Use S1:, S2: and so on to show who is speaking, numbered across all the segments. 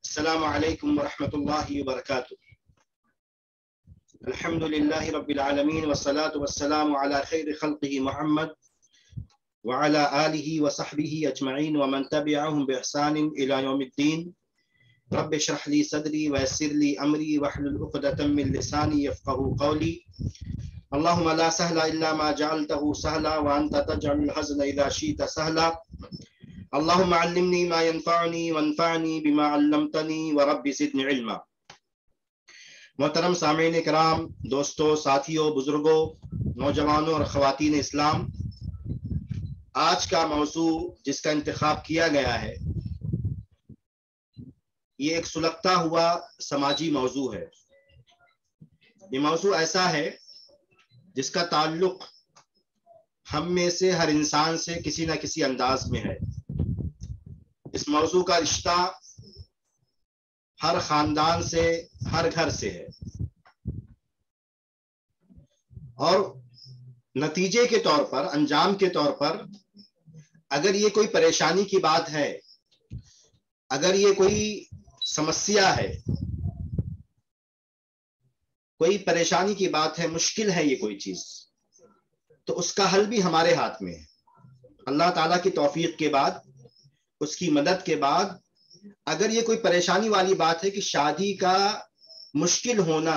S1: السلام علیکم ورحمۃ اللہ وبرکاتہ. الحمد للہ رب العالمین والصلاة والسلام علی خیر خلقہ محمد وعلى آلہ وصحبہ اجمعین ومن تبعهم بإحسان الى یوم الدین. رب اشرح لی صدری ویسر لی امری واحلل عقدۃ من لسانی یفقهوا قولی. اللهم لا سهل الا ما جعلته سهلا وانت تجعل الحزن اذا شئت سهلا. اللهم علمني ما ينفعني وانفعني بما علمتني ورب زدني علما. محترم سامعین کرام، دوستوں، ساتھیوں، بزرگوں، نوجوانوں اور خواتین اسلام، آج کا موضوع جس کا انتخاب کیا گیا ہے یہ ایک سلگتا ہوا سماجی موضوع ہے. یہ موضوع ایسا ہے جس کا تعلق ہم میں سے ہر انسان سے کسی نہ کسی انداز میں ہے. اس موضوع کا رشتہ ہر خاندان سے، ہر گھر سے ہے، اور نتیجے کے طور پر، انجام کے طور پر، اگر یہ کوئی پریشانی کی بات ہے، اگر یہ کوئی سمسیا ہے، کوئی پریشانی کی بات ہے، مشکل ہے یہ کوئی چیز، تو اس کا حل بھی ہمارے ہاتھ میں ہے. اللہ تعالیٰ کی توفیق کے بعد، اس کی مدد کے بعد، اگر یہ کوئی پریشانی والی بات ہے کہ شادی کا مشکل ہونا،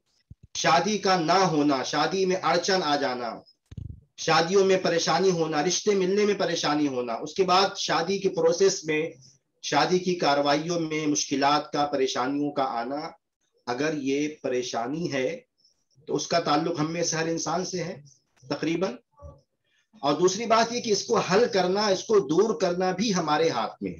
S1: شادی کا نہ ہونا، شادی میں اڑچن آ جانا، شادیوں میں پریشانی ہونا، رشتے ملنے میں پریشانی ہونا، اس کے بعد شادی کے پروسیس میں، شادی کی کارروائیوں میں مشکلات کا، پریشانیوں کا آنا، اگر یہ پریشانی ہے تو اس کا تعلق ہم میں سے ہر انسان سے ہے تقریباً. اور دوسری بات یہ کہ اس کو حل کرنا، اس کو دور کرنا بھی ہمارے ہاتھ میں ہے.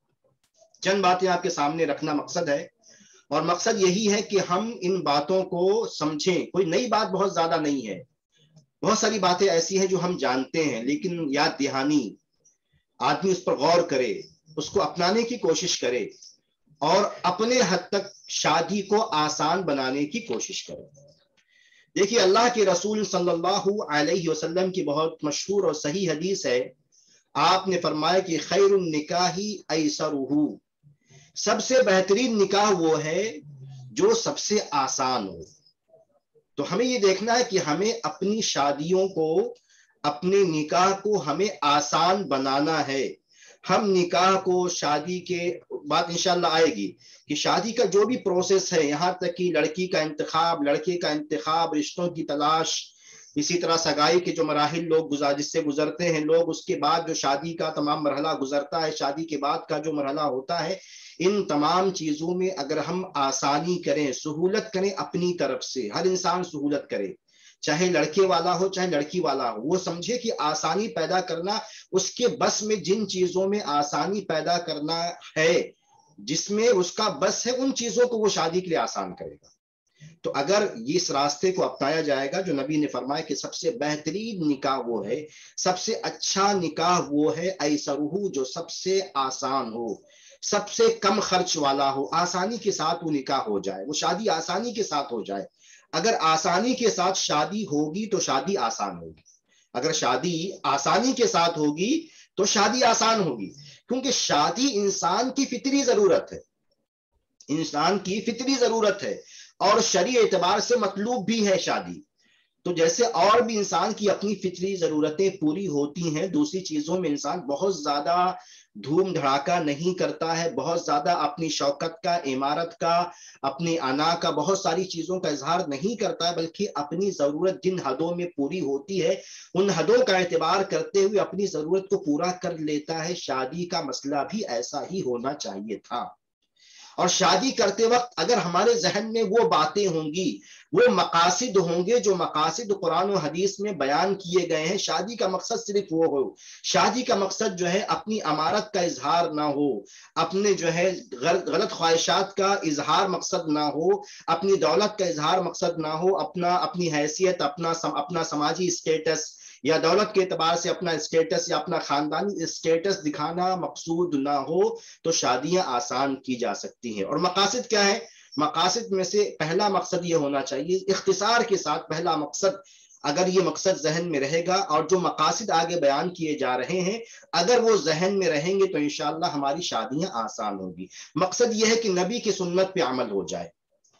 S1: چند باتیں آپ کے سامنے رکھنا مقصد ہے، اور مقصد یہی ہے کہ ہم ان باتوں کو سمجھیں. کوئی نئی بات بہت زیادہ نہیں ہے، بہت ساری باتیں ایسی ہیں جو ہم جانتے ہیں، لیکن یاد دہانی، آدمی اس پر غور کرے، اس کو اپنانے کی کوشش کرے، اور اپنے حد تک شادی کو آسان بنانے کی کوشش کرے. دیکھیے، اللہ کے رسول صلی اللہ علیہ وسلم کی بہت مشہور اور صحیح حدیث ہے. آپ نے فرمایا کہ خیر النکاح ایسرہ، سب سے بہترین نکاح وہ ہے جو سب سے آسان ہو. تو ہمیں یہ دیکھنا ہے کہ ہمیں اپنی شادیوں کو، اپنے نکاح کو ہمیں آسان بنانا ہے. ہم نکاح کو، شادی کے بات انشاءاللہ آئے گی کہ شادی کا جو بھی پروسیس ہے، یہاں تک کہ لڑکی کا انتخاب، لڑکے کا انتخاب، رشتوں کی تلاش، اسی طرح سگائی کے جو مراحل لوگ جس سے گزرتے ہیں لوگ، اس کے بعد جو شادی کا تمام مرحلہ گزرتا ہے، شادی کے بعد کا جو مرحلہ ہوتا ہے، ان تمام چیزوں میں اگر ہم آسانی کریں، سہولت کریں اپنی طرف سے، ہر انسان سہولت کرے، چاہے لڑکے والا ہو چاہے لڑکی والا ہو، وہ سمجھے کہ آسانی پیدا کرنا اس کے بس میں، جن چیزوں میں آسانی پیدا کرنا ہے، جس میں اس کا بس ہے، ان چیزوں کو وہ شادی کے لیے آسان کرے گا. تو اگر اس راستے کو اپنایا جائے گا، جو نبی نے فرمایا کہ سب سے بہترین نکاح وہ ہے، سب سے اچھا نکاح وہ ہے ایسرہ، جو سب سے آسان ہو، سب سے کم خرچ والا ہو، آسانی کے ساتھ وہ نکاح ہو جائے، وہ شادی آسانی کے ساتھ ہو جائے. اگر آسانی کے ساتھ شادی ہوگی تو شادی آسان ہوگی. اگر شادی آسانی کے ساتھ ہوگی تو شادی آسان ہوگی، کیونکہ شادی انسان کی فطری ضرورت ہے، انسان کی فطری ضرورت ہے، اور شرعی اعتبار سے مطلوب بھی ہے شادی. تو جیسے اور بھی انسان کی اپنی فطری ضرورتیں پوری ہوتی ہیں، دوسری چیزوں میں انسان بہت زیادہ دھوم دھڑاکہ نہیں کرتا ہے، بہت زیادہ اپنی شوکت کا، عمارت کا، اپنی انا کا، بہت ساری چیزوں کا اظہار نہیں کرتا ہے، بلکہ اپنی ضرورت جن حدوں میں پوری ہوتی ہے ان حدوں کا اعتبار کرتے ہوئے اپنی ضرورت کو پورا کر لیتا ہے. شادی کا مسئلہ بھی ایسا ہی ہونا چاہیے تھا. اور شادی کرتے وقت اگر ہمارے ذہن میں وہ باتیں ہوں گی، وہ مقاصد ہوں گے جو مقاصد قرآن و حدیث میں بیان کیے گئے ہیں، شادی کا مقصد صرف وہ ہو، شادی کا مقصد جو ہے اپنی امارت کا اظہار نہ ہو، اپنے جو ہے غلط خواہشات کا اظہار مقصد نہ ہو، اپنی دولت کا اظہار مقصد نہ ہو، اپنی حیثیت، اپنا سماجی اسٹیٹس یا دولت کے اعتبار سے اپنا اسٹیٹس یا اپنا خاندانی اسٹیٹس دکھانا مقصود نہ ہو، تو شادیاں آسان کی جا سکتی ہیں. اور مقاصد کیا ہے؟ مقاصد میں سے پہلا مقصد یہ ہونا چاہیے، اختصار کے ساتھ پہلا مقصد اگر یہ مقصد ذہن میں رہے گا اور جو مقاصد آگے بیان کیے جا رہے ہیں اگر وہ ذہن میں رہیں گے تو انشاءاللہ ہماری شادیاں آسان ہوگی۔ مقصد یہ ہے کہ نبی کی سنت پہ عمل ہو جائے،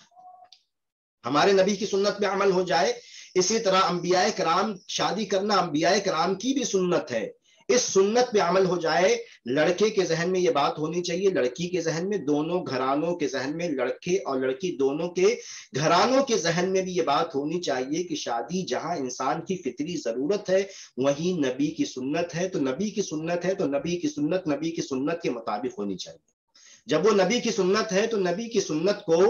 S1: ہمارے نبی کی سنت پہ عمل ہو جائے۔ اسی طرح انبیاء کرام، شادی کرنا انبیاء کرام کی بھی سنت ہے، اس سنت پہ عمل ہو جائے۔ لڑکے کے ذہن میں یہ بات ہونی چاہیے، لڑکی کے ذہن میں، دونوں گھرانوں کے ذہن میں، لڑکے اور لڑکی دونوں کے گھرانوں کے ذہن میں بھی یہ بات ہونی چاہیے کہ شادی جہاں انسان کی فطری ضرورت ہے وہیں نبی کی سنت ہے، تو نبی کی سنت ہے تو نبی کی سنت نبی کی سنت کے مطابق ہونی چاہیے۔ جب وہ نبی کی سنت ہے تو نبی کی سنت کو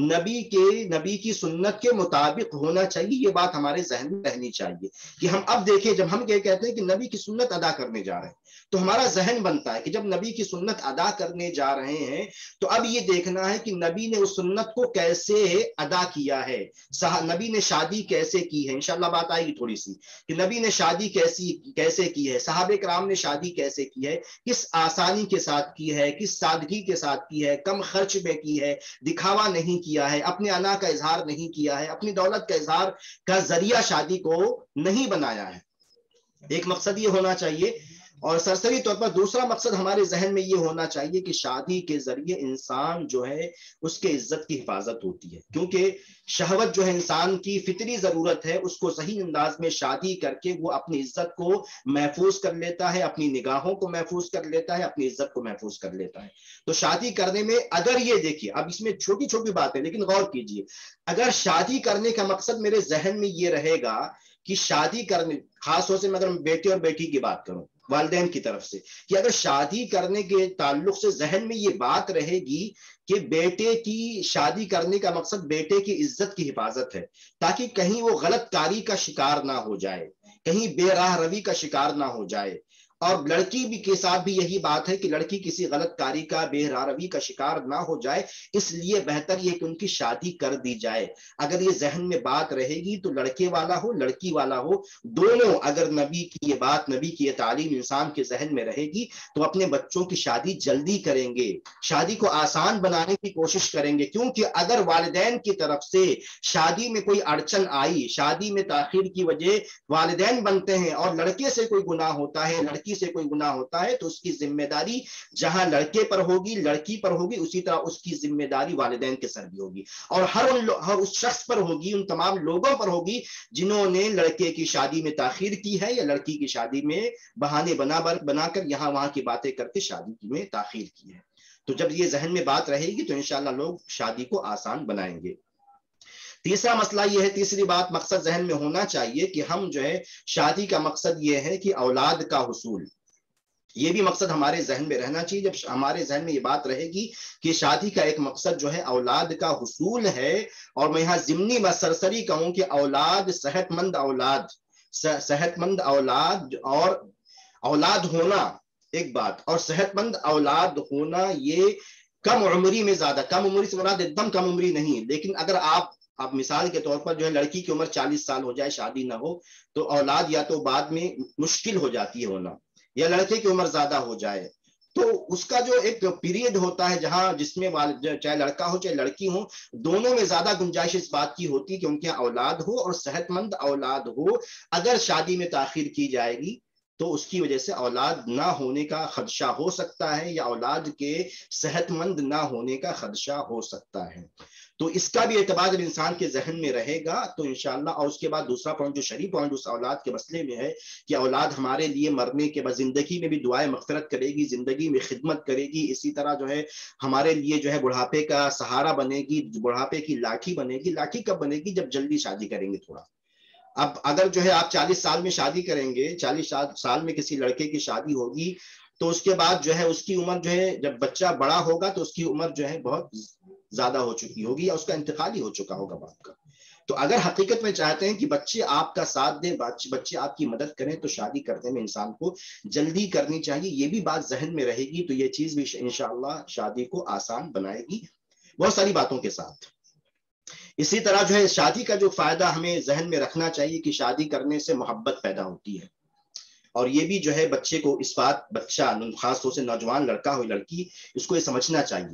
S1: نبی کی سنت کے مطابق ہونا چاہیے، یہ بات ہمارے ذہن میں رہنی چاہیے کہ ہم اب دیکھیں جب ہم کہتے ہیں کہ نبی کی سنت ادا کرنے جا رہے ہیں تو ہمارا ذہن بنتا ہے کہ جب نبی کی سنت ادا کرنے جا رہے ہیں تو اب یہ دیکھنا ہے کہ نبی نے اس سنت کو کیسے ادا کیا ہے، نبی نے شادی کیسے کی ہے، انشاءاللہ بات آئے گی تھوڑی سی کہ نبی نے شادی کیسے کی ہے، صحابہ کرام نے شادی کیسے کی ہے، کس آسانی کے ساتھ کی ہے، کس سادگی کے ساتھ کی ہے، کم خرچ میں کی ہے، دکھاوا نہیں کیا ہے، اپنے انا کا اظہار نہیں کیا ہے، اپنی دولت کا اظہار کا ذریعہ شادی کو نہیں بنایا ہے۔ ایک مقصد یہ ہونا چاہیے، اور سرسری طور پر دوسرا مقصد ہمارے ذہن میں یہ ہونا چاہیے کہ شادی کے ذریعے انسان جو ہے اس کے عزت کی حفاظت ہوتی ہے، کیونکہ شہوت جو ہے انسان کی فطری ضرورت ہے، اس کو صحیح انداز میں شادی کر کے وہ اپنی عزت کو محفوظ کر لیتا ہے، اپنی نگاہوں کو محفوظ کر لیتا ہے، اپنی عزت کو محفوظ کر لیتا ہے۔ تو شادی کرنے میں اگر یہ دیکھیے، اب اس میں چھوٹی چھوٹی باتیں لیکن غور کیجئے، اگر شادی کرنے کا مقصد میرے ذہن میں یہ رہے گا کہ شادی کرنے، خاص طور سے میں اگر بیٹے اور بیٹی کی بات کروں والدین کی طرف سے، کہ اگر شادی کرنے کے تعلق سے ذہن میں یہ بات رہے گی کہ بیٹے کی شادی کرنے کا مقصد بیٹے کی عزت کی حفاظت ہے تاکہ کہیں وہ غلط کاری کا شکار نہ ہو جائے، کہیں بے راہ روی کا شکار نہ ہو جائے، اور لڑکی بھی کے ساتھ بھی یہی بات ہے کہ لڑکی کسی غلط کاری کا، بے راہ روی کا شکار نہ ہو جائے، اس لیے بہتر یہ کہ ان کی شادی کر دی جائے۔ اگر یہ ذہن میں بات رہے گی تو لڑکے والا ہو لڑکی والا ہو، دونوں اگر نبی کی یہ بات، نبی کی یہ تعلیم انسان کے ذہن میں رہے گی تو اپنے بچوں کی شادی جلدی کریں گے، شادی کو آسان بنانے کی کوشش کریں گے، کیونکہ اگر والدین کی طرف سے شادی میں کوئی اڑچن آئی، شادی میں تاخیر کی وجہ والدین بنتے ہیں اور لڑکے سے کوئی گناہ ہوتا ہے، لڑکی سے کوئی گناہ ہوتا ہے، تو اس کی ذمہ داری جہاں لڑکے پر ہوگی، لڑکی پر ہوگی، اسی طرح اس کی ذمہ داری والدین کے سر بھی ہوگی، اور ہر اس شخص پر ہوگی، ان تمام لوگوں پر ہوگی جنہوں نے لڑکے کی شادی میں تاخیر کی ہے یا لڑکی کی شادی میں بہانے بنا کر یہاں وہاں کی باتیں کر کے شادی میں تاخیر کی ہے۔ تو جب یہ ذہن میں بات رہے گی تو انشاءاللہ لوگ شادی کو آسان بنائیں گے۔ تیسرا مسئلہ یہ ہے، تیسری بات مقصد ذہن میں ہونا چاہیے کہ ہم جو ہے شادی کا مقصد یہ ہے کہ اولاد کا حصول، یہ بھی مقصد ہمارے ذہن میں رہنا چاہیے۔ جب ہمارے ذہن میں یہ بات رہے گی کہ شادی کا ایک مقصد جو ہے اولاد کا حصول ہے، اور میں یہاں ضمنی سرسری کہوں کہ اولاد، صحت مند اولاد اور اولاد ہونا ایک بات، اور صحت مند اولاد ہونا یہ کم عمری میں، زیادہ کم عمری سے مراد ایک دم کم عمری نہیں، لیکن اگر آپ مثال کے طور پر جو ہے لڑکی کی عمر 40 سال ہو جائے، شادی نہ ہو، تو اولاد یا تو بعد میں مشکل ہو جاتی ہے ہونا، یا لڑکے کی عمر زیادہ ہو جائے تو اس کا جو ایک پیریڈ ہوتا ہے جس میں چاہے لڑکا ہو چاہے لڑکی ہو، دونوں میں زیادہ گنجائش اس بات کی ہوتی کہ ان کے اولاد ہو اور صحت مند اولاد ہو۔ اگر شادی میں تاخیر کی جائے گی تو اس کی وجہ سے اولاد نہ ہونے کا خدشہ ہو سکتا ہے، یا اولاد کے صحت مند نہ ہونے کا خدشہ ہو سکتا ہے۔ تو اس کا بھی اعتبار جب انسان کے ذہن میں رہے گا تو انشاءاللہ، اور اس کے بعد دوسرا پوائنٹ جو شرعی پوائنٹ اس اولاد کے مسئلے میں ہے کہ اولاد ہمارے لیے مرنے کے بعد زندگی میں بھی دعائیں مغفرت کرے گی، زندگی میں خدمت کرے گی، اسی طرح جو ہے ہمارے لیے جو ہے بڑھاپے کا سہارا بنے گی، بڑھاپے کی لاٹھی بنے گی۔ لاٹھی کب بنے گی؟ جب جلدی شادی کریں گے تھوڑا۔ اب اگر جو ہے آپ 40 سال میں شادی کریں گے، 40 سال میں کسی لڑکے کی شادی ہوگی تو اس کے بعد جو ہے اس کی عمر جو ہے، جب بچہ بڑا ہوگا تو اس کی عمر جو ہے بہت زیادہ ہو چکی ہوگی، یا اس کا انتقال ہی ہو چکا ہوگا باپ کا۔ تو اگر حقیقت میں چاہتے ہیں کہ بچے آپ کا ساتھ دیں، بچے آپ کی مدد کریں، تو شادی کرنے میں انسان کو جلدی کرنی چاہیے۔ یہ بھی بات ذہن میں رہے گی تو یہ چیز بھی انشاءاللہ شادی کو آسان بنائے گی، بہت ساری باتوں کے ساتھ۔ اسی طرح جو ہے شادی کا جو فائدہ ہمیں ذہن میں رکھنا چاہیے کہ شادی کرنے سے محبت پیدا ہوتی ہے، اور یہ بھی جو ہے بچے کو اس بات، بچہ خاص طور سے نوجوان لڑکا ہو لڑکی، اس کو یہ سمجھنا چاہیے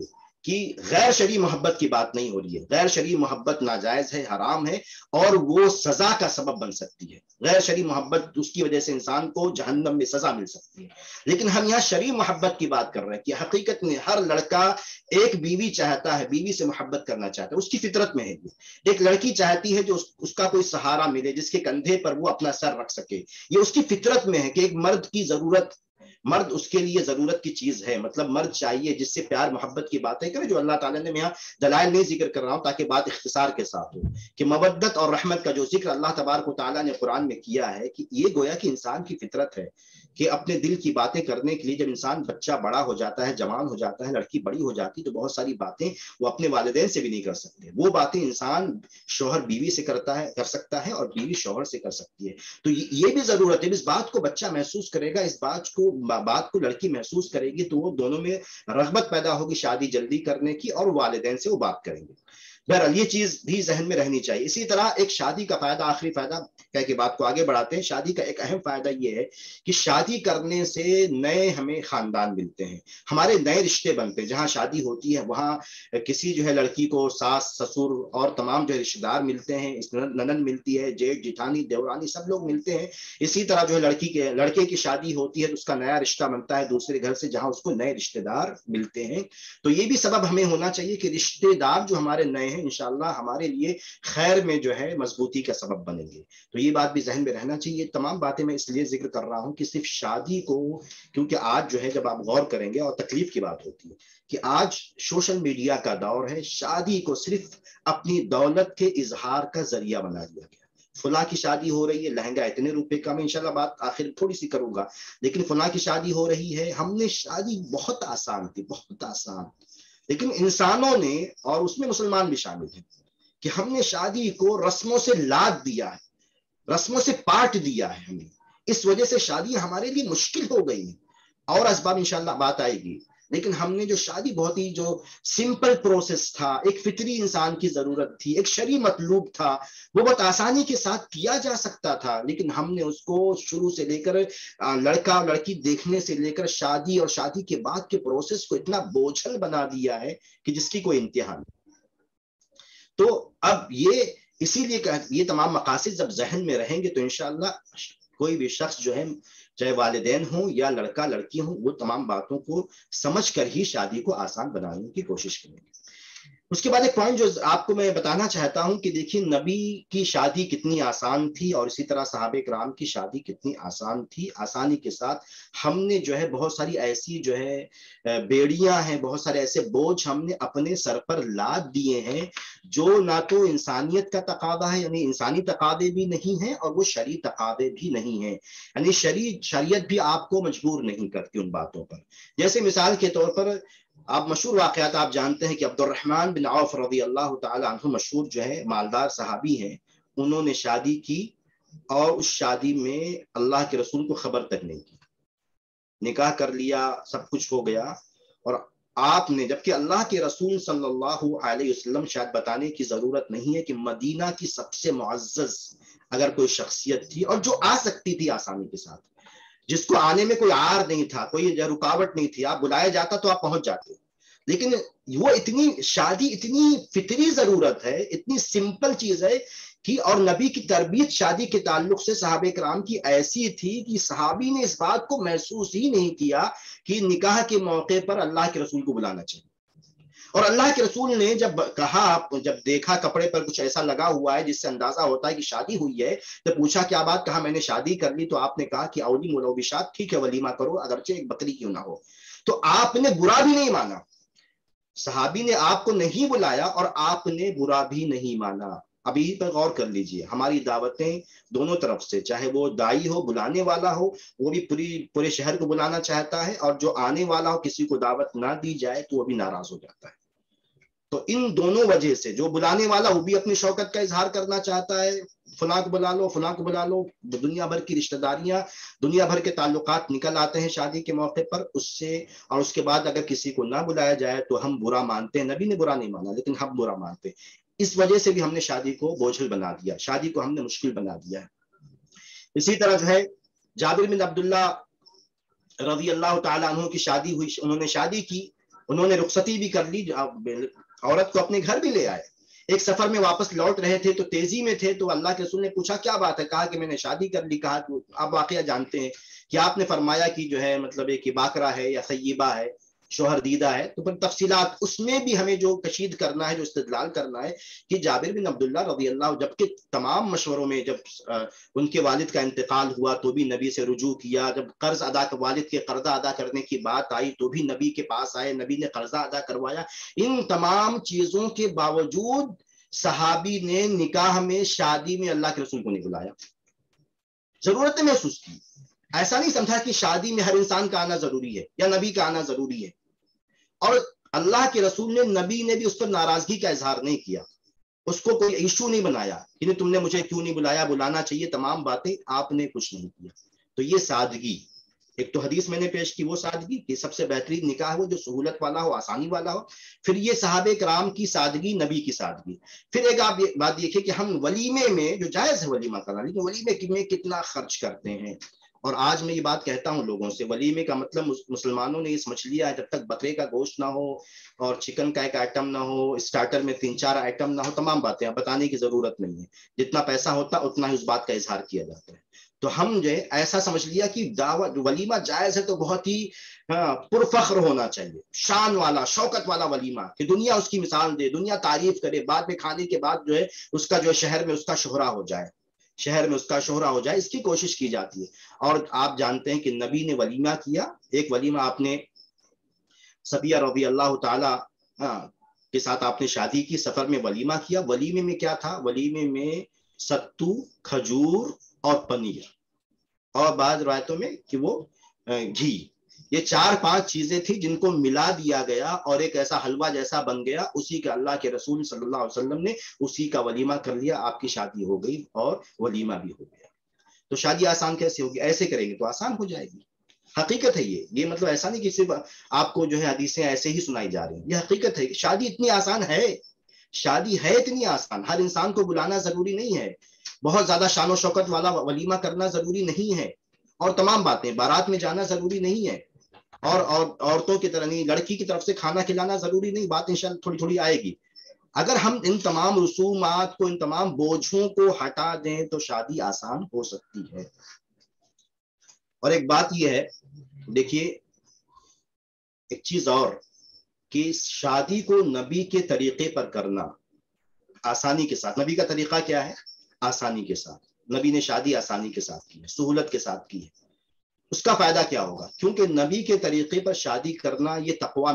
S1: کہ غیر شرعی محبت کی بات نہیں ہو رہی ہے. غیر شرعی محبت ناجائز ہے، حرام ہے، اور وہ سزا کا سبب بن سکتی ہے. غیر شرعی محبت، اس کی وجہ سے انسان کو جہنم میں سزا مل سکتی ہے. لیکن ہم یہاں شرعی محبت کی بات کر رہے ہیں کہ حقیقت میں ہر لڑکا ایک بیوی چاہتا ہے، بیوی سے محبت کرنا چاہتا ہے، اس کی فطرت میں ہے. ایک لڑکی چاہتی ہے جو اس کا کوئی سہارا ملے، جس کے کندھے پر وہ اپنا سر رکھ سکے. یہ اس کی فطرت میں ہے کہ ایک مرد کی ضرورت، مرد اس کے لیے ضرورت کی چیز ہے. مطلب مرد چاہیے جس سے پیار محبت کی باتیں کرے، جو اللہ تعالیٰ نے، میں یہاں دلائل نہیں ذکر کر رہا ہوں تاکہ بات اختصار کے ساتھ ہو، کہ مودت اور رحمت کا جو ذکر اللہ تبارک و تعالیٰ نے قرآن میں کیا ہے، کہ یہ گویا کہ انسان کی فطرت ہے کہ اپنے دل کی باتیں کرنے کے لیے جب انسان بچہ بڑا ہو جاتا ہے، جوان ہو جاتا ہے، لڑکی بڑی ہو جاتی، تو بہت ساری باتیں وہ اپنے والدین سے بھی نہیں کر سکتے. وہ باتیں انسان شوہر بیوی سے کر سکتا ہے، اور بیوی شوہر سے کر سکتی ہے. تو یہ بھی ضرورت ہے. اس بات کو بچہ محسوس کرے گا، اس بات کو لڑکی محسوس کرے گی، تو وہ دونوں میں رغبت پیدا ہوگی شادی جلدی کرنے کی، اور والدین سے وہ بات کریں گے. بہرحال یہ چیز بھی ذہن میں رہنی چاہیے. اسی طرح ایک شادی کا فائدہ، آخری فائدہ کہہ کے بات کو آگے بڑھاتے ہیں. شادی کا ایک اہم فائدہ یہ ہے کہ شادی کرنے سے نئے ہمیں خاندان ملتے ہیں، ہمارے نئے رشتے بنتے ہیں. جہاں شادی ہوتی ہے وہاں کسی جو ہے لڑکی کو ساس سسر اور تمام جو ہے رشتے دار ملتے ہیں، ننند ملتی ہے، جیٹھ جیٹھانی دیورانی سب لوگ ملتے ہیں. اسی طرح جو ہے لڑکے کی شادی ہوتی ہے تو اس کا نیا رشتہ بنتا ہے دوسرے گھر سے، جہاں اس کو نئے رشتے دار ملتے ہیں. تو یہ بھی سبب ہمیں ہونا چاہیے کہ رشتے دار جو ہمارے نئے ہیں انشاءاللہ ہمارے لیے خیر میں جو ہے مضبوطی کا سبب بنیں گے. تو یہ بات بھی ذہن میں رہنا چاہیے. تمام باتیں میں اس لیے ذکر کر رہا ہوں کہ صرف شادی کو، کیونکہ آج جو ہے جب آپ غور کریں گے، اور تکلیف کی بات ہوتی ہے کہ آج سوشل میڈیا کا دور ہے، شادی کو صرف اپنی دولت کے اظہار کا ذریعہ بنا دیا گیا. فلاں کی شادی ہو رہی ہے، لہنگا اتنے روپے کا، میں انشاءاللہ بات آخر تھوڑی سی کروں گا، لیکن فلاں کی شادی ہو رہی ہے. ہم نے شادی بہت آسان تھی، بہت آسان، لیکن انسانوں نے، اور اس میں مسلمان بھی شامل ہیں، کہ ہم نے شادی کو رسموں سے لاد دیا ہے، رسموں سے پاٹ دیا ہے ہمیں. اس وجہ سے شادی ہمارے لیے مشکل ہو گئی ہے، اور اسباب انشاءاللہ بات آئے گی. لیکن ہم نے جو شادی بہت ہی جو سمپل پروسیس تھا، ایک فطری انسان کی ضرورت تھی، ایک شرعی مطلوب تھا، وہ بہت آسانی کے ساتھ کیا جا سکتا تھا، لیکن ہم نے اس کو شروع سے لے کر لڑکا اور لڑکی دیکھنے سے لے کر شادی اور شادی کے بعد کے پروسیس کو اتنا بوجھل بنا دیا ہے کہ جس کی کوئی انتہا نہیں. تو اب یہ اسی لیے کہ یہ تمام مقاصد جب ذہن میں رہیں گے تو انشاءاللہ کوئی بھی شخص جو ہے، چاہے والدین ہوں یا لڑکا لڑکی ہوں، وہ تمام باتوں کو سمجھ کر ہی شادی کو آسان بنانے کی کوشش کریں گے. اس کے بعد ایک پوائنٹ جو آپ کو میں بتانا چاہتا ہوں کہ دیکھیے نبی کی شادی کتنی آسان تھی، اور اسی طرح صحابہ کرام کی شادی کتنی آسان تھی. آسانی کے ساتھ ہم نے جو ہے بہت ساری ایسی جو ہے بیڑیاں ہیں، بہت سارے ایسے بوجھ ہم نے اپنے سر پر لاد دیے ہیں جو نہ تو انسانیت کا تقاضا ہے، یعنی انسانی تقاضے بھی نہیں ہیں، اور وہ شرعی تقاضے بھی نہیں ہیں. یعنی شریعت بھی آپ کو مجبور نہیں کرتی ان باتوں پر. جیسے مثال کے طور پر آپ مشہور واقعات آپ جانتے ہیں کہ عبد الرحمن بن عوف رضی اللہ تعالی عنہ مشہور جو ہے مالدار صحابی ہیں. انہوں نے شادی کی اور اس شادی میں اللہ کے رسول کو خبر تک نہیں کی، نکاح کر لیا، سب کچھ ہو گیا، اور آپ نے، جبکہ اللہ کے رسول صلی اللہ علیہ وسلم، شاید بتانے کی ضرورت نہیں ہے کہ مدینہ کی سب سے معزز اگر کوئی شخصیت تھی اور جو آ سکتی تھی آسانی کے ساتھ، جس کو آنے میں کوئی عار نہیں تھا، کوئی رکاوٹ نہیں تھی، آپ بلایا جاتا تو آپ پہنچ جاتے. لیکن وہ شادی اتنی فطری ضرورت ہے، اتنی سمپل چیز ہے کہ، اور نبی کی تربیت شادی کے تعلق سے صحابہ کرام کی ایسی تھی کہ صحابی نے اس بات کو محسوس ہی نہیں کیا کہ نکاح کے موقع پر اللہ کے رسول کو بلانا چاہیے. اور اللہ کے رسول نے جب کہا، جب دیکھا کپڑے پر کچھ ایسا لگا ہوا ہے جس سے اندازہ ہوتا ہے کہ شادی ہوئی ہے، تو پوچھا کیا بات، کہا میں نے شادی کر لی. تو آپ نے کہا کہ اولی ملوبشات، ٹھیک ہے ولیمہ کرو اگرچہ ایک بکری کیوں نہ ہو. تو آپ نے برا بھی نہیں مانا، صحابی نے آپ کو نہیں بلایا اور آپ نے برا بھی نہیں مانا. ابھی پر غور کر لیجئے، ہماری دعوتیں دونوں طرف سے، چاہے وہ دائی ہو، بلانے والا ہو، وہ بھی پورے شہر کو بلانا چاہتا ہے، اور جو آنے والا ہو کسی کو دعوت نہ دی جائے تو وہ بھی ناراض ہو جاتا ہے. تو ان دونوں وجہ سے جو بلانے والا وہ بھی اپنی شوکت کا اظہار کرنا چاہتا ہے، فلاں کو بلا لو، فلاں کو بلا لو، دنیا بھر کی رشتہ داریاں، دنیا بھر کے تعلقات نکل آتے ہیں شادی کے موقع پر اس سے. اور اس کے بعد اگر کسی کو نہ بلایا جائے تو ہم برا مانتے ہیں. نبی نے برا نہیں مانا لیکن ہم برا مانتے ہیں. اس وجہ سے بھی ہم نے شادی کو بوجھل بنا دیا، شادی کو ہم نے مشکل بنا دیا ہے. اسی طرح جو ہے جابر بن عبداللہ رضی اللہ تعالیٰ عنہ کی شادی ہوئی، انہوں نے شادی کی انہوں نے رخصتی بھی کر لی، عورت کو اپنے گھر بھی لے آئے. ایک سفر میں واپس لوٹ رہے تھے تو تیزی میں تھے، تو اللہ کے رسول نے پوچھا کیا بات ہے؟ کہا کہ میں نے شادی کر لی. کہا کہ آپ واقعہ جانتے ہیں کہ آپ نے فرمایا کہ جو ہے مطلب ایک باکرہ ہے یا سیبہ ہے، شوہر دیدہ ہے. تو پھر تفصیلات اس میں بھی ہمیں جو کشید کرنا ہے، جو استدلال کرنا ہے کہ جابر بن عبداللہ رضی اللہ، جبکہ تمام مشوروں میں جب ان کے والد کا انتقال ہوا تو بھی نبی سے رجوع کیا، جب قرض والد کے قرضہ ادا کرنے کی بات آئی تو بھی نبی کے پاس آئے، نبی نے قرضہ ادا کروایا. ان تمام چیزوں کے باوجود صحابی نے نکاح میں، شادی میں اللہ کے رسول کو نہیں بلایا. ضرورت محسوس کی، ایسا نہیں سمجھا کہ شادی میں ہر انسان کا آنا ضروری ہے یا نبی کا آنا ضروری ہے. اور اللہ کے رسول نے، نبی نے بھی اس پر ناراضگی کا اظہار نہیں کیا، اس کو کوئی ایشو نہیں بنایا کہ تم نے مجھے کیوں نہیں بلایا، بلانا چاہیے، تمام باتیں آپ نے کچھ نہیں کیا. تو یہ سادگی، ایک تو حدیث میں نے پیش کی وہ سادگی کہ سب سے بہترین نکاح ہو جو سہولت والا ہو، آسانی والا ہو. پھر یہ صحابہ کرام کی سادگی، نبی کی سادگی. پھر ایک آپ بات دیکھیں کہ ہم ولیمے میں، جو جائز ہے ولیمہ کرنا، لیکن ولیمے میں کتنا خرچ کرتے ہیں. اور آج میں یہ بات کہتا ہوں لوگوں سے، ولیمے کا مطلب مسلمانوں نے یہ سمجھ لیا ہے جب تک بکرے کا گوشت نہ ہو اور چکن کا ایک آئٹم نہ ہو، اسٹارٹر میں 3-4 آئٹم نہ ہو، تمام باتیں بتانے کی ضرورت نہیں ہے. جتنا پیسہ ہوتا اتنا ہی اس بات کا اظہار کیا جاتا ہے. تو ہم جو ہے ایسا سمجھ لیا کہ دعوت ولیمہ جائز ہے تو بہت ہی پرفخر ہونا چاہیے، شان والا، شوکت والا ولیمہ، کہ دنیا اس کی مثال دے، دنیا تعریف کرے، بعد میں کھانے کے بعد جو ہے اس کا جو شہر میں اس کا شہرہ ہو جائے، شہر میں اس کا شہرہ ہو جائے، اس کی کوشش کی جاتی ہے. اور آپ جانتے ہیں کہ نبی نے ولیمہ کیا. ایک ولیمہ آپ نے صفیہ رضی اللہ تعالی کے ساتھ آپ نے شادی کی، سفر میں ولیمہ کیا. ولیمے میں کیا تھا؟ ولیمے میں ستو، کھجور اور پنیر، اور بعض روایتوں میں کہ وہ گھی، یہ 4-5 چیزیں تھی جن کو ملا دیا گیا اور ایک ایسا حلوہ جیسا بن گیا. اسی کا اللہ کے رسول صلی اللہ علیہ وسلم نے اسی کا ولیمہ کر لیا. آپ کی شادی ہو گئی اور ولیمہ بھی ہو گیا. تو شادی آسان کیسے ہوگی؟ ایسے کریں گے تو آسان ہو جائے گی. حقیقت ہے یہ مطلب ایسا نہیں کہ صرف آپ کو جو ہے حدیثیں ایسے ہی سنائی جا رہی ہیں، یہ حقیقت ہے کہ شادی اتنی آسان ہے، شادی ہے اتنی آسان. ہر انسان کو بلانا ضروری نہیں ہے، بہت زیادہ شان و شوکت والا ولیمہ کرنا ضروری نہیں ہے، اور تمام باتیں، بارات میں جانا ضروری نہیں ہے، اور عورتوں کی طرح نہیں، لڑکی کی طرف سے کھانا کھلانا ضروری نہیں. بات انشاءاللہ تھوڑی تھوڑی آئے گی. اگر ہم ان تمام رسومات کو، ان تمام بوجھوں کو ہٹا دیں تو شادی آسان ہو سکتی ہے. اور ایک بات یہ ہے، دیکھیے ایک چیز اور، کہ شادی کو نبی کے طریقے پر کرنا، آسانی کے ساتھ. نبی کا طریقہ کیا ہے؟ آسانی کے ساتھ. نبی نے شادی آسانی کے ساتھ کی ہے، سہولت کے ساتھ کی ہے. اس کا فائدہ کیا ہوگا؟ کیونکہ نبی کے طریقے پر شادی کرنا یہ تقویٰ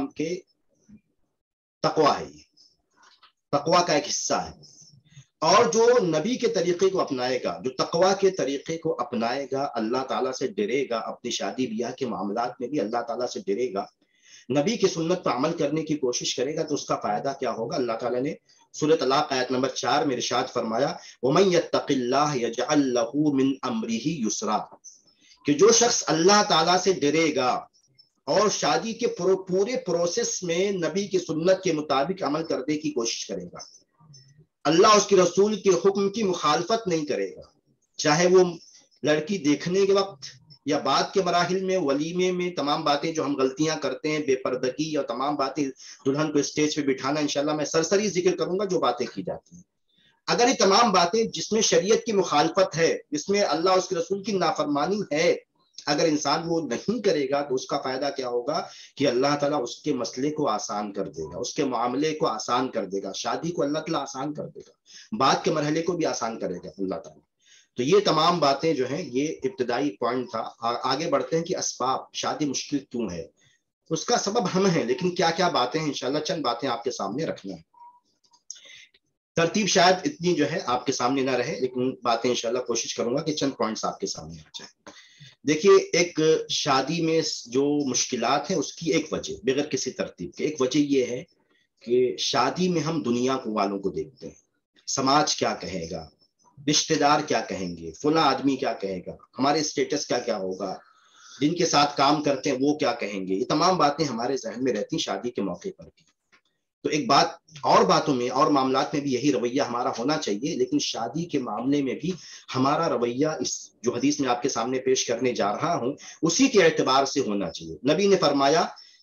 S1: ہے، یہ تقویٰ کا ایک حصہ ہے. اور جو نبی کے طریقے کو اپنائے گا، جو تقویٰ کے طریقے کو اپنائے گا، اللہ تعالیٰ سے ڈرے گا، اپنی شادی بیاہ کے معاملات میں بھی اللہ تعالیٰ سے ڈرے گا، نبی کی سنت پر عمل کرنے کی کوشش کرے گا، تو اس کا فائدہ کیا ہوگا؟ اللہ تعالیٰ نے سورۃ طلاق آیت نمبر 4 میں ارشاد فرمایا، وَمَن يَتَّقِ اللَّهَ يَجْعَل لَّهُ مِنْ أَمْرِهِ يُسْرًا، کہ جو شخص اللہ تعالیٰ سے ڈرے گا اور شادی کے پورے پروسیس میں نبی کی سنت کے مطابق عمل کرنے کی کوشش کرے گا، اللہ اس کے رسول کے حکم کی مخالفت نہیں کرے گا، چاہے وہ لڑکی دیکھنے کے وقت یا بعد کے مراحل میں، ولیمے میں، تمام باتیں جو ہم غلطیاں کرتے ہیں، بے پردگی اور تمام باتیں، دلہن کو اسٹیج پہ بٹھانا، انشاءاللہ میں سرسری ذکر کروں گا جو باتیں کی جاتی ہیں. اگر یہ تمام باتیں جس میں شریعت کی مخالفت ہے، جس میں اللہ اس کے رسول کی نافرمانی ہے، اگر انسان وہ نہیں کرے گا تو اس کا فائدہ کیا ہوگا؟ کہ اللہ تعالیٰ اس کے مسئلے کو آسان کر دے گا، اس کے معاملے کو آسان کر دے گا، شادی کو اللہ تعالیٰ آسان کر دے گا، بعد کے مرحلے کو بھی آسان کرے گا اللہ تعالیٰ. تو یہ تمام باتیں جو ہیں، یہ ابتدائی پوائنٹ تھا. آگے بڑھتے ہیں کہ اسباب، شادی مشکل کیوں ہے؟ اس کا سبب ہم ہیں، لیکن کیا کیا باتیں ہیں، انشاءاللہ چند باتیں آپ کے سامنے رکھنا ہے. ترتیب شاید اتنی جو ہے آپ کے سامنے نہ رہے، لیکن باتیں انشاءاللہ کوشش کروں گا کہ چند پوائنٹس آپ کے سامنے آ جائیں. دیکھیے ایک شادی میں جو مشکلات ہیں اس کی ایک وجہ، بغیر کسی ترتیب کے، ایک وجہ یہ ہے کہ شادی میں ہم دنیا والوں کو دیکھتے ہیں، سماج کیا کہے گا، رشتہ دار کیا کہیں گے، فلاں آدمی کیا کہے گا، ہمارے اسٹیٹس کیا ہوگا، جن کے ساتھ کام کرتے ہیں وہ کیا کہیں گے. یہ تمام باتیں ہمارے ذہن میں رہتی شادی کے موقع پر بھی. تو ایک بات، اور باتوں میں اور معاملات میں بھی یہی رویہ ہمارا ہونا چاہیے، لیکن شادی کے معاملے میں بھی ہمارا رویہ اس جو حدیث میں آپ کے سامنے پیش کرنے جا رہا ہوں اسی کے اعتبار سے ہونا چاہیے. نبی نے فرمایا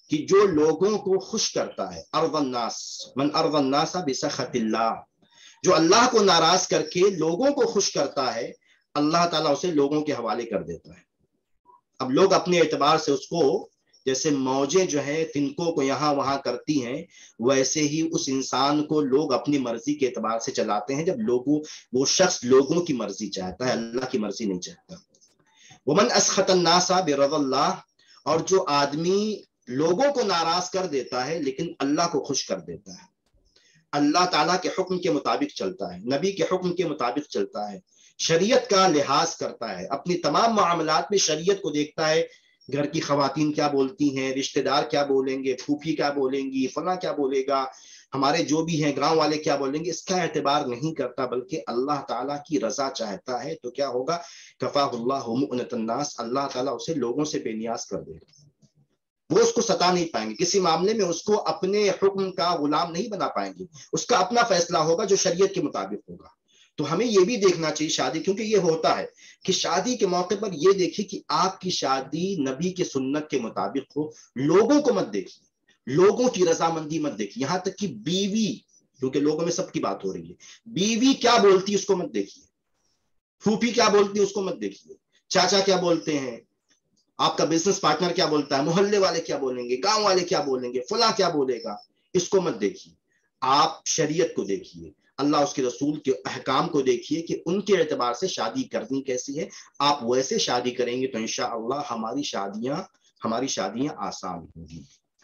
S1: کہ جو لوگوں کو خوش کرتا ہے، ارض الناس من ارض الناس بسخط اللہ، جو اللہ کو ناراض کر کے لوگوں کو خوش کرتا ہے، اللہ تعالیٰ اسے لوگوں کے حوالے کر دیتا ہے۔ اب لوگ اپنے اعتبار سے اس کو، جیسے موجیں جو ہے تنکوں کو یہاں وہاں کرتی ہیں، ویسے ہی اس انسان کو لوگ اپنی مرضی کے اعتبار سے چلاتے ہیں، جب وہ شخص لوگوں کی مرضی چاہتا ہے، اللہ کی مرضی نہیں چاہتا۔ ومن اسخط الناس برضا اللہ، اور جو آدمی لوگوں کو ناراض کر دیتا ہے لیکن اللہ کو خوش کر دیتا ہے، اللہ تعالیٰ کے حکم کے مطابق چلتا ہے، نبی کے حکم کے مطابق چلتا ہے، شریعت کا لحاظ کرتا ہے، اپنی تمام معاملات میں شریعت کو دیکھتا ہے، گھر کی خواتین کیا بولتی ہیں، رشتہ دار کیا بولیں گے، پھوپھی کیا بولیں گی، فلاں کیا بولے گا، ہمارے جو بھی ہیں گاؤں والے کیا بولیں گے، اس کا اعتبار نہیں کرتا، بلکہ اللہ تعالیٰ کی رضا چاہتا ہے، تو کیا ہوگا، کفاہ اللہ مؤنۃ الناس، اللہ تعالیٰ اسے لوگوں سے بے نیاز کر دے گا، وہ اس کو ستا نہیں پائیں گے، کسی معاملے میں اس کو اپنے حکم کا غلام نہیں بنا پائیں گے، اس کا اپنا فیصلہ ہوگا جو شریعت کے مطابق ہوگا۔ تو ہمیں یہ بھی دیکھنا چاہیے شادی، کیونکہ یہ ہوتا ہے کہ شادی کے موقع پر یہ دیکھیے کہ آپ کی شادی نبی کے سنت کے مطابق ہو، لوگوں کو مت دیکھیے، لوگوں کی رضامندی مت دیکھیے، یہاں تک کہ بیوی، کیونکہ لوگوں میں سب کی بات ہو رہی ہے، بیوی کیا بولتی ہے اس کو مت دیکھیے، پھوپھی کیا بولتی ہے اس کو مت دیکھیے، چاچا کیا بولتے ہیں، آپ کا بزنس پارٹنر کیا بولتا ہے، محلے والے کیا بولیں گے، گاؤں والے کیا بولیں گے، فلاں کیا بولے گا، اس کو مت دیکھیے، آپ شریعت کو دیکھیے، اللہ اس کے رسول کے احکام کو دیکھیے کہ ان کے اعتبار سے شادی کرنی کیسی ہے، آپ ویسے شادی کریں گے تو انشاءاللہ ہماری شادیاں آسان ہوں گی۔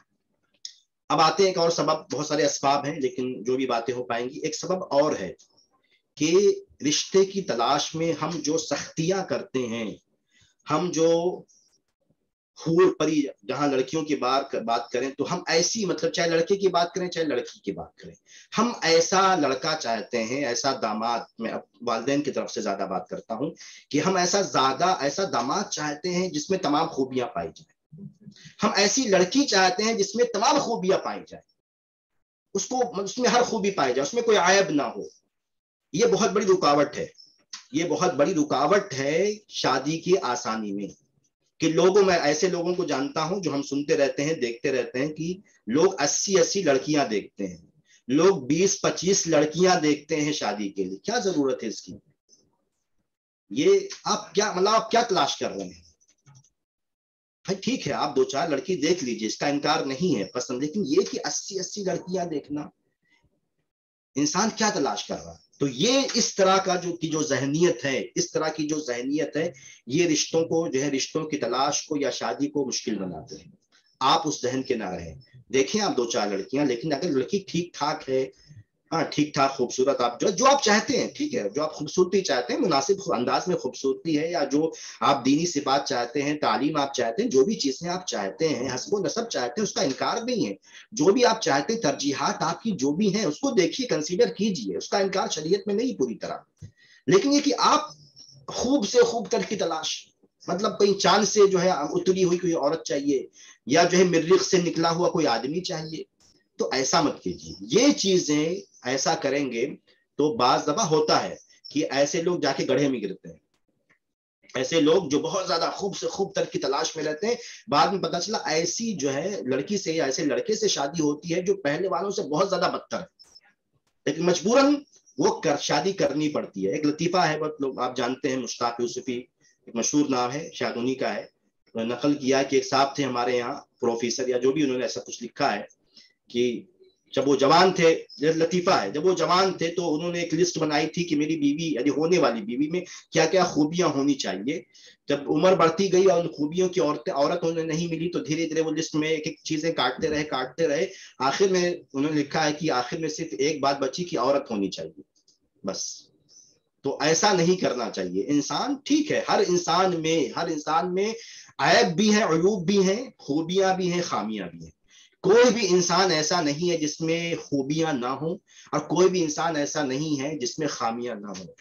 S1: اب آتے ہیں ایک اور سبب، بہت سارے اسباب ہیں لیکن جو بھی باتیں ہو پائیں گی، ایک سبب اور ہے کہ رشتے کی تلاش میں ہم جو سختیاں کرتے ہیں، ہم جو حور پری، جہاں لڑکیوں کی بات کریں تو ہم ایسی، مطلب چاہے لڑکے کی بات کریں چاہے لڑکی کی بات کریں، ہم ایسا لڑکا چاہتے ہیں، ایسا داماد، میں والدین کی طرف سے زیادہ بات کرتا ہوں کہ ہم ایسا داماد چاہتے ہیں جس میں تمام خوبیاں پائی جائیں، ہم ایسی لڑکی چاہتے ہیں جس میں تمام خوبیاں پائی جائیں، اس میں ہر خوبی پائی جائے، اس میں کوئی عیب نہ ہو۔ یہ بہت بڑی رکاوٹ ہے، یہ بہت بڑی رکاوٹ ہے شادی کی آسانی میں، کہ میں ایسے لوگوں کو جانتا ہوں جو ہم سنتے رہتے ہیں، دیکھتے رہتے ہیں کہ لوگ 80 لڑکیاں دیکھتے ہیں، لوگ 20-25 لڑکیاں دیکھتے ہیں شادی کے لیے، کیا ضرورت ہے اس کی؟ یہ آپ کیا تلاش کر رہے ہیں؟ بھائی ٹھیک ہے آپ 2-4 لڑکی دیکھ لیجئے، اس کا انکار نہیں ہے پسند، لیکن یہ کہ 80 لڑکیاں دیکھنا، انسان کیا تلاش کر رہا ہے؟ تو یہ اس طرح کا جو ذہنیت ہے، اس طرح کی جو ذہنیت ہے، یہ رشتوں کو جو ہے، رشتوں کی تلاش کو یا شادی کو مشکل بناتے ہیں۔ آپ اس ذہن کے نہ رہیں، دیکھیں آپ 2-4 لڑکیاں، لیکن اگر لڑکی ٹھیک ٹھاک ہے، ہاں ٹھیک ٹھاک خوبصورت، آپ جو آپ چاہتے ہیں، ٹھیک ہے، جو آپ خوبصورتی چاہتے ہیں، مناسب انداز میں خوبصورتی ہے، یا جو آپ دینی صفات چاہتے ہیں، تعلیم آپ چاہتے ہیں، جو بھی چیزیں آپ چاہتے ہیں، حسب و نسب چاہتے ہیں، اس کا انکار نہیں ہے، جو بھی آپ چاہتے ہیں، ترجیحات آپ کی جو بھی ہیں، اس کو دیکھیے، کنسیڈر کیجئے، اس کا انکار شریعت میں نہیں پوری طرح، لیکن یہ کہ آپ خوب سے خوب تر کی تلاش، مطلب کہیں چاند سے جو ہے اتری ہوئی کوئی عورت چاہیے، یا جو ہے مریخ سے نکلا ہوا کوئی آدمی چاہیے، تو ایسا مت کیجیے۔ یہ چیزیں ایسا کریں گے تو بعض دفعہ ہوتا ہے کہ ایسے لوگ جا کے گڑھے میں گرتے ہیں، ایسے لوگ جو بہت زیادہ خوب سے خوب تر کی تلاش میں رہتے ہیں، بعد میں پتہ چلا ایسی جو ہے لڑکی سے یا ایسے لڑکے سے شادی ہوتی ہے جو پہلے والوں سے بہت زیادہ بدتر ہے، لیکن مجبوراً وہ شادی کرنی پڑتی ہے۔ ایک لطیفہ ہے، بہت لوگ آپ جانتے ہیں، مشتاق یوسفی، ایک مشہور نام ہے، شاید انہی کا ہے، نقل کیا کہ ایک صاحب تھے ہمارے یہاں، پروفیسر یا جو بھی، انہوں نے ایسا کچھ لکھا ہے کہ جب وہ جوان تھے، لطیفہ ہے، جب وہ جوان تھے تو انہوں نے ایک لسٹ بنائی تھی کہ میری بیوی، یعنی ہونے والی بیوی میں کیا کیا خوبیاں ہونی چاہیے۔ جب عمر بڑھتی گئی اور ان خوبیوں کی عورت انہیں نہیں ملی تو دھیرے دھیرے وہ لسٹ میں ایک ایک چیزیں کاٹتے رہے، آخر میں انہوں نے لکھا ہے کہ آخر میں صرف ایک بات بچی کہ عورت ہونی چاہیے، بس۔ تو ایسا نہیں کرنا چاہیے۔ انسان ٹھیک ہے، ہر انسان میں عیب بھی ہیں، عیوب بھی ہیں، خوبیاں بھی ہیں، خامیاں بھی ہیں، کوئی بھی انسان ایسا نہیں ہے جس میں خوبیاں نہ ہوں، اور کوئی بھی انسان ایسا نہیں ہے جس میں خامیاں نہ ہوں۔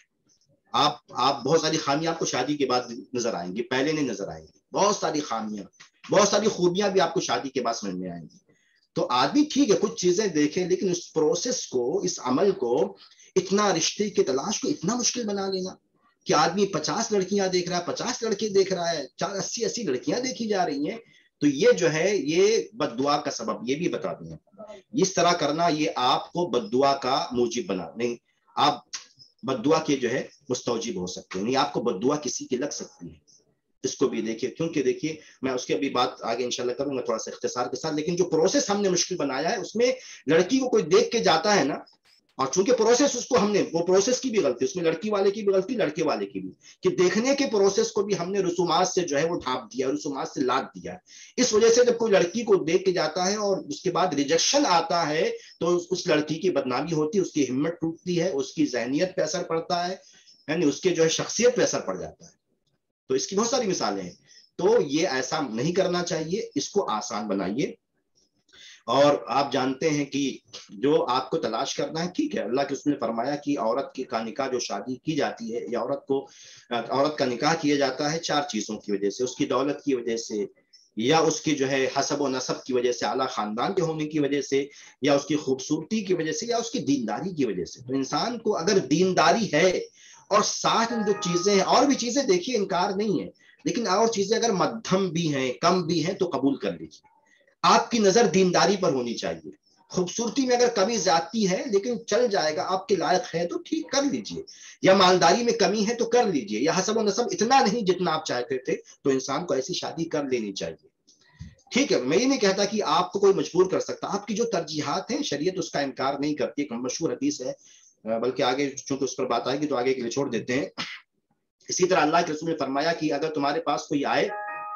S1: آپ بہت ساری خامیاں آپ کو شادی کے بعد نظر آئیں گی، پہلے نہیں نظر آئیں گی، بہت ساری خامیاں، بہت ساری خوبیاں بھی آپ کو شادی کے بعد سمجھ میں آئیں گی۔ تو آدمی ٹھیک ہے کچھ چیزیں دیکھے، لیکن اس پروسیس کو، اس عمل کو، اتنا رشتے کی تلاش کو اتنا مشکل بنا لینا کہ آدمی 50 لڑکیاں دیکھ رہا ہے، 50 لڑکے دیکھ رہا ہے، 80 لڑکیاں دیکھی جا رہی ہیں، تو یہ جو ہے یہ بد دعا کا سبب، یہ بھی بتا دوں، اس طرح کرنا یہ آپ کو بد دعا کا موجب بنا نہیں، آپ بد دعا کے جو ہے مستوجب ہو سکتے ہیں، نہیں آپ کو بد دعا کسی کی لگ سکتی ہے، اس کو بھی دیکھیے، کیونکہ دیکھیے میں اس کی ابھی بات آگے انشاءاللہ کروں گا تھوڑا سا اختصار کے ساتھ، لیکن جو پروسیس ہم نے مشکل بنایا ہے اس میں لڑکی کو کوئی دیکھ کے جاتا ہے نا، اور چونکہ پروسیس اس کو ہم نے، وہ پروسیس کی بھی غلطی، اس میں لڑکی والے کی بھی غلطی، لڑکے والے کی بھی، کہ دیکھنے کے پروسیس کو بھی ہم نے رسومات سے جو ہے وہ ڈھانپ دیا، رسومات سے لاد دیا، اس وجہ سے جب کوئی لڑکی کو دیکھ کے جاتا ہے اور اس کے بعد ریجیکشن آتا ہے تو اس لڑکی کی بدنامی ہوتی ہے، اس کی ہمت ٹوٹتی ہے، اس کی ذہنیت پہ اثر پڑتا ہے، یعنی اس کے جو ہے شخصیت پہ اثر پڑ جاتا ہے، تو اس کی بہت ساری مثالیں ہیں، تو یہ ایسا نہیں کرنا چاہیے، اس کو آسان بنائیے، اور آپ جانتے ہیں کہ جو آپ کو تلاش کرنا ہے ٹھیک ہے، اللہ کے رسول نے فرمایا کہ عورت کا نکاح جو شادی کی جاتی ہے یا عورت کا نکاح کیا جاتا ہے 4 چیزوں کی وجہ سے، اس کی دولت کی وجہ سے، یا اس کی جو ہے حسب و نسب کی وجہ سے، اعلیٰ خاندان کے ہونے کی وجہ سے، یا اس کی خوبصورتی کی وجہ سے، یا اس کی دینداری کی وجہ سے، تو انسان کو اگر دینداری ہے اور ساتھ جو چیزیں ہیں، اور بھی چیزیں دیکھیے انکار نہیں ہے، لیکن اور چیزیں اگر مدھم بھی ہیں، کم بھی ہیں تو قبول کر لیجیے، آپ کی نظر دینداری پر ہونی چاہیے، خوبصورتی میں اگر کمی زیادتی ہے لیکن چل جائے گا، آپ کے لائق ہے تو ٹھیک کر لیجئے، یا مالداری میں کمی ہے تو کر لیجئے، یا حسب و نسب اتنا نہیں جتنا آپ چاہتے تھے تو انسان کو ایسی شادی کر لینی چاہیے، ٹھیک ہے، میں یہ نہیں کہتا کہ آپ کو کوئی مجبور کر سکتا، آپ کی جو ترجیحات ہیں شریعت اس کا انکار نہیں کرتی، ایک مشہور حدیث ہے، بلکہ آگے چونکہ اس پر بات آئے گی تو آگے کے لیے چھوڑ دیتے ہیں، اسی طرح اللہ کے رسول نے فرمایا کہ اگر تمہارے پاس کوئی آئے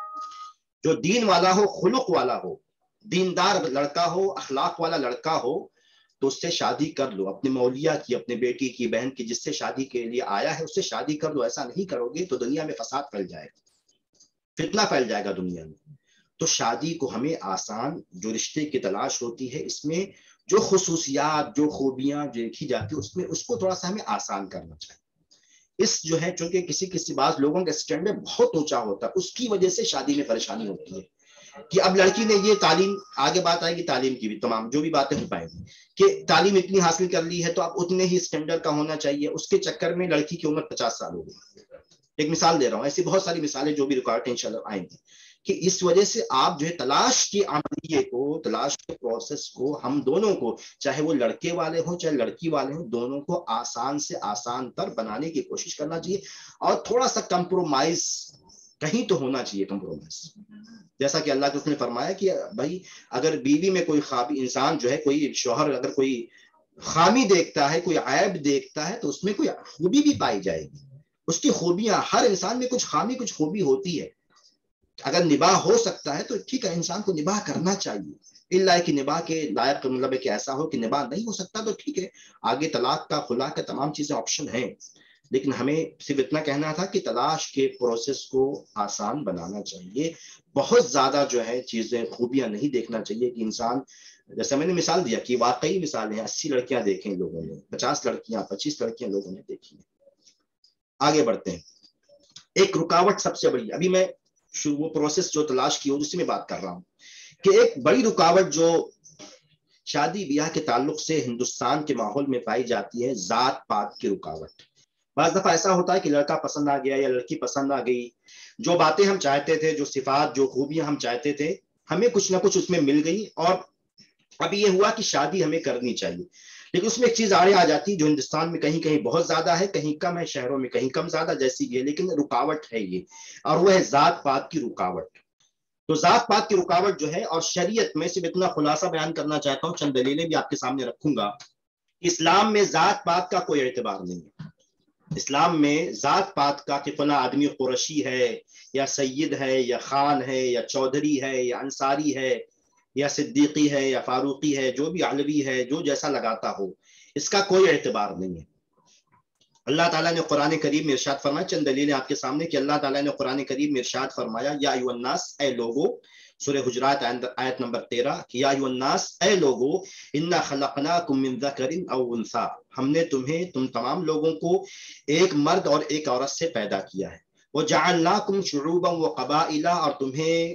S1: جو دین والا ہو، خلق والا ہو، دیندار لڑکا ہو، اخلاق والا لڑکا ہو، تو اس سے شادی کر لو، اپنے مولیہ کی، اپنے بیٹی کی، بہن کی، جس سے شادی کے لیے آیا ہے اس سے شادی کر لو، ایسا نہیں کرو گے تو دنیا میں فساد پھیل جائے گا، فتنہ پھیل جائے گا دنیا میں، تو شادی کو ہمیں آسان، جو رشتے کی تلاش ہوتی ہے اس میں جو خصوصیات، جو خوبیاں دیکھی جاتی ہے اس میں اس کو تھوڑا سا ہمیں آسان کرنا چاہیے، اس جو ہے چونکہ کسی بعض لوگوں کا اسٹینڈرڈ بہت اونچا ہوتا ہے، اس کی وجہ سے شادی میں پریشانی ہوتی ہے، کہ اب لڑکی نے یہ تعلیم، آگے بات آئے گی تعلیم کی بھی، تمام جو بھی باتیں ہو پائیں گی، کہ تعلیم اتنی حاصل کر لی ہے تو اب اتنے ہی سٹینڈرڈ کا ہونا چاہیے، اس کے چکر میں لڑکی کی عمر 50 سال ہو گئی، ایک مثال دے رہا ہوں، ایسی بہت ساری مثالیں جو بھی رکاوٹیں انشاءاللہ آئیں گی، کہ اس وجہ سے آپ جو ہے تلاش کی عملیے کو، تلاش کے پروسیس کو، ہم دونوں کو، چاہے وہ لڑکے والے ہوں چاہے لڑکی والے ہوں، دونوں کو آسان سے آسان تر بنانے کی کوشش کرنا چاہیے، اور تھوڑا سا کمپرومائز کہیں تو ہونا چاہیے، کمپرومائز، جیسا کہ اللہ کے اس نے فرمایا کہ بھائی اگر بیوی میں کوئی خامی، انسان جو ہے کوئی شوہر اگر کوئی خامی دیکھتا ہے، کوئی عیب دیکھتا ہے تو اس میں کوئی خوبی بھی پائی جائے گی، اس کی خوبیاں، ہر انسان میں کچھ خامی کچھ خوبی ہوتی ہے، اگر نباہ ہو سکتا ہے تو ٹھیک ہے، انسان کو نباہ کرنا چاہیے، اللہ کی نباہ کے لائق، مطلب ہے کہ ایسا ہو کہ نباہ نہیں ہو سکتا تو ٹھیک ہے، آگے طلاق کا، خلا کا، تمام چیزیں آپشن ہیں، لیکن ہمیں صرف اتنا کہنا تھا کہ تلاش کے پروسیس کو آسان بنانا چاہیے، بہت زیادہ جو ہے چیزیں، خوبیاں نہیں دیکھنا چاہیے، کہ انسان، جیسا میں نے مثال دیا کہ واقعی مثال ہے، 80 لڑکیاں دیکھیں لوگوں نے، 50 لڑکیاں، 25 لڑکیاں لوگوں نے دیکھی ہیں، آگے بڑھتے ہیں، ایک رکاوٹ سب سے بڑی، ابھی میں وہ پروسیس جو تلاش کی ہو اسی میں بات کر رہا ہوں، کہ ایک بڑی رکاوٹ جو شادی بیاہ کے تعلق سے ہندوستان کے ماحول میں پائی جاتی ہے، ذات پات کی رکاوٹ، بعض دفعہ ایسا ہوتا ہے کہ لڑکا پسند آ گیا یا لڑکی پسند آ گئی، جو باتیں ہم چاہتے تھے، جو صفات، جو خوبیاں ہم چاہتے تھے، ہمیں کچھ نہ کچھ اس میں مل گئی، اور اب یہ ہوا کہ شادی ہمیں کرنی چاہیے، لیکن اس میں ایک چیز آڑے آ جاتی جو ہندوستان میں کہیں کہیں بہت زیادہ ہے، کہیں کم ہے، شہروں میں کہیں کم زیادہ جیسی بھی ہے، لیکن رکاوٹ ہے یہ، اور وہ ہے ذات پات کی رکاوٹ، تو ذات پات کی رکاوٹ جو ہے، اور شریعت میں صرف اتنا خلاصہ بیان کرنا چاہتا ہوں، چند دلیلیں بھی آپ کے سامنے رکھوں گا، اسلام میں ذات پات کا کوئی اعتبار نہیں ہے، اسلام میں ذات پات کا کہ فلاں آدمی قرشی ہے یا سید ہے یا خان ہے یا چودھری ہے یا انصاری ہے یا صدیقی ہے یا فاروقی ہے، جو بھی علوی ہے، جو جیسا لگاتا ہو، اس کا کوئی اعتبار نہیں ہے، اللہ تعالیٰ نے قرآن کریم میں ارشاد فرمایا، چند دلیلیں آپ کے سامنے، کہ اللہ تعالیٰ نے قرآن کریم میں ارشاد فرمایا، یا ایھا الناس، اے لوگو، سورہ حجرات آیت نمبر 13، کہ یا ایھا الناس، اے لوگو، انا خلقناکم من ذکر او انثی، ہم نے تم تمام لوگوں کو ایک مرد اور ایک عورت سے پیدا کیا ہے، وجعلناکم شعوبا وقبائل، اور تمہیں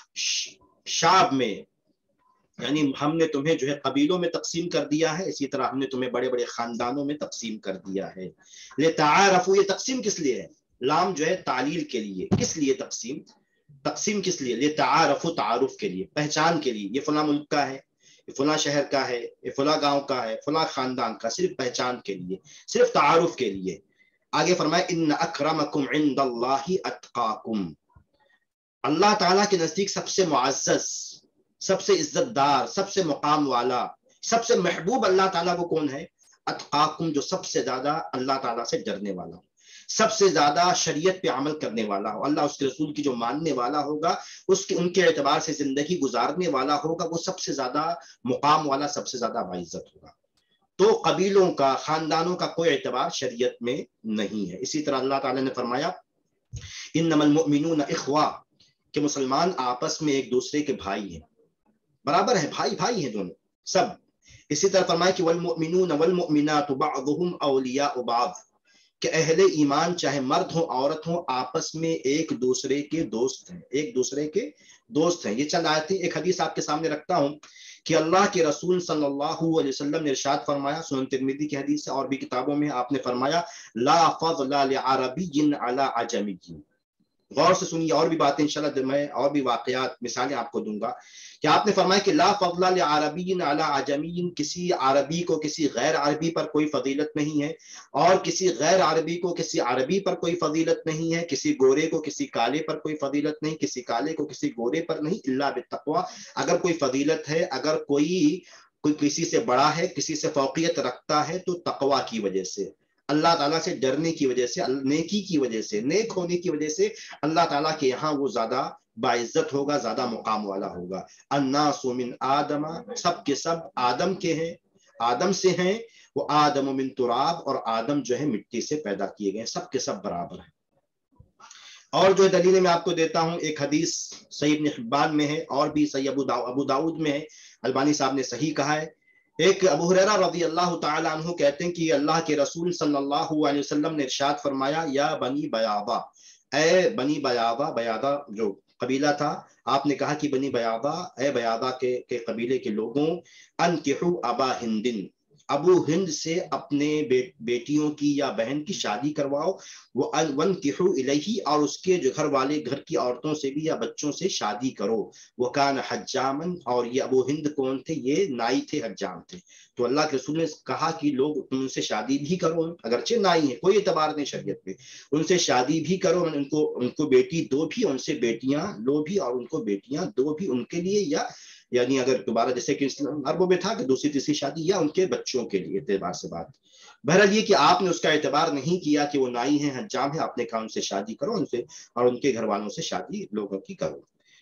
S1: شعب میں، یعنی ہم نے تمہیں جو ہے قبیلوں میں تقسیم کر دیا ہے، اسی طرح ہم نے تمہیں بڑے بڑے خاندانوں میں تقسیم کر دیا ہے، لتعارفوا، یہ تقسیم کس لیے ہے، لام جو ہے تعلیل کے لیے، کس لیے تقسیم، تقسیم کس لیے؟ لتعارف، تعارف کے لیے، پہچان کے لیے، یہ فلاں ملک کا ہے، یہ فلاں شہر کا ہے، یہ فلاں گاؤں کا ہے، فلاں خاندان کا، صرف پہچان کے لیے، صرف تعارف کے لیے۔ آگے فرمایا ان اکرمکم عند اللہ اتقاکم، اللہ تعالیٰ کے نزدیک سب سے معزز، سب سے عزت دار، سب سے مقام والا، سب سے محبوب اللہ تعالیٰ کو کون ہے؟ اتقاکم، جو سب سے زیادہ اللہ تعالیٰ سے ڈرنے والا ہو، سب سے زیادہ شریعت پہ عمل کرنے والا ہو، اللہ اس کے رسول کی جو ماننے والا ہوگا، ان کے اعتبار سے زندگی گزارنے والا ہوگا، وہ سب سے زیادہ مقام والا، سب سے زیادہ باعزت ہوگا۔ تو قبیلوں کا، خاندانوں کا کوئی اعتبار شریعت میں نہیں ہے۔ اسی طرح اللہ تعالیٰ نے فرمایا انما المؤمنون اخوہ، کہ مسلمان آپس میں ایک دوسرے کے بھائی ہیں، برابر ہیں، بھائی بھائی ہیں دونوں سب۔ اسی طرح فرمایا کہ والمؤمنون والمؤمنات بعضهم اولیاء بعض، کہ اہل ایمان چاہے مرد ہوں عورت ہوں آپس میں ایک دوسرے کے دوست ہیں، ایک دوسرے کے دوست ہیں۔ یہ چند آیتیں، ایک حدیث آپ کے سامنے رکھتا ہوں کہ اللہ کے رسول صلی اللہ علیہ وسلم نے ارشاد فرمایا، سنن ترمذی کی حدیث ہے اور بھی کتابوں میں آپ نے فرمایا لا فضل لعربی علی عجمی۔ غور سے سنیے، اور بھی باتیں انشاءاللہ میں اور بھی واقعات مثالیں آپ کو دوں گا کہ آپ نے فرمایا کہ لا فضل لعربی علی عجمی، کسی عربی کو کسی غیر عربی پر کوئی فضیلت نہیں ہے، اور کسی غیر عربی کو کسی عربی پر کوئی فضیلت نہیں ہے، کسی گورے کو کسی کالے پر کوئی فضیلت نہیں، کسی کالے کو کسی گورے پر نہیں، الا بالتقوی، اگر کوئی فضیلت ہے، اگر کوئی کسی سے بڑا ہے، کسی سے فوقیت رکھتا ہے تو تقوی کی وجہ سے، اللہ تعالیٰ سے ڈرنے کی وجہ سے، نیکی کی وجہ سے، نیک ہونے کی وجہ سے اللہ تعالیٰ کے یہاں وہ زیادہ باعزت ہوگا، زیادہ مقام والا ہوگا۔ الناس من آدم، سب کے سب آدم کے ہیں، آدم سے ہیں، وہ آدم من تراب، اور آدم جو ہے مٹی سے پیدا کیے گئے، سب کے سب برابر ہیں۔ اور جو دلیل میں آپ کو دیتا ہوں، ایک حدیث صحیح ابن حبان میں ہے اور بھی صحیح ابو داؤد میں ہے، البانی صاحب نے صحیح کہا ہے۔ ایک ابو ہریرہ رضی اللہ تعالی عنہ کہتے ہیں کہ اللہ کے رسول صلی اللہ علیہ وسلم نے ارشاد فرمایا یا بنی بیاضا، اے بنی بیاضا، بیاضا جو قبیلہ تھا، آپ نے کہا کہ بنی بیاضا، اے بیاضا کے قبیلے کے لوگوں، انکحوا ابا ہندن، ابو ہند سے اپنے بیٹیوں کی یا بہن کی شادی کرواؤ، وانکحوا الیہ، اور اس کے جو گھر والے گھر کی عورتوں سے بھی یا بچوں سے شادی کرو، وکان حجاما، اور یہ ابو ہند کون تھے؟ یہ نائی تھے، حجام تھے۔ تو اللہ کے رسول نے کہا کہ لوگ تم ان سے شادی بھی کرو، اگرچہ نائی ہیں، کوئی اعتبار نہیں شریعت پہ، ان سے شادی بھی کرو، ان کو بیٹی دو بھی، ان سے بیٹیاں لو بھی، اور ان کو بیٹیاں دو بھی ان کے لیے، یا یعنی اگر دوبارہ جیسے کہ عربوں میں تھا کہ دوسری تیسری شادی، یا ان کے بچوں کے لیے اعتبار سے بات۔ بہرحال یہ کہ آپ نے اس کا اعتبار نہیں کیا کہ وہ نائی ہیں، حجام ہیں، آپ نے کہا ان سے شادی کرو، ان سے اور ان کے گھر والوں سے شادی لوگوں کی کرو۔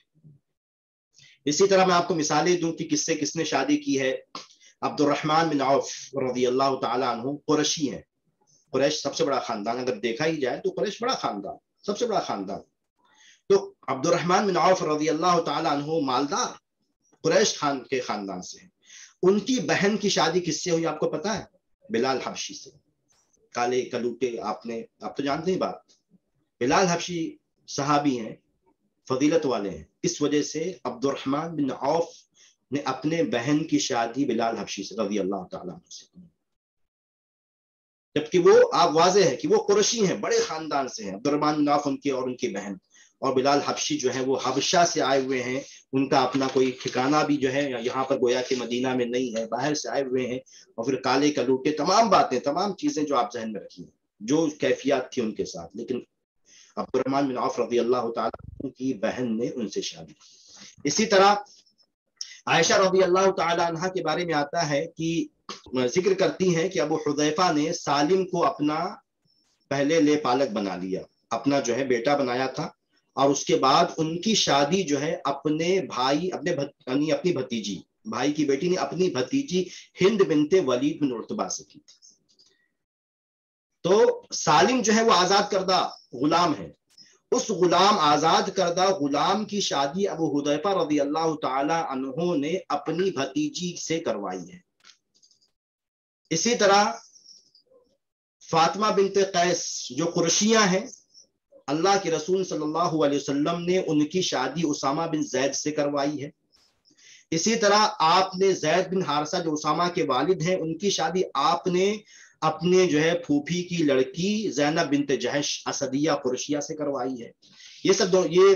S1: اسی طرح میں آپ کو مثالیں دوں کہ کس سے کس نے شادی کی ہے۔ عبد الرحمن بن عوف رضی اللہ تعالی عنہ قریشی ہیں، قریش سب سے بڑا خاندان، اگر دیکھا ہی جائے تو قریش بڑا خاندان، سب سے بڑا خاندان۔ تو عبد الرحمن بن عوف رضی اللہ تعالی عنہ مالدار قریش خان کے خاندان سے ہیں۔ ان کی بہن کی شادی کس سے ہوئی آپ کو پتا ہے؟ بلال حبشی سے، کالے کلوٹے، آپ تو جانتے ہیں بات، بلال حبشی صحابی ہیں، فضیلت والے ہیں، اس وجہ سے عبد الرحمن بن عوف نے اپنے بہن کی شادی بلال حبشی سے رضی اللہ تعالیٰ عنہ سے کی، جبکہ وہ آپ واضح ہے کہ وہ قریشی ہیں، بڑے خاندان سے ہیں، عبد الرحمن بن عوف ان کی اور ان کی بہن، اور بلال حبشی جو ہے وہ حبشہ سے آئے ہوئے ہیں، ان کا اپنا کوئی ٹھکانہ بھی جو ہے یہاں پر گویا کہ مدینہ میں نہیں ہے، باہر سے آئے ہوئے ہیں، اور پھر کالے کلوٹے، تمام باتیں، تمام چیزیں جو آپ ذہن میں رکھی ہیں، جو کیفیات تھی ان کے ساتھ، لیکن عبد الرحمن بن عوف رضی اللہ تعالیٰ کی بہن نے ان سے شادی۔ اسی طرح عائشہ رضی اللہ تعالی عنہ کے بارے میں آتا ہے کہ ذکر کرتی ہیں کہ ابو حذیفہ نے سالم کو اپنا پہلے لے پالک بنا لیا، اپنا جو ہے بیٹا بنایا تھا، اور اس کے بعد ان کی شادی جو ہے اپنے بھائی، اپنی بھتیجی، بھائی کی بیٹی نے اپنی بھتیجی ہند بنت ولید بن عتبہ سے کی تھی۔ تو سالم جو ہے وہ آزاد کردہ غلام ہے، اس غلام، آزاد کردہ غلام کی شادی ابو حذیفہ رضی اللہ تعالی عنہ نے اپنی بھتیجی سے کروائی ہے۔ اسی طرح فاطمہ بنت قیس جو قریشیہ ہیں، اللہ کے رسول صلی اللہ علیہ وسلم نے ان کی شادی اسامہ بن زید سے کروائی ہے۔ اسی طرح آپ نے زید بن حارثہ جو اسامہ کے والد ہیں، ان کی شادی آپ نے اپنے جو ہے پھوپھی کی لڑکی زینب بنت جہش اسدیہ قریشیہ سے کروائی ہے۔ یہ سب یہ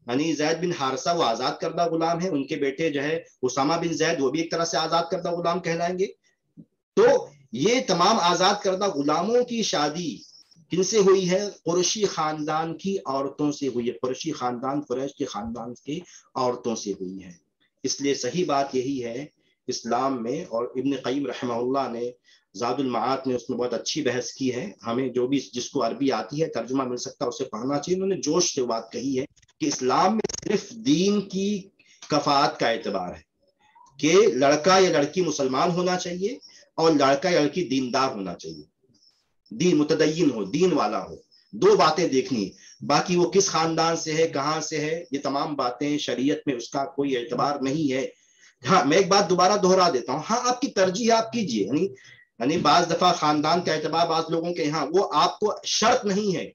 S1: یعنی زید بن حارثہ وہ آزاد کردہ غلام ہے، ان کے بیٹے جو ہے اسامہ بن زید وہ بھی ایک طرح سے آزاد کردہ غلام کہلائیں گے. تو یہ تمام آزاد کردہ غلاموں کی شادی کن سے ہوئی ہے؟ قریشی خاندان کی عورتوں سے ہوئی ہے، قریشی خاندان، قریش کے خاندان کی عورتوں سے ہوئی ہے. اس لیے صحیح بات یہی ہے اسلام میں، اور ابن قیم رحمہ اللہ نے زاد المعاد میں اس میں بہت اچھی بحث کی ہے. ہمیں جو بھی جس کو عربی آتی ہے ترجمہ مل سکتا ہے اسے پڑھنا چاہیے. انہوں نے جوش سے بات کہی ہے کہ اسلام میں صرف دین کی کفاءت کا اعتبار ہے کہ لڑکا یا لڑکی مسلمان ہونا چاہیے اور لڑکا یا لڑکی دیندار ہونا چاہیے، دین متدین ہو، دین والا ہو. دو باتیں دیکھنی، باقی وہ کس خاندان سے ہے، کہاں سے ہے، یہ تمام باتیں شریعت میں اس کا کوئی اعتبار نہیں ہے. ہاں میں ایک بات دوبارہ دہرا دیتا ہوں، ہاں آپ کی ترجیح آپ کیجئے، یعنی بعض دفعہ خاندان کا اعتبار بعض لوگوں کے یہاں وہ آپ کو شرط نہیں ہے،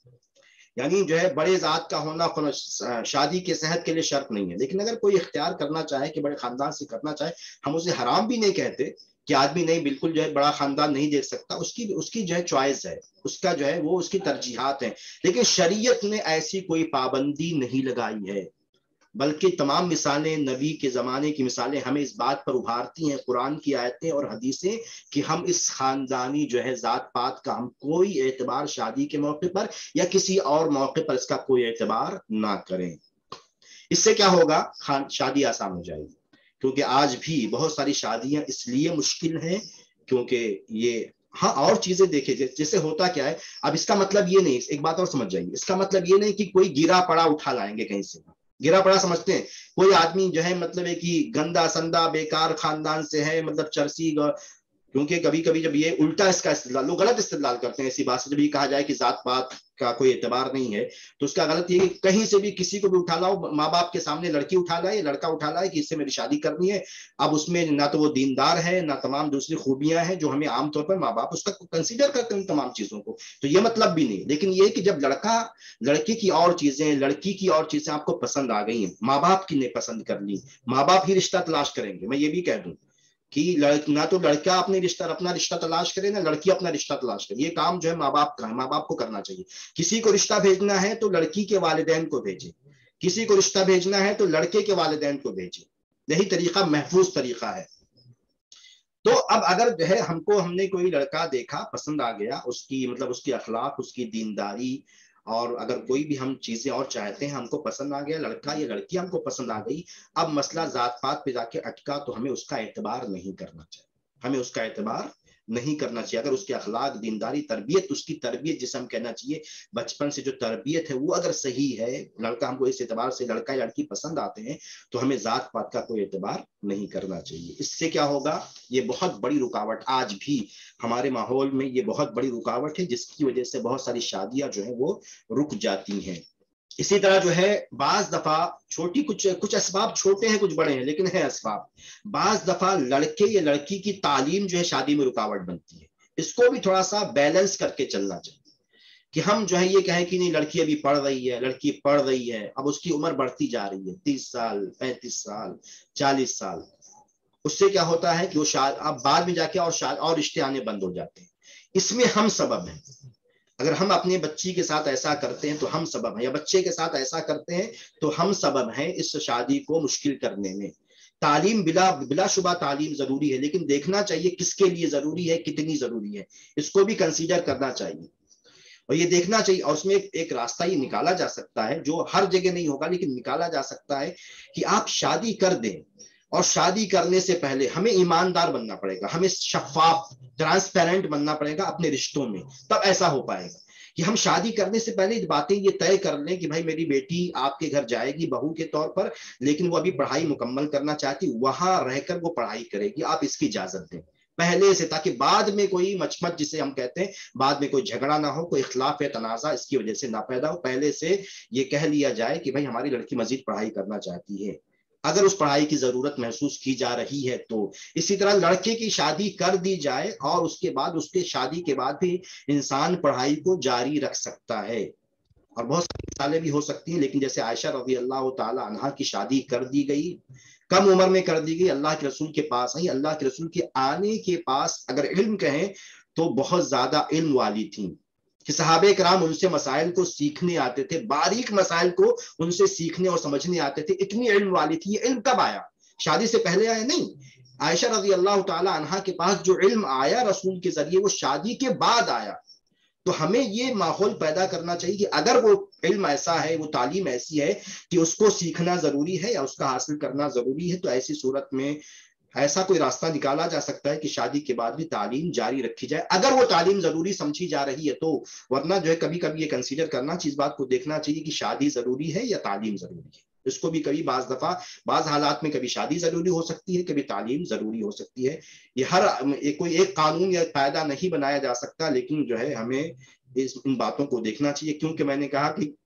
S1: یعنی جو ہے بڑے ذات کا ہونا شادی کے صحت کے لیے شرط نہیں ہے. لیکن اگر کوئی اختیار کرنا چاہے کہ بڑے خاندان سے کرنا چاہے، ہم اسے حرام بھی نہیں کہتے کہ آدمی نہیں بالکل جو ہے بڑا خاندان نہیں دیکھ سکتا، اس کی جو ہے چوائس ہے، اس کا جو ہے وہ اس کی ترجیحات ہیں. لیکن شریعت نے ایسی کوئی پابندی نہیں لگائی ہے، بلکہ تمام مثالیں نبی کے زمانے کی مثالیں ہمیں اس بات پر ابھارتی ہیں، قرآن کی آیتیں اور حدیثیں، کہ ہم اس خاندانی جو ہے ذات پات کا ہم کوئی اعتبار شادی کے موقع پر یا کسی اور موقع پر اس کا کوئی اعتبار نہ کریں. اس سے کیا ہوگا؟ شادی آسان ہو جائے گی. کیونکہ آج بھی بہت ساری شادیاں اس لیے مشکل ہیں کیونکہ یہ ہاں اور چیزیں دیکھیں جیسے ہوتا کیا ہے. اب اس کا مطلب یہ نہیں، ایک بات اور سمجھ جائیے، اس کا مطلب یہ نہیں کہ کوئی گرا پڑا اٹھا لائیں گے کہیں سے. گرا پڑا سمجھتے ہیں کوئی آدمی جو ہے مطلب ہے کہ گندا سندا بیکار خاندان سے ہے، مطلب چرسی، کیونکہ کبھی کبھی جب یہ الٹا اس کا استدلال لوگ غلط استدلال کرتے ہیں ایسی بات سے، جب یہ کہا جائے کہ ذات پات کا کوئی اعتبار نہیں ہے تو اس کا غلط یہ کہ کہیں سے بھی کسی کو بھی اٹھا لاؤ، ماں باپ کے سامنے لڑکی اٹھا لائے، لڑکا اٹھا لائے کہ اس سے میری شادی کرنی ہے. اب اس میں نہ تو وہ دیندار ہے نہ تمام دوسری خوبیاں ہیں جو ہمیں عام طور پر ماں باپ اس کا کنسیڈر کرتے ہیں ان تمام چیزوں کو، تو یہ مطلب بھی نہیں. لیکن یہ کہ جب لڑکی کی اور چیزیں، لڑکی کی اور چیزیں آپ کو پسند آ گئی ہیں، ماں باپ کی نے پسند کر لی، ماں باپ ہی رشتہ تلاش کریں گے. میں یہ بھی کہہ دوں کہ نہ تو لڑکا اپنا رشتہ تلاش کرے نہ لڑکی اپنا رشتہ تلاش کرے. یہ کام جو ہے ماں باپ کا ہے، ماں باپ کو کرنا چاہیے. کسی کو رشتہ بھیجنا ہے تو لڑکی کے والدین کو بھیجے، کسی کو رشتہ بھیجنا ہے تو لڑکے کے والدین کو بھیجے. یہی طریقہ محفوظ طریقہ ہے. تو اب اگر جو ہے ہم نے کوئی لڑکا دیکھا، پسند آ گیا، اس کی اخلاق، اس کی دینداری، اور اگر کوئی بھی ہم چیزیں اور چاہتے ہیں، ہم کو پسند آ گیا لڑکا یا لڑکی ہم کو پسند آ گئی، اب مسئلہ ذات پات پہ جا کے اٹکا تو ہمیں اس کا اعتبار نہیں کرنا چاہیے، ہمیں اس کا اعتبار نہیں کرنا چاہیے. اگر اس کے اخلاق، دینداری، تربیت، اس کی تربیت جسے ہم کہنا چاہیے بچپن سے جو تربیت ہے وہ اگر صحیح ہے، لڑکا ہم کو اس اعتبار سے لڑکا یا لڑکی پسند آتے ہیں تو ہمیں ذات پات کا کوئی اعتبار نہیں کرنا چاہیے. اس سے کیا ہوگا؟ یہ بہت بڑی رکاوٹ آج بھی ہمارے ماحول میں، یہ بہت بڑی رکاوٹ ہے جس کی وجہ سے بہت ساری شادیاں جو ہیں وہ رک جاتی ہیں. اسی طرح جو ہے بعض دفعہ کچھ اسباب چھوٹے ہیں، کچھ بڑے ہیں، لیکن ہے اسباب. بعض دفعہ لڑکے یا لڑکی کی تعلیم جو ہے شادی میں رکاوٹ بنتی ہے. اس کو بھی تھوڑا سا بیلنس کر کے چلنا چاہیے کہ ہم جو ہے یہ کہیں کہ نہیں لڑکی ابھی پڑھ رہی ہے، اب اس کی عمر بڑھتی جا رہی ہے، 30 سال، 35 سال، 40 سال. اس سے کیا ہوتا ہے کہ وہ اب بعد میں جا کے اور رشتے آنے بند ہو جاتے ہیں. اس میں ہم سبب ہیں. اگر ہم اپنے بچی کے ساتھ ایسا کرتے ہیں تو ہم سبب ہیں، یا بچے کے ساتھ ایسا کرتے ہیں تو ہم سبب ہیں اس شادی کو مشکل کرنے میں. تعلیم بلا شبہ تعلیم ضروری ہے، لیکن دیکھنا چاہیے کس کے لیے ضروری ہے، کتنی ضروری ہے، اس کو بھی کنسیڈر کرنا چاہیے اور یہ دیکھنا چاہیے. اور اس میں ایک راستہ یہ نکالا جا سکتا ہے جو ہر جگہ نہیں ہوگا لیکن نکالا جا سکتا ہے کہ آپ شادی کر دیں اور شادی کرنے سے پہلے ہمیں ایماندار بننا پڑے گا، ہمیں شفاف، ٹرانسپیرنٹ بننا پڑے گا اپنے رشتوں میں، تب ایسا ہو پائے گا کہ ہم شادی کرنے سے پہلے باتیں یہ طے کر لیں کہ بھائی میری بیٹی آپ کے گھر جائے گی بہو کے طور پر، لیکن وہ ابھی پڑھائی مکمل کرنا چاہتی، وہاں رہ کر وہ پڑھائی کرے گی، آپ اس کی اجازت دیں پہلے سے، تاکہ بعد میں کوئی مچمچ جسے ہم کہتے ہیں، بعد میں کوئی جھگڑا نہ ہو، کوئی اختلاف یا تنازع اس کی وجہ سے نہ پیدا ہو. پہلے سے یہ کہہ لیا جائے کہ بھائی ہماری لڑکی مزید پڑھائی کرنا چاہتی ہے، اگر اس پڑھائی کی ضرورت محسوس کی جا رہی ہے تو. اسی طرح لڑکے کی شادی کر دی جائے اور اس کے بعد اس کے شادی کے بعد بھی انسان پڑھائی کو جاری رکھ سکتا ہے. اور بہت ساری مثالیں بھی ہو سکتی ہیں، لیکن جیسے عائشہ رضی اللہ تعالی عنہا کی شادی کر دی گئی، کم عمر میں کر دی گئی، اللہ کے رسول کے پاس آئی، اللہ کے رسول کے آنے کے پاس اگر علم کہیں تو بہت زیادہ علم والی تھیں، کہ صحابہ کرام ان سے مسائل کو سیکھنے آتے تھے، باریک مسائل کو ان سے سیکھنے اور سمجھنے آتے تھے، اتنی علم والی تھی. یہ علم کب آیا؟ شادی سے پہلے آیا نہیں. عائشہ رضی اللہ تعالی عنہا کے پاس جو علم آیا رسول کے ذریعے وہ شادی کے بعد آیا. تو ہمیں یہ ماحول پیدا کرنا چاہیے کہ اگر وہ علم ایسا ہے، وہ تعلیم ایسی ہے کہ اس کو سیکھنا ضروری ہے یا اس کا حاصل کرنا ضروری ہے، تو ایسی صورت میں ایسا کوئی راستہ نکالا جا سکتا ہے کہ شادی کے بعد بھی تعلیم جاری رکھی جائے، اگر وہ تعلیم ضروری سمجھی جا رہی ہے تو. ورنہ جو ہے کبھی کبھی یہ کنسیڈر کرنا چاہیے، اس بات کو دیکھنا چاہیے کہ شادی ضروری ہے یا تعلیم ضروری ہے. اس کو بھی کبھی بعض دفعہ بعض حالات میں کبھی شادی ضروری ہو سکتی ہے، کبھی تعلیم ضروری ہو سکتی ہے. یہ کوئی ایک قانون یا قاعدہ نہیں بنایا جا سکتا، لیکن جو ہے ہمیں ان باتوں کو دیکھنا چاہیے. کیونکہ میں نے کہا کہ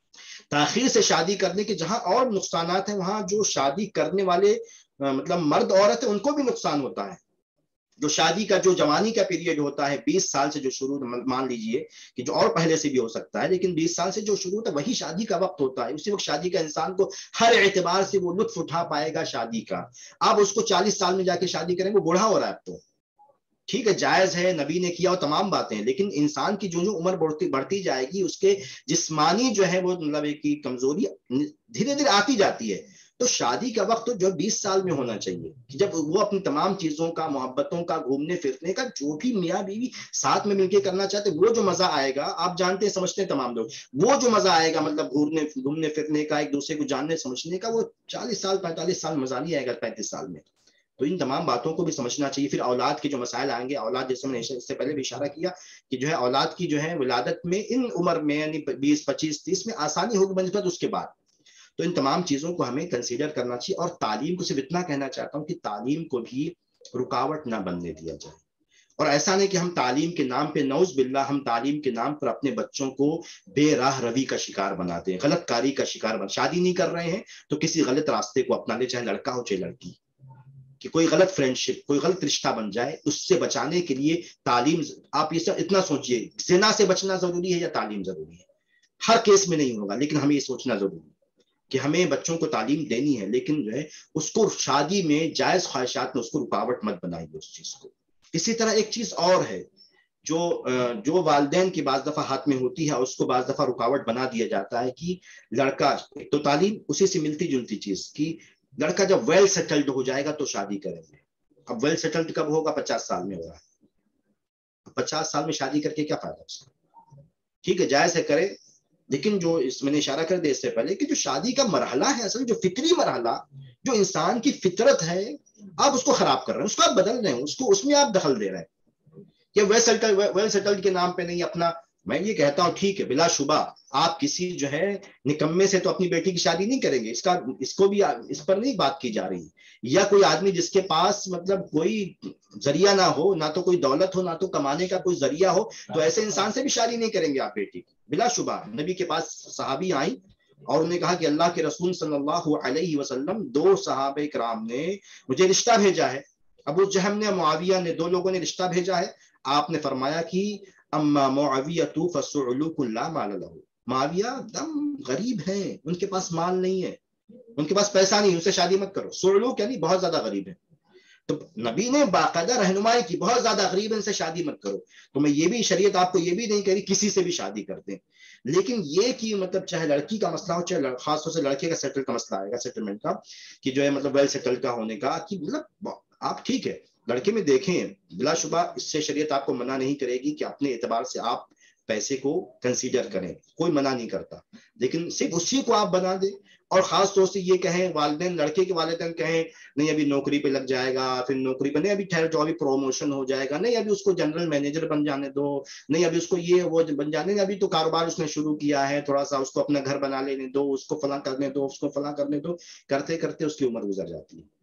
S1: تاخیر سے شادی کرنے کے جہاں اور نقصانات ہیں، وہاں جو شادی کرنے والے مطلب مرد عورت ہیں ان کو بھی نقصان ہوتا ہے. جو شادی کا جو جوانی کا پیریڈ ہوتا ہے 20 سال سے جو شروع، مان لیجئے کہ جو اور پہلے سے بھی ہو سکتا ہے، لیکن 20 سال سے جو شروع ہوتا ہے وہی شادی کا وقت ہوتا ہے. اسی وقت شادی کا انسان کو ہر اعتبار سے وہ لطف اٹھا پائے گا شادی کا. آپ اس کو 40 سال میں جا کے شادی کریں، وہ بوڑھا ہو رہا ہے اب تو. ٹھیک ہے، جائز ہے، نبی نے کیا اور تمام باتیں ہیں، لیکن انسان کی جو عمر بڑھتی جائے گی اس کے جسمانی جو ہے وہ مطلب ایک کمزوری دھیرے دھیرے آتی جاتی ہے. تو شادی کا وقت جو 20 سال میں ہونا چاہیے کہ جب وہ اپنی تمام چیزوں کا، محبتوں کا، گھومنے پھرنے کا، جو بھی میاں بیوی ساتھ میں مل کے کرنا چاہتے وہ جو مزہ آئے گا، آپ جانتے ہیں سمجھتے ہیں تمام لوگ، وہ جو مزہ آئے گا مطلب گھومنے پھرنے کا، ایک دوسرے کو جاننے سمجھنے کا، وہ 40 سال 45 سال مزہ نہیں آئے گا 35 سال میں. تو ان تمام باتوں کو بھی سمجھنا چاہیے. پھر اولاد کے جو مسائل آئیں گے، اولاد جیسے میں نے اس سے پہلے بھی اشارہ کیا کہ جو ہے اولاد کی جو ہے ولادت میں ان عمر میں یعنی 20 25 30 میں آسانی ہوگی بنسبت اس کے بعد. تو ان تمام چیزوں کو ہمیں کنسیڈر کرنا چاہیے. اور تعلیم کو صرف اتنا کہنا چاہتا ہوں کہ تعلیم کو بھی رکاوٹ نہ بننے دیا جائے. اور ایسا نہیں کہ ہم تعلیم کے نام پہ نعوذ باللہ ہم تعلیم کے نام پر اپنے بچوں کو بے راہ روی کا شکار بناتے ہیں، غلط کاری کا شکار شادی نہیں کر رہے ہیں تو کسی غلط راستے کو اپنا لے، چاہے لڑکا ہو چاہے لڑکی، کہ کوئی غلط فرینڈشپ، کوئی غلط رشتہ بن جائے. اس سے بچانے کے لیے تعلیم، آپ یہ اتنا سوچئے زنا سے بچنا ضروری ہے یا تعلیم ضروری ہے؟ ہر کیس میں نہیں ہوگا، لیکن ہمیں یہ سوچنا ضروری ہے کہ ہمیں بچوں کو تعلیم دینی ہے، لیکن جو ہے اس کو شادی میں جائز خواہشات میں اس کو رکاوٹ مت بنائیے اس چیز کو. اسی طرح ایک چیز اور ہے جو والدین کی بعض دفعہ ہاتھ میں ہوتی ہے، اس کو بعض دفعہ رکاوٹ بنا دیا جاتا ہے کہ لڑکا، تو تعلیم اسی سے ملتی جلتی چیز کہ لڑکا جب ویل سیٹلڈ ہو جائے گا تو شادی کریں گے. اب ویل سیٹلڈ کب ہوگا؟ 50 سال میں ہوگا. 50 سال میں شادی کر کے کیا فائدہ اس کا؟ ٹھیک ہے جائز ہے کرے، لیکن جو میں نے اشارہ کر دیا اس سے پہلے کہ جو شادی کا مرحلہ ہے، اصل جو فطری مرحلہ، جو انسان کی فطرت ہے، آپ اس کو خراب کر رہے ہیں، اس کو آپ بدل رہے ہیں، اس میں آپ دخل دے رہے ہیں. یہ ویل سیٹلڈ کے نام پہ نہیں اپنا. میں یہ کہتا ہوں ٹھیک ہے، بلا شبہ آپ کسی جو ہے نکمے سے تو اپنی بیٹی کی شادی نہیں کریں گے، اس کو بھی اس پر نہیں بات کی جا رہی. یا کوئی آدمی جس کے پاس مطلب کوئی ذریعہ نہ ہو، نہ تو کوئی دولت ہو، نہ تو کمانے کا کوئی ذریعہ ہو، تو ایسے انسان سے بھی شادی نہیں کریں گے آپ بیٹی کی. بلا شبہ نبی کے پاس صحابی آئیں اور انہوں نے کہا کہ اللہ کے رسول صلی اللہ علیہ وسلم 2 صحابہ کرام نے مجھے رشتہ بھیجا ہے. ابو جہم نے، معاویہ نے، 2 لوگوں نے رشتہ بھیجا ہے. آپ نے فرمایا کہ اما معاویہ فسعلوک لا مال لہ، معاویہ دم غریب ہیں، ان کے پاس مال نہیں ہے، ان کے پاس پیسہ نہیں، ان سے شادی مت کرو. سعلوک یعنی بہت زیادہ غریب ہے. تو نبی نے باقاعدہ رہنمائی کی، بہت زیادہ غریب ان سے شادی مت کرو. تو میں یہ بھی، شریعت آپ کو یہ بھی نہیں کہہ رہی کسی سے بھی شادی کرتے، لیکن یہ کہ مطلب چاہے لڑکی کا مسئلہ ہو، چاہے خاص طور سے لڑکے کا سیٹل کا مسئلہ آئے گا، سیٹلمنٹ کا، کہ جو ہے مطلب ویل سیٹل کا ہونے کا، کہ مطلب آپ ٹھیک ہے لڑکے میں دیکھیں، بلا شبہ اس سے شریعت آپ کو منع نہیں کرے گی کہ اپنے اعتبار سے آپ پیسے کو کنسیڈر کریں، کوئی منع نہیں کرتا، لیکن صرف اسی کو آپ بنا دیں. اور خاص طور سے یہ کہیں والدین، لڑکے کے والدین کہیں نہیں ابھی نوکری پہ لگ جائے گا، پھر نوکری پہ نہیں، ابھی ٹھہر جو ابھی پروموشن ہو جائے گا، نہیں ابھی اس کو جنرل مینیجر بن جانے دو، نہیں ابھی اس کو یہ وہ بن جانے، ابھی تو کاروبار اس نے شروع کیا ہے، تھوڑا سا اس کو اپنا گھر بنا لینے دو، اس کو فلاں کرنے دو، اس کو فلاں کرنے دو، کرتے کرتے اس کی عمر گزر جاتی ہے.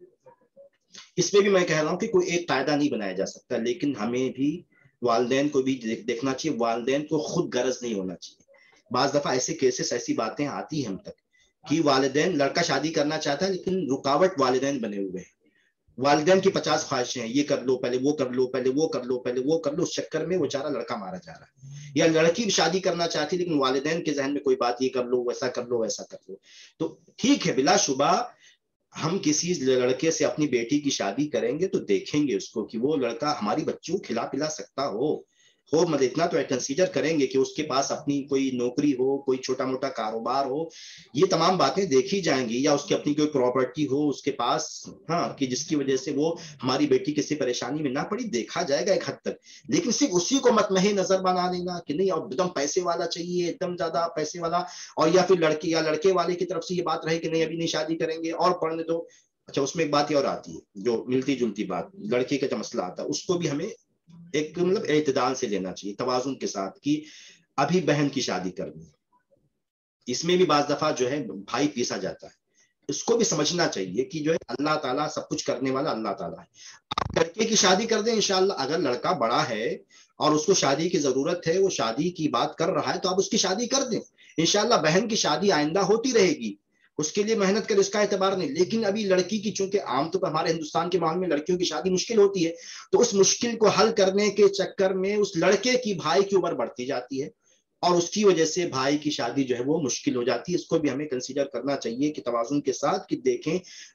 S1: اس میں بھی میں کہہ رہا ہوں کہ کوئی ایک قاعدہ نہیں بنایا جا سکتا، لیکن ہمیں بھی والدین کو بھی دیکھنا چاہیے، والدین کو خود غرض نہیں ہونا چاہیے. بعض دفعہ ایسے کیسز، ایسی باتیں آتی ہیں ہم تک کہ والدین، لڑکا شادی کرنا چاہتا ہے لیکن رکاوٹ والدین بنے ہوئے ہیں. والدین کی 50 خواہشیں ہیں، یہ کر لو پہلے، وہ کر لو پہلے، وہ کر لو پہلے، وہ کر لو، اس چکر میں بیچارہ لڑکا مارا جا رہا ہے. یا لڑکی بھی شادی کرنا چاہتی لیکن والدین کے ذہن میں کوئی بات، یہ کر لو، ویسا کر لو، ویسا کر لو. تو ٹھیک ہے، بلا شبہ ہم کسی لڑکے سے اپنی بیٹی کی شادی کریں گے تو دیکھیں گے اس کو کہ وہ لڑکا ہماری بچوں کو کھلا پلا سکتا ہو، हो, मतलब इतना तो कंसीडर करेंगे कि उसके पास अपनी कोई नौकरी हो, कोई छोटा मोटा कारोबार हो, ये तमाम बातें देखी जाएंगी, या उसकी अपनी कोई प्रॉपर्टी हो उसके पास, हाँ, कि जिसकी वजह से वो हमारी बेटी किसी परेशानी में ना पड़ी, देखा जाएगा एक हद तक। लेकिन सिर्फ उसी को मतमही नजर बना देना कि नहीं अब एकदम पैसे वाला चाहिए, एकदम ज्यादा पैसे वाला, और या फिर लड़की या लड़के वाले की तरफ से ये बात रहे कि नहीं अभी नहीं शादी करेंगे और पढ़ने दो। अच्छा, उसमें एक बात और आती है जो मिलती जुलती बात, लड़के का जो मसला आता है उसको भी हमें एक मतलब एतदाल से लेना चाहिए, तवाजुन के साथ, कि अभी बहन की शादी करनी, इसमें भी बाज दफा जो है भाई पीसा जाता है, इसको भी समझना चाहिए कि जो है अल्लाह ताला सब कुछ करने वाला अल्लाह ताला है। आप लड़के की शादी कर दें इंशाल्लाह, अगर लड़का बड़ा है और उसको शादी की जरूरत है, वो शादी की बात कर रहा है, तो आप उसकी शादी कर दें इंशाल्लाह। बहन की शादी आइंदा होती रहेगी, उसके लिए मेहनत कर, इसका एतबार नहीं। लेकिन अभी लड़की की, चूंकि आमतौर पर हमारे हिंदुस्तान के माहौल में लड़कियों की शादी मुश्किल होती है, तो उस मुश्किल को हल करने के चक्कर में उस लड़के की भाई की उम्र बढ़ती जाती है, और उसकी वजह से भाई की शादी जो है वो मुश्किल हो जाती है। इसको भी हमें कंसीडर करना चाहिए कि तवाजुन के साथ, कि देखें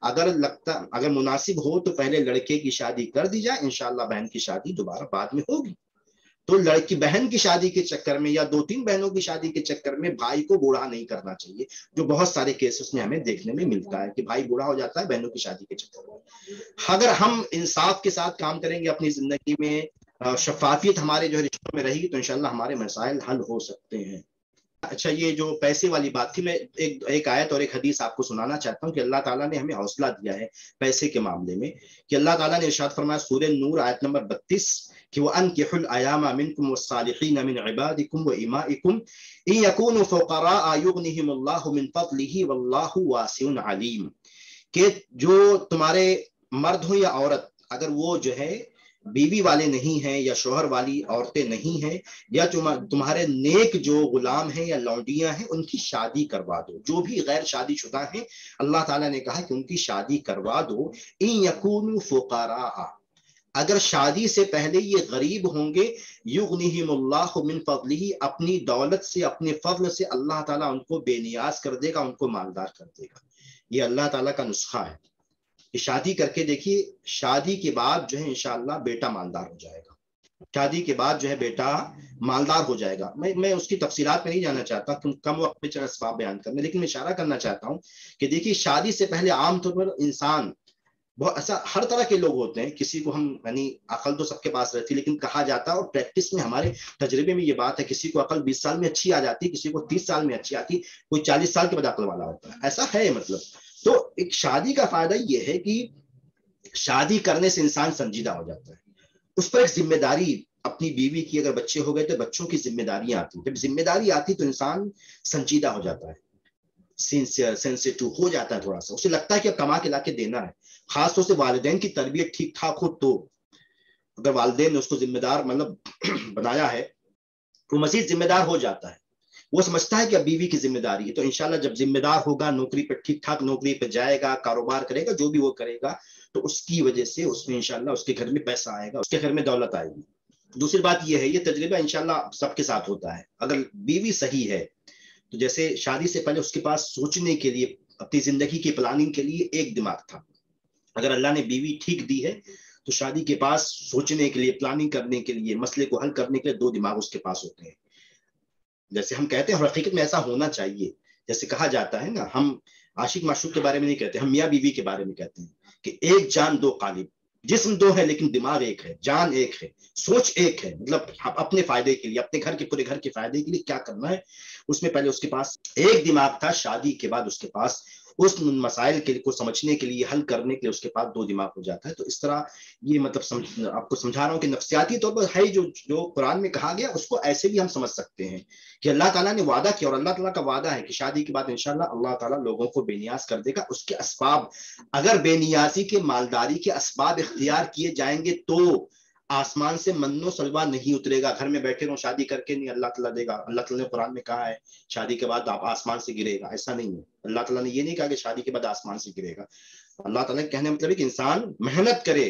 S1: अगर मुनासिब हो तो पहले लड़के की शादी कर दी जाए, इंशाल्लाह बहन की शादी दोबारा बाद में होगी। तो लड़की बहन की शादी के चक्कर में या 2-3 बहनों की शादी के चक्कर में भाई को बूढ़ा नहीं करना चाहिए, जो बहुत सारे केसेस में हमें देखने में मिलता है कि भाई बूढ़ा हो जाता है बहनों की शादी के चक्कर में। अगर हम इंसाफ के साथ काम करेंगे अपनी जिंदगी में, शफाफियत हमारे जो रिश्तों में रहेगी, तो इंशाल्लाह हमारे मसाइल हल हो सकते हैं। अच्छा, ये जो पैसे वाली बात थी, मैं एक आयत और एक हदीस आपको सुनाना चाहता हूँ कि अल्लाह ताला ने हमें हौसला दिया है पैसे के मामले में, कि अल्लाह ताला ने इरशाद फरमाया सूरह नूर आयत नंबर 32 कि वअनकिहुल अयामा मिनकुम वस्सालिहीन मिन इबादिकुम व इमाइकुम इन यकूनु फुक़रा युगनिहिमुल्लाहु मिन फ़ज़लिही वल्लाहु वासिउन अलीम, कि जो तुम्हारे मर्द हो या औरत, अगर वो जो है बीवी वाले नहीं हैं या शोहर वाली औरतें नहीं हैं, या तुम्हारे नेक जो गुलाम हैं या लौंडियां हैं, उनकी शादी करवा दो। जो भी गैर शादीशुदा हैं, अल्लाह ताला ने कहा कि उनकी शादी करवा दो। इन यकूनु फुक़रा, अगर शादी से पहले ये गरीब होंगे, युगनिहिमुल्लाहु मिन फ़ज़लिही, अपनी दौलत से अपने फضل से अल्लाह ताला उनको बेनियाज कर देगा, उनको मालदार कर देगा। ये अल्लाह ताला का नुस्खा है। शादी करके देखिए, शादी के बाद जो है इंशाअल्लाह बेटा मालदार हो जाएगा, शादी के बाद जो है बेटा मालदार हो जाएगा। मैं उसकी तफसीलात में नहीं जाना चाहता, कम वक्त में चला सवाब बयान करने, लेकिन मैं इशारा करना चाहता हूँ कि देखिए शादी से पहले आमतौर पर इंसान, बहुत ऐसा हर तरह के लोग होते हैं, किसी को हम यानी अकल तो सबके पास रहती है, लेकिन कहा जाता है और प्रैक्टिस में हमारे तजर्बे में ये बात है, किसी को अकल 20 साल में अच्छी आ जाती है, किसी को 30 साल में अच्छी आती, कोई 40 साल के बाद अकल वाला होता है, ऐसा है मतलब। तो एक शादी का फायदा ये है कि शादी करने से इंसान संजीदा हो जाता है, उस पर एक जिम्मेदारी, अपनी बीवी की अगर बच्चे हो गए तो बच्चों की जिम्मेदारियां आती, जब जिम्मेदारी आती तो इंसान संजीदा हो जाता है, सिंसियर सेंसिटिव हो जाता है थोड़ा सा, उसे लगता है कि अब कमा के लाके देना है। खासतौर से वालिदैन की तरबियत ठीक ठाक हो, तो अगर वालिदैन ने उसको जिम्मेदार मतलब बनाया है तो मजीद जिम्मेदार हो जाता है। वो समझता है कि अब बीवी की जिम्मेदारी है, तो इंशाल्लाह जब जिम्मेदार होगा, नौकरी पर ठीक ठाक नौकरी पर जाएगा, कारोबार करेगा, जो भी वो करेगा, तो उसकी वजह से उसमें इंशाल्लाह उसके घर में पैसा आएगा, उसके घर में दौलत आएगी। दूसरी बात यह है, ये तजर्बा इंशाल्लाह सबके साथ होता है, अगर बीवी सही है तो जैसे शादी से पहले उसके पास सोचने के लिए, अपनी जिंदगी की प्लानिंग के लिए एक दिमाग था, अगर अल्लाह ने बीवी ठीक दी है तो शादी के पास सोचने के लिए, प्लानिंग करने के लिए, मसले को हल करने के लिए 2 दिमाग उसके पास होते हैं। जैसे हम कहते हैं, हकीकत में ऐसा होना चाहिए, जैसे कहा जाता है ना, हम आशिक माशूक के बारे में नहीं कहते, हम मियाँ बीवी के बारे में कहते हैं कि एक जान दो कालिब, जिस्म 2 है लेकिन दिमाग एक है, जान एक है, सोच एक है, मतलब अपने फायदे के लिए, अपने घर के पूरे घर के फायदे के लिए क्या करना है, उसमें पहले उसके पास एक दिमाग था, शादी के बाद उसके पास उस मसाइल को समझने के लिए, हल करने के लिए उसके पास 2 दिमाग हो जाता है। तो इस तरह ये मतलब आपको समझा रहा हूँ कि नफ्सियाती तौर पर है, जो कुरान में कहा गया उसको ऐसे भी हम समझ सकते हैं कि अल्लाह ताला ने वादा किया, और अल्लाह ताला का वादा है कि शादी के बाद इंशाल्लाह अल्लाह ताला लोगों को बेनियाज कर देगा। उसके असबाब, अगर बेनियाजी के मालदारी के असबाब इख्तियार किए जाएंगे तो आसमान से मन्नो सलवा नहीं उतरेगा, घर में बैठे रहो शादी करके नहीं, अल्लाह ताला देगा। अल्लाह ताला ने कुरान में कहा है शादी के बाद आप आसमान से गिरेगा, ऐसा नहीं है। अल्लाह ताला ने ये नहीं कहा कि शादी के बाद आसमान से गिरेगा। अल्लाह ताला के कहने मतलब है कि इंसान मेहनत करे,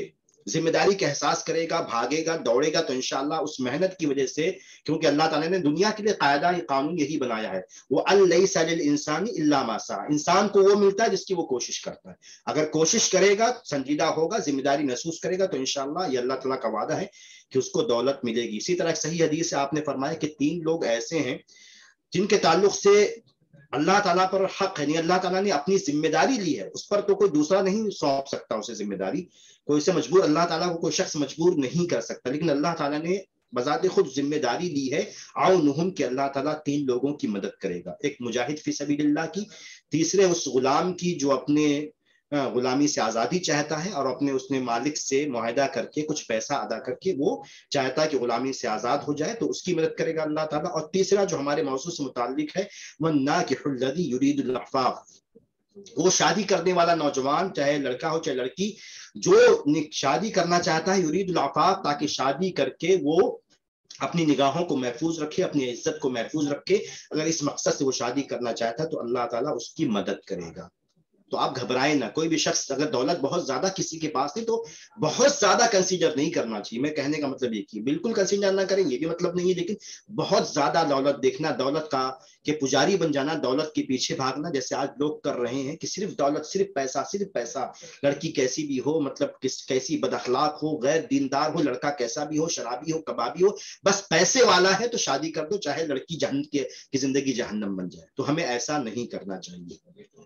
S1: ذمہ داری کا احساس کرے گا، بھاگے گا، دوڑے گا، تو انشاءاللہ اس محنت کی وجہ سے، کیونکہ اللہ تعالیٰ نے دنیا کے لیے قاعدہ قانون یہی بنایا ہے، وَأَن لَيْسَ لِلْإِنسَانِ إِلَّا مَا سَعَى، انسان کو وہ ملتا ہے جس کی وہ کوشش کرتا ہے. اگر کوشش کرے گا، سنجیدہ ہوگا، ذمہ داری محسوس کرے گا، تو انشاءاللہ یہ اللہ تعالیٰ کا وعدہ ہے کہ اس کو دولت ملے گی. اسی طرح ایک صحیح حدیث سے آپ نے فرمایا کہ 3 لوگ ایسے ہیں جن کے تعلق سے اللہ تعالیٰ پر حق ہے، یعنی اللہ تعالیٰ نے اپنی ذمہ داری لی ہے، اس پر تو کوئی دوسرا نہیں سونپ سکتا اسے ذمہ داری، کوئی اسے مجبور، اللہ تعالیٰ کو کوئی شخص مجبور نہیں کر سکتا، لیکن اللہ تعالیٰ نے بذات خود ذمہ داری لی ہے، عونہم، کہ اللہ تعالیٰ 3 لوگوں کی مدد کرے گا. ایک مجاہد فی سبیل اللہ کی، تیسرے اس غلام کی جو اپنے غلامی سے آزادی چاہتا ہے اور اپنے اس نے مالک سے معاہدہ کر کے کچھ پیسہ ادا کر کے وہ چاہتا ہے کہ غلامی سے آزاد ہو جائے، تو اس کی مدد کرے گا اللہ تعالیٰ. اور تیسرا جو ہمارے موضوع سے متعلق ہے، وَالنَّاكِحُ الَّذِي يُرِيدُ الْعَفَافَ، وہ شادی کرنے والا نوجوان، چاہے لڑکا ہو چاہے لڑکی، جو شادی کرنا چاہتا ہے، یرید العفاف، تاکہ شادی کر کے وہ اپنی نگاہوں کو محفوظ رکھے، اپنی عزت کو محفوظ رکھے. اگر اس مقصد سے وہ شادی کرنا چاہتا ہے تو اللہ تعالیٰ اس کی مدد کرے گا. تو آپ گھبرائیں نہ. کوئی بھی شخص اگر دولت بہت زیادہ کسی کے پاس ہے تو بہت زیادہ کنسیڈر نہیں کرنا چاہیے. میں کہنے کا مطلب یہ کہ بالکل کنسیڈر نہ کریں، یہ بھی مطلب نہیں ہے، لیکن بہت زیادہ دولت دیکھنا، دولت کا کہ پجاری بن جانا، دولت کے پیچھے بھاگنا، جیسے آج لوگ کر رہے ہیں کہ صرف دولت، صرف پیسہ، صرف پیسہ. لڑکی کیسی بھی ہو، مطلب کیسی بد اخلاق ہو، غیر دیندار ہو، لڑکا کیسا بھی ہو، شرابی ہو، کبابی ہو، بس پیسے والا ہے تو شادی کر دو، چاہے لڑکی جہنم کی زندگی جہنم بن جائے. تو ہمیں ایسا نہیں کرنا چاہیے.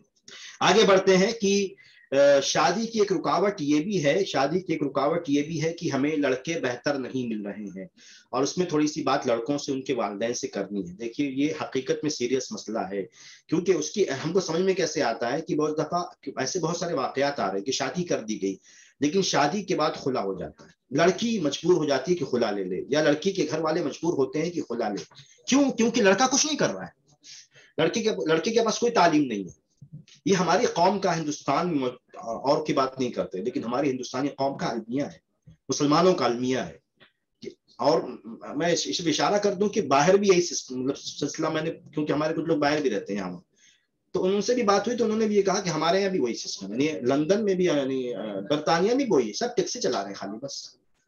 S1: آگے بڑھتے ہیں کہ شادی کی ایک رکاوٹ یہ بھی ہے، شادی کی ایک رکاوٹ یہ بھی ہے کہ ہمیں لڑکے بہتر نہیں مل رہے ہیں، اور اس میں تھوڑی سی بات لڑکوں سے، ان کے والدین سے کرنی ہے. دیکھیے یہ حقیقت میں سیریس مسئلہ ہے، کیونکہ اس کی ہم کو سمجھ میں کیسے آتا ہے کہ بہت دفعہ ایسے بہت سارے واقعات آ رہے ہیں کہ شادی کر دی گئی، لیکن شادی کے بعد خلا ہو جاتا ہے، لڑکی مجبور ہو جاتی ہے کہ خلا لے لے، یا لڑکی کے گھر والے مجبور ہوتے ہیں کہ خلا لے. کیوں؟ کیونکہ لڑکا کچھ نہیں کر رہا ہے، لڑکی کے پاس کوئی تعلیم نہیں ہے. یہ ہماری قوم کا، ہندوستان میں اور کی بات نہیں کرتے، لیکن ہماری ہندوستانی قوم کا المیہ ہے، مسلمانوں کا المیہ ہے. اور میں اس پہ اشارہ کر دوں کہ باہر بھی یہی مطلب سلسلہ، میں نے کیونکہ ہمارے کچھ لوگ باہر بھی رہتے ہیں یہاں، تو ان سے بھی بات ہوئی تو انہوں نے بھی یہ کہا کہ ہمارے یہاں بھی وہی سسٹم ہے، یعنی لندن میں بھی، یعنی برطانیہ میں بھی وہی، سب ٹیکسی چلا رہے ہیں خالی بس.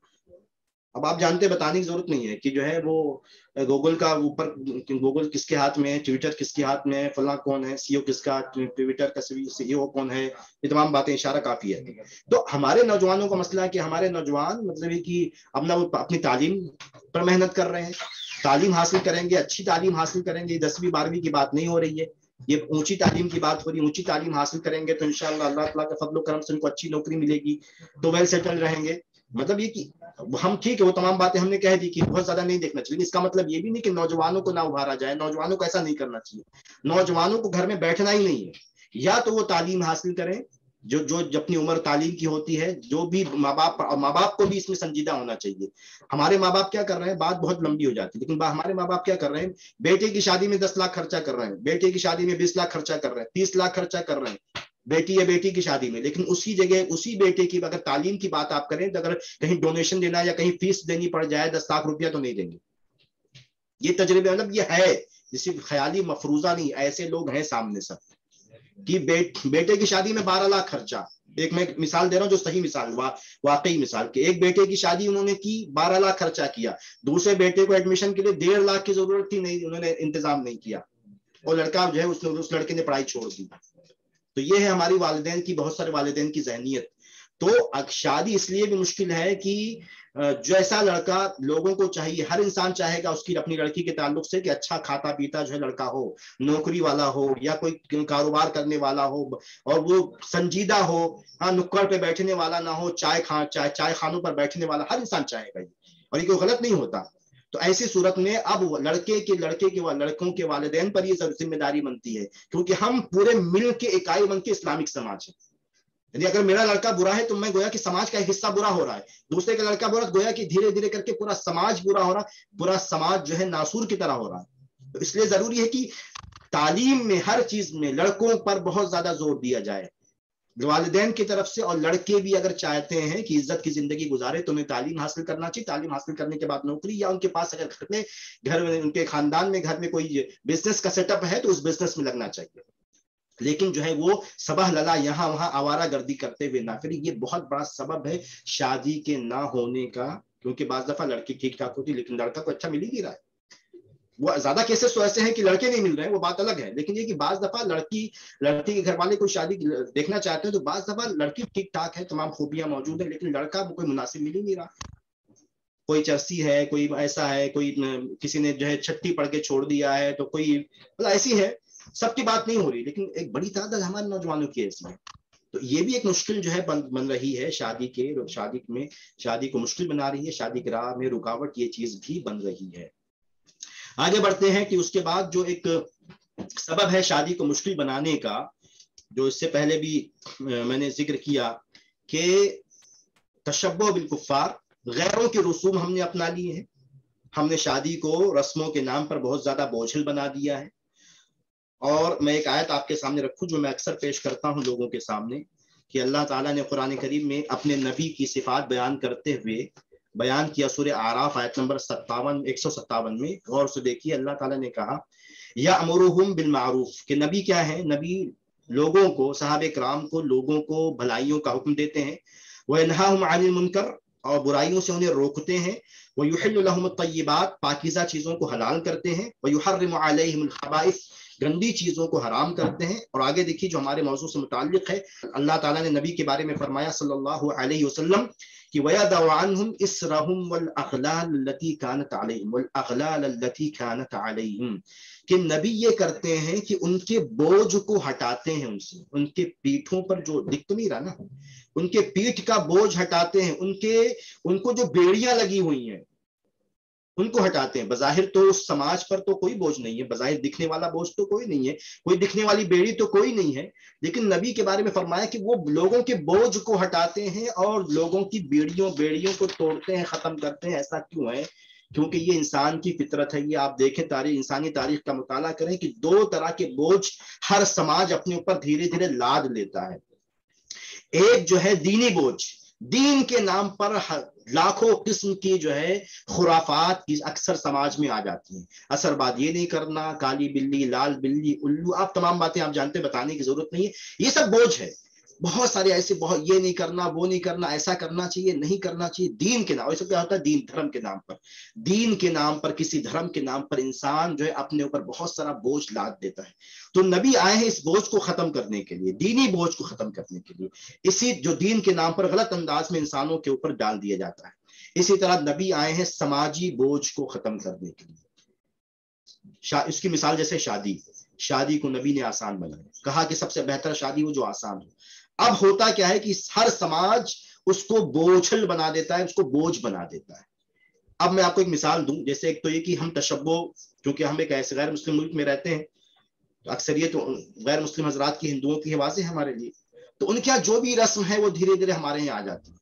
S1: اب آپ جانتے، بتانے کی ضرورت نہیں ہے کہ جو ہے وہ گوگل کا اوپر، گوگل کس کے ہاتھ میں ہے، ٹویٹر کس کے ہاتھ میں ہے، فلاں کون ہے سی او کس کا، ٹویٹر کا سی او کون ہے، یہ تمام باتیں اشارہ کافی ہے. تو ہمارے نوجوانوں کا مسئلہ ہے کہ ہمارے نوجوان مطلب ہے کہ اب نہ وہ اپنی تعلیم پر محنت کر رہے ہیں، تعلیم حاصل کریں گے، اچھی تعلیم حاصل کریں گے، 10ویں 12ویں کی بات نہیں ہو رہی ہے، یہ اونچی تعلیم کی بات ہو رہی ہے. اونچی تعلیم حاصل کریں گے تو انشاءاللہ اللہ تعالیٰ کے فضل و کرم سے ان کو اچھی نوکری ملے گی، تو ویل سیٹل رہیں گے. مطلب یہ کہ ہم ٹھیک ہے، وہ تمام باتیں ہم نے کہہ دی کہ بہت زیادہ نہیں دیکھنا چاہیے، اس کا مطلب یہ بھی نہیں کہ نوجوانوں کو نہ ابھارا جائے، نوجوانوں کو ایسا نہیں کرنا چاہیے. نوجوانوں کو گھر میں بیٹھنا ہی نہیں ہے، یا تو وہ تعلیم حاصل کریں جو اپنی عمر تعلیم کی ہوتی ہے، جو بھی ماں باپ کو بھی اس میں سنجیدہ ہونا چاہیے. ہمارے ماں باپ کیا کر رہے ہیں، بات بہت لمبی ہو جاتی ہے، لیکن ہمارے ماں باپ کیا کر رہے ہیں، بیٹے کی شادی میں 10 لاکھ خرچہ کر رہے ہیں، بیٹے کی شادی میں 20 لاکھ خرچہ کر رہے ہیں، 30 لاکھ خرچہ کر رہے ہیں بیٹی یا بیٹی کی شادی میں، لیکن اسی جگہ اسی بیٹے کی اگر تعلیم کی بات آپ کریں تو اگر کہیں ڈونیشن دینا یا کہیں فیس دینی پڑ جائے 10 لاکھ روپیہ تو نہیں دیں گے. یہ تجربے مطلب یہ ہے، صرف خیالی مفروضہ نہیں، ایسے لوگ ہیں سامنے سب کہ بیٹے کی شادی میں 12 لاکھ خرچہ. ایک میں مثال دے رہا ہوں جو صحیح مثال، واقعی مثال، کہ ایک بیٹے کی شادی انہوں نے کی، 12 لاکھ خرچہ کیا، دوسرے بیٹے کو ایڈمیشن کے لیے 1.5 لاکھ کی ضرورت تھی، نہیں انہوں نے انتظام نہیں کیا، اور لڑکا جو ہے اس لڑکے نے پڑھائی چھوڑ دی. تو یہ ہے ہماری والدین کی، بہت سارے والدین کی ذہنیت. تو شادی اس لیے بھی مشکل ہے کہ جیسا لڑکا لوگوں کو چاہیے، ہر انسان چاہے گا اس کی اپنی لڑکی کے تعلق سے کہ اچھا کھاتا پیتا جو ہے لڑکا ہو، نوکری والا ہو یا کوئی کاروبار کرنے والا ہو، اور وہ سنجیدہ ہو، ہاں نکڑ پہ بیٹھنے والا نہ ہو، چائے خانوں پر بیٹھنے والا، ہر انسان چاہے گا، اور یہ کوئی غلط نہیں ہوتا. تو ایسی صورت میں اب لڑکوں کے والدین پر یہ ذمہ داری بنتی ہے، کیونکہ ہم پورے مل کے اکائی بن کے اسلامک سماج ہے. یعنی اگر میرا لڑکا برا ہے تو میں گویا کہ سماج کا ایک حصہ برا ہو رہا ہے، دوسرے کا لڑکا برا، گویا کہ دھیرے دھیرے کر کے پورا سماج برا ہو رہا ہے، پورا سماج جو ہے ناسور کی طرح ہو رہا ہے. تو اس لیے ضروری ہے کہ تعلیم میں، ہر چیز میں لڑکوں پر بہت زیادہ زور دیا جائے والدین کی طرف سے، اور لڑکے بھی اگر چاہتے ہیں کہ عزت کی زندگی گزارے تو انہیں تعلیم حاصل کرنا چاہیے. تعلیم حاصل کرنے کے بعد نوکری، یا ان کے پاس اگر گھر میں ان کے خاندان میں گھر میں کوئی بزنس کا سیٹ اپ ہے تو اس بزنس میں لگنا چاہیے. لیکن جو ہے وہ سبہ للا یہاں وہاں آوارہ گردی کرتے ہوئے نہ پھر یہ بہت بڑا سبب ہے شادی کے نہ ہونے کا، کیونکہ بعض دفعہ لڑکی ٹھیک ٹھاک ہوتی لیکن لڑکا کو اچھا مل ہی نہیں رہا ہے. وہ زیادہ کیسز تو ایسے ہیں کہ لڑکے نہیں مل رہے ہیں، وہ بات الگ ہے، لیکن یہ کہ بعض دفعہ لڑکی کے گھر والے کوئی شادی دیکھنا چاہتے ہیں تو بعض دفعہ لڑکی ٹھیک ٹھاک ہے، تمام خوبیاں موجود ہیں، لیکن لڑکا کوئی مناسب مل ہی نہیں رہا. کوئی چرسی ہے، کوئی ایسا ہے، کوئی کسی نے جو ہے چھٹی پڑھ کے چھوڑ دیا ہے، تو کوئی ایسی ہے. سب کی بات نہیں ہو رہی، لیکن ایک بڑی تعداد ہمارے نوجوانوں کی ایسی ہے. تو یہ بھی ایک مشکل جو ہے بن رہی ہے شادی کو مشکل بنا رہی ہے، شادی کی راہ میں رکاوٹ یہ چیز بھی بن رہی ہے. آگے بڑھتے ہیں کہ اس کے بعد جو ایک سبب ہے شادی کو مشکل بنانے کا، جو اس سے پہلے بھی میں نے ذکر کیا، کہ تشبہ بالکفار، غیروں کے رسوم ہم نے اپنا لیے ہیں. ہم نے شادی کو رسموں کے نام پر بہت زیادہ بوجھل بنا دیا ہے. اور میں ایک آیت آپ کے سامنے رکھوں جو میں اکثر پیش کرتا ہوں لوگوں کے سامنے، کہ اللہ تعالیٰ نے قرآن کریم میں اپنے نبی کی صفات بیان کرتے ہوئے بیان کیا سورہ اعراف آیت نمبر 157 میں. غور سے دیکھیے، اللہ تعالیٰ نے کہا یأمرہم بالمعروف، کہ نبی کیا ہے؟ نبی لوگوں کو، صحابہ کرام کو، لوگوں کو بھلائیوں کا حکم دیتے ہیں. وینہاہم عن المنکر، اور برائیوں سے انہیں روکتے ہیں. ویحل لہم الطیبات، پاکیزہ چیزوں کو حلال کرتے ہیں. ویحرم علیہم الخبائث، گندی چیزوں کو حرام کرتے ہیں. اور آگے دیکھیے جو ہمارے موضوع سے متعلق ہے، اللہ تعالیٰ نے نبی کے بارے میں فرمایا صلی اللہ علیہ وسلم کہ وَيَضَعُ عَنْهُمْ إِصْرَهُمْ وَالْأَغْلَالَ الَّتِي كَانَتْ عَلَيْهِمْ وَالْأَغْلَالَ الَّتِي كَانَتْ عَلَيْهِمْ، کہ نبی یہ کرتے ہیں کہ ان کے بوجھ کو ہٹاتے ہیں، ان سے، ان کے پیٹھوں پر جو دکھ تو نہیں رہا نا، ان کے پیٹھ کا بوجھ ہٹاتے ہیں، ان کو جو بیڑیاں لگی ہوئی ہیں ان کو ہٹاتے ہیں. بظاہر تو اس سماج پر تو کوئی بوجھ نہیں ہے، بظاہر دکھنے والا بوجھ تو کوئی نہیں ہے، کوئی دکھنے والی بیڑی تو کوئی نہیں ہے، لیکن نبی کے بارے میں فرمایا کہ وہ لوگوں کے بوجھ کو ہٹاتے ہیں اور لوگوں کی بیڑیوں کو توڑتے ہیں، ختم کرتے ہیں. ایسا کیوں ہے؟ کیونکہ یہ انسان کی فطرت ہے. یہ آپ دیکھیں انسانی تاریخ کا مطالعہ کریں کہ دو طرح کے بوجھ ہر سماج اپنے اوپر دھیرے دھیرے لاد لیتا ہے. ایک جو ہے دینی بوجھ، دین کے نام پر لاکھوں قسم کی جو ہے خرافات کی اکثر سماج میں آ جاتی ہیں. اثر بات یہ نہیں کرنا، کالی بلی، لال بلی، الو، آپ تمام باتیں آپ جانتے، بتانے کی ضرورت نہیں ہے. یہ سب بوجھ ہے. بہت سارے ایسے، یہ نہیں کرنا، وہ نہیں کرنا، ایسا کرنا چاہیے، نہیں کرنا چاہیے. دین کے نام، ایسا کیا ہوتا ہے؟ دھرم کے نام پر، دین کے نام پر، کسی دھرم کے نام پر انسان جو ہے اپنے اوپر بہت سارا بوجھ لاد دیتا ہے. تو نبی آئے ہیں اس بوجھ کو ختم کرنے کے لیے، دینی بوجھ کو ختم کرنے کے لیے. اسی جو دین کے نام پر غلط انداز میں انسانوں کے اوپر ڈال دیا جاتا ہے، اسی طرح نبی آئے ہیں سماجی بوجھ کو ختم کرنے کے لیے. اس کی مثال جیسے شادی کو نبی نے آسان بنایا، کہا کہ سب سے بہتر شادی وہ جو آسان ہو. اب ہوتا کیا ہے کہ ہر سماج اس کو بوجھل بنا دیتا ہے، اس کو بوجھ بنا دیتا ہے. اب میں آپ کو ایک مثال دوں، جیسے ایک تو یہ کہ ہم تشبہ، کیونکہ ہم ایک ایسے غیر مسلم ملک میں رہتے ہیں، اکثریت غیر مسلم حضرات کی، ہندوؤں کی واضح ہے ہمارے لیے، تو ان کے جو بھی رسم ہے وہ دھیرے دھیرے ہمارے یہاں آ جاتی ہے.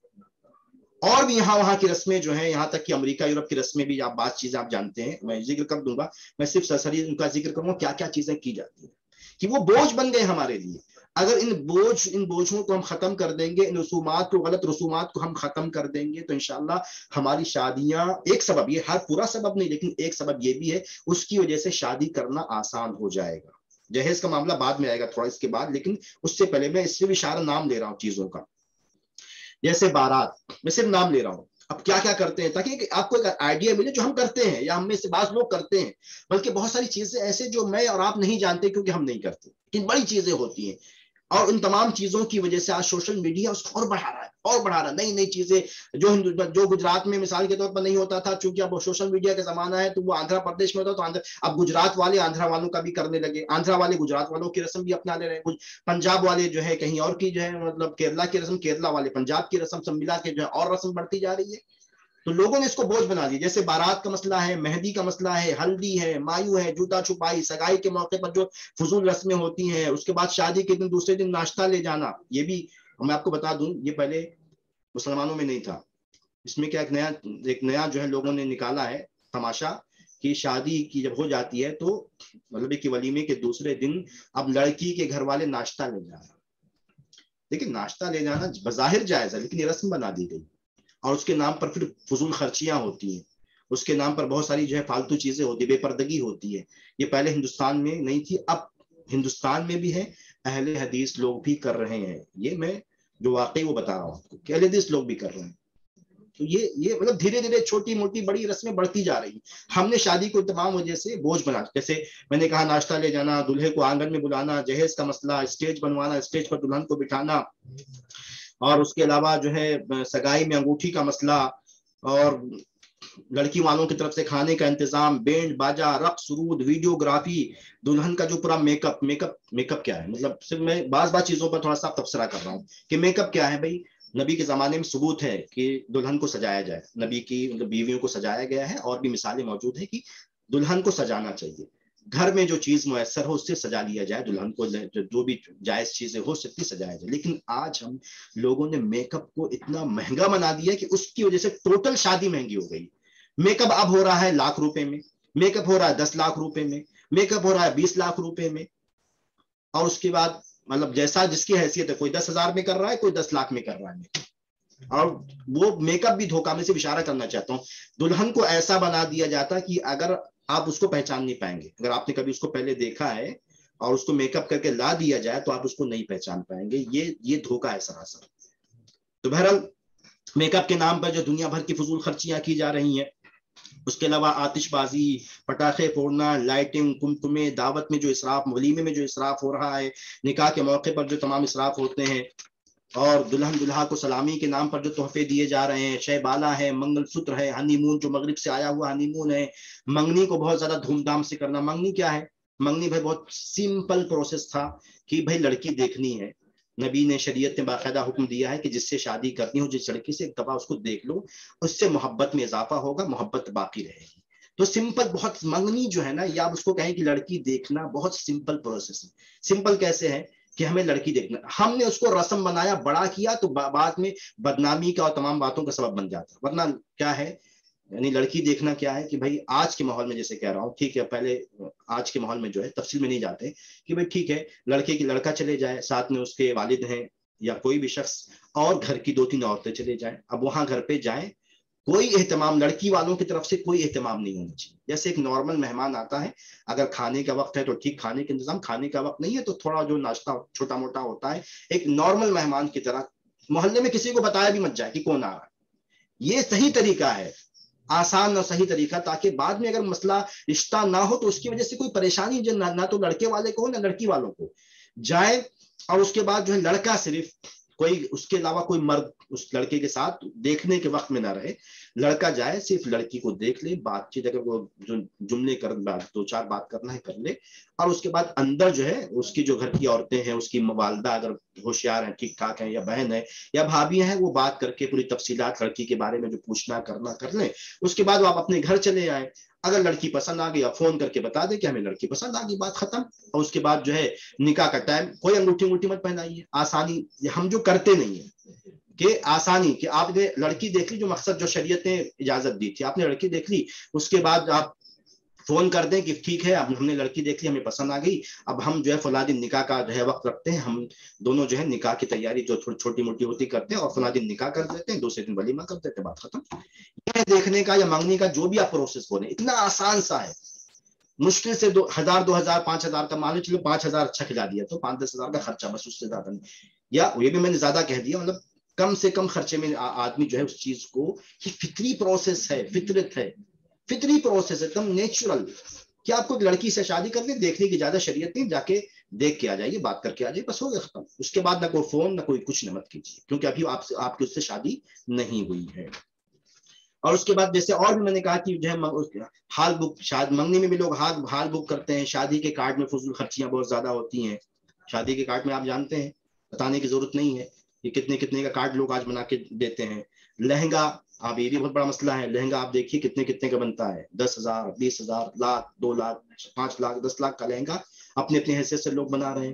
S1: اور بھی وہاں کی رسمیں جو ہیں، یہاں تک کہ امریکہ یورپ کی رسمیں بھی، آپ بعض چیزیں آپ جانتے ہیں، میں ذکر کر دوں گا، میں صرف سرسری ان کا ذکر کروں گا کیا کیا چیزیں کی جاتی ہیں، کہ وہ بوجھ بن گئے ہمارے لیے. اگر ان بوجھوں کو ہم ختم کر دیں گے، ان رسومات کو، غلط رسومات کو ہم ختم کر دیں گے، تو انشاءاللہ ہماری شادیاں، ایک سبب یہ، ہر پورا سبب نہیں لیکن ایک سبب یہ بھی ہے، اس کی وجہ سے شادی کرنا آسان ہو جائے گا. جہیز کا معاملہ بعد میں آئے گا تھوڑا اس کے بعد، لیکن اس سے پہلے میں اس سے بھی اشارہ نام لے رہا ہوں چیزوں کا. جیسے بارات، میں صرف نام لے رہا ہوں. اب کیا کیا کرتے ہیں تاکہ آپ کو ایک آئیڈیا ملے جو ہم کرتے ہیں یا ہم میں سے بعض لوگ کرتے ہیں، بلکہ بہت ساری چیزیں ایسے جو میں اور آپ نہیں جانتے کیونکہ ہم نہیں کرتے، لیکن بڑی چیزیں ہوتی ہیں. اور ان تمام چیزوں کی وجہ سے آج سوشل میڈیا اس کو اور بڑھا رہا ہے، نئی چیزیں جو گجرات میں مثال کے طور پر نہیں ہوتا تھا، چونکہ اب سوشل میڈیا کا زمانہ ہے تو وہ آندھرا پردیش میں ہوتا، تو اب گجرات والے آندھرا والوں کا بھی کرنے لگے، آندھرا والے گجرات والوں کی رسم بھی اپنا لے رہے ہیں، پنجاب والے جو ہے کہیں اور کی جو ہے، مطلب کیرلا کی رسم، کیرلا والے پنجاب کی رسم، سب ملا کے جو ہے اور رسم بڑھتی جا رہی ہے. تو لوگوں نے اس کو بوجھ بنا دیا. جیسے بارات کا مسئلہ ہے، مہندی کا مسئلہ ہے، ہلدی ہے، مایو ہے، جوتا چھپائی، سگائی کے موقع پر جو فضول رسمیں ہوتی ہیں، اس کے بعد شادی کے دن دوسرے دن ناشتہ لے جانا. یہ بھی میں آپ کو بتا دوں، یہ پہلے مسلمانوں میں نہیں تھا. اس میں کیا ایک نیا جو ہے لوگوں نے نکالا ہے تماشا، کہ شادی کی جب ہو جاتی ہے تو مطلب کہ ولیمے کے دوسرے دن اب لڑکی کے گھر والے ناشتہ لے جانا. لیکن ناشتہ لے جانا بظاہر جائز ہے، لیکن یہ رسم بنا دی گئی، اور اس کے نام پر پھر فضول خرچیاں ہوتی ہیں، اس کے نام پر بہت ساری جو ہے فالتو چیزیں ہوتی ہیں، بے پردگی ہوتی ہے. یہ پہلے ہندوستان میں نہیں تھی، اب ہندوستان میں بھی ہے، اہل حدیث لوگ بھی کر رہے ہیں. یہ میں جو واقعی وہ بتا رہا ہوں آپ کو کہ اہل حدیث لوگ بھی کر رہے ہیں. تو یہ مطلب دھیرے دھیرے چھوٹی موٹی بڑی رسمیں بڑھتی جا رہی ہیں. ہم نے شادی کو تمام وجہ سے بوجھ بنا، جیسے میں نے کہا ناشتہ لے جانا، دلہے کو آنگن میں بلانا، جہیز کا مسئلہ، اسٹیج بنوانا، اسٹیج پر دلہن کو بٹھانا، اور اس کے علاوہ جو ہے سگائی میں انگوٹھی کا مسئلہ، اور لڑکی والوں کی طرف سے کھانے کا انتظام، بینڈ باجا، رقص، سرود، ویڈیوگرافی، دلہن کا جو پورا میک اپ کیا ہے. مطلب صرف میں بعض چیزوں پر تھوڑا سا تبصرہ کر رہا ہوں کہ میک اپ کیا ہے. بھائی نبی کے زمانے میں ثبوت ہے کہ دلہن کو سجایا جائے، نبی کی مطلب بیویوں کو سجایا گیا ہے، اور بھی مثالیں موجود ہیں کہ دلہن کو سجانا چاہیے. گھر میں جو چیز میسر ہو اس سے سجا لیا جائے، دلہن کو جو بھی جائز چیزیں ہو سکتی سجایا جائے. لیکن آج ہم لوگوں نے میک اپ کو اتنا مہنگا بنا دیا کہ اس کی وجہ سے ٹوٹل شادی مہنگی ہو گئی. میک اپ اب ہو رہا ہے لاکھ روپے میں، میک اپ ہو رہا ہے 10 لاکھ روپے میں، میک اپ ہو رہا ہے 20 لاکھ روپے میں، اور اس کے بعد مطلب جیسا جس کی حیثیت ہے، کوئی 10,000 میں کر رہا ہے، کوئی 10 لاکھ میں کر رہا ہے. اور وہ میک اپ بھی دھوکہ. میں سے اشارہ کرنا چاہتا ہوں، دلہن کو ایسا بنا دیا جاتا کہ اگر آپ اس کو پہچان نہیں پائیں گے. اگر آپ نے کبھی اس کو پہلے دیکھا ہے اور اس کو میک اپ کر کے لا دیا جائے تو آپ اس کو نہیں پہچان پائیں گے. یہ دھوکہ ہے سراسر. تو بہرحال میک اپ کے نام پر جو دنیا بھر کی فضول خرچیاں کی جا رہی ہیں، اس کے علاوہ آتش بازی، پٹاخے پھوڑنا، لائٹنگ، کمکمے، دعوت میں جو اسراف، ولیمے میں جو اسراف ہو رہا ہے، نکاح کے موقع پر جو تمام اسراف ہوتے ہیں، اور دلہن دلہا کو سلامی کے نام پر جو تحفے دیے جا رہے ہیں، شے بالا ہے، منگل سوتر ہے، ہنی مون جو مغرب سے آیا ہوا ہنی مون ہے، منگنی کو بہت زیادہ دھوم دھام سے کرنا. منگنی کیا ہے؟ منگنی بھائی بہت سمپل پروسیس تھا کہ بھائی لڑکی دیکھنی ہے. نبی نے شریعت نے باقاعدہ حکم دیا ہے کہ جس سے شادی کرنی ہو، جس لڑکی سے ایک دفعہ اس کو دیکھ لو، اس سے محبت میں اضافہ ہوگا، محبت باقی رہے گی. تو سمپل بہت منگنی جو ہے نا، یا آپ اس کو کہیں کہ لڑکی دیکھنا بہت سمپل پروسیس ہے. سمپل کیسے ہے کہ ہمیں لڑکی دیکھنا، ہم نے اس کو رسم بنایا، بڑا کیا تو بعد میں بدنامی کا اور تمام باتوں کا سبب بن جاتا. ورنہ کیا ہے، یعنی لڑکی دیکھنا کیا ہے کہ بھائی آج کے ماحول میں جیسے کہہ رہا ہوں، ٹھیک ہے، پہلے آج کے ماحول میں جو ہے تفصیل میں نہیں جاتے کہ بھائی ٹھیک ہے لڑکے کی لڑکا چلے جائے، ساتھ میں اس کے والد ہیں یا کوئی بھی شخص، اور گھر کی 2-3 عورتیں چلے جائیں. اب وہاں گھر پہ جائیں، کوئی اہتمام لڑکی والوں کی طرف سے کوئی اہتمام نہیں ہونا چاہیے. جیسے ایک نارمل مہمان آتا ہے، اگر کھانے کا وقت ہے تو ٹھیک کھانے کا انتظام، کھانے کا وقت نہیں ہے تو تھوڑا جو ناشتہ چھوٹا موٹا ہوتا ہے، ایک نارمل مہمان کی طرح. محلے میں کسی کو بتایا بھی مت جائے کہ کون آ رہا ہے. یہ صحیح طریقہ ہے، آسان اور صحیح طریقہ، تاکہ بعد میں اگر مسئلہ رشتہ نہ ہو تو اس کی وجہ سے کوئی پریشانی نہ تو لڑکے والے کو ہو نہ لڑکی والوں کو. جائے اور اس کے بعد جو ہے لڑکا صرف، کوئی اس کے علاوہ کوئی مرد اس لڑکے کے ساتھ دیکھنے کے وقت میں نہ رہے. لڑکا جائے صرف لڑکی کو دیکھ لے، بات چیت اگر وہ جملے کر 2-4 بات کرنا ہے کر لے، اور اس کے بعد اندر جو ہے اس کی جو گھر کی عورتیں ہیں، اس کی والدہ اگر ہوشیار ہیں، ٹھیک ٹھاک ہیں، یا بہن ہے یا بھابھی ہیں، وہ بات کر کے پوری تفصیلات لڑکی کے بارے میں جو پوچھنا کرنا کر لیں. اس کے بعد وہ آپ اپنے گھر چلے آئے. اگر لڑکی پسند آ گئی آپ فون کر کے بتا دیں کہ ہمیں لڑکی پسند آ گئی، بات ختم. اور اس کے بعد جو ہے نکاح کا ٹائم، کوئی انگوٹھی مت پہنائیے. آسانی ہم جو کرتے نہیں ہیں کہ آسانی کہ آپ نے لڑکی دیکھ لی، جو مقصد جو شریعت نے اجازت دی تھی، آپ نے لڑکی دیکھ لی، اس کے بعد آپ فون کر دیں کہ ٹھیک ہے اب ہم نے لڑکی دیکھ لی، ہمیں پسند آ گئی، اب ہم جو ہے فلاں دن نکاح کا جو ہے وقت رکھتے ہیں، ہم دونوں جو ہے نکاح کی تیاری جو چھوٹی موٹی ہوتی کرتے ہیں، اور فلاں دن نکاح کر دیتے ہیں، دوسرے دن ولیمہ کر دیتے ہیں، بات ختم. یہ دیکھنے کا یا مانگنے کا جو بھی آپ پروسیس بولیں، اتنا آسان سا ہے. مشکل سے 2,000 2,000 5,000 کا مان چلو، 5,000 اچھا کھلا دیا تو 5-10,000 کا خرچہ، بس اس سے زیادہ نہیں. یا یہ بھی میں نے زیادہ کہہ دیا، مطلب کم سے کم خرچے میں آدمی جو ہے اس چیز کو، یہ فطری پروسیس ہے، فطرت ہے، فطری پروسیس ہے، ایک دم نیچرل. کیا آپ کو لڑکی سے شادی کرنے دیکھنے کی زیادہ شریعت نہیں، جا کے دیکھ کے آ جائیے، بات کر کے آ جائیے، بس ہو گیا ختم. اس کے بعد نہ کوئی فون نہ کوئی کچھ نہ مت کیجیے، کیونکہ ابھی آپ کی اس سے شادی نہیں ہوئی ہے. اور اس کے بعد جیسے اور بھی میں نے کہا کہ جو ہے ہال بک، شاید منگنی میں بھی لوگ ہال بک کرتے ہیں. شادی کے کارڈ میں فضول خرچیاں بہت زیادہ ہوتی ہیں. شادی کے کارڈ میں آپ جانتے ہیں، بتانے کی ضرورت نہیں ہے کہ کتنے کا کارڈ لوگ آج بنا کے دیتے ہیں. لہنگا، اب یہ بھی بہت بڑا مسئلہ ہے. لہنگا آپ دیکھیے کتنے کا بنتا ہے، 10,000 20,000 لاکھ 2 لاکھ 5 لاکھ 10 لاکھ کا لہنگا اپنی حیثیت سے لوگ بنا رہے ہیں.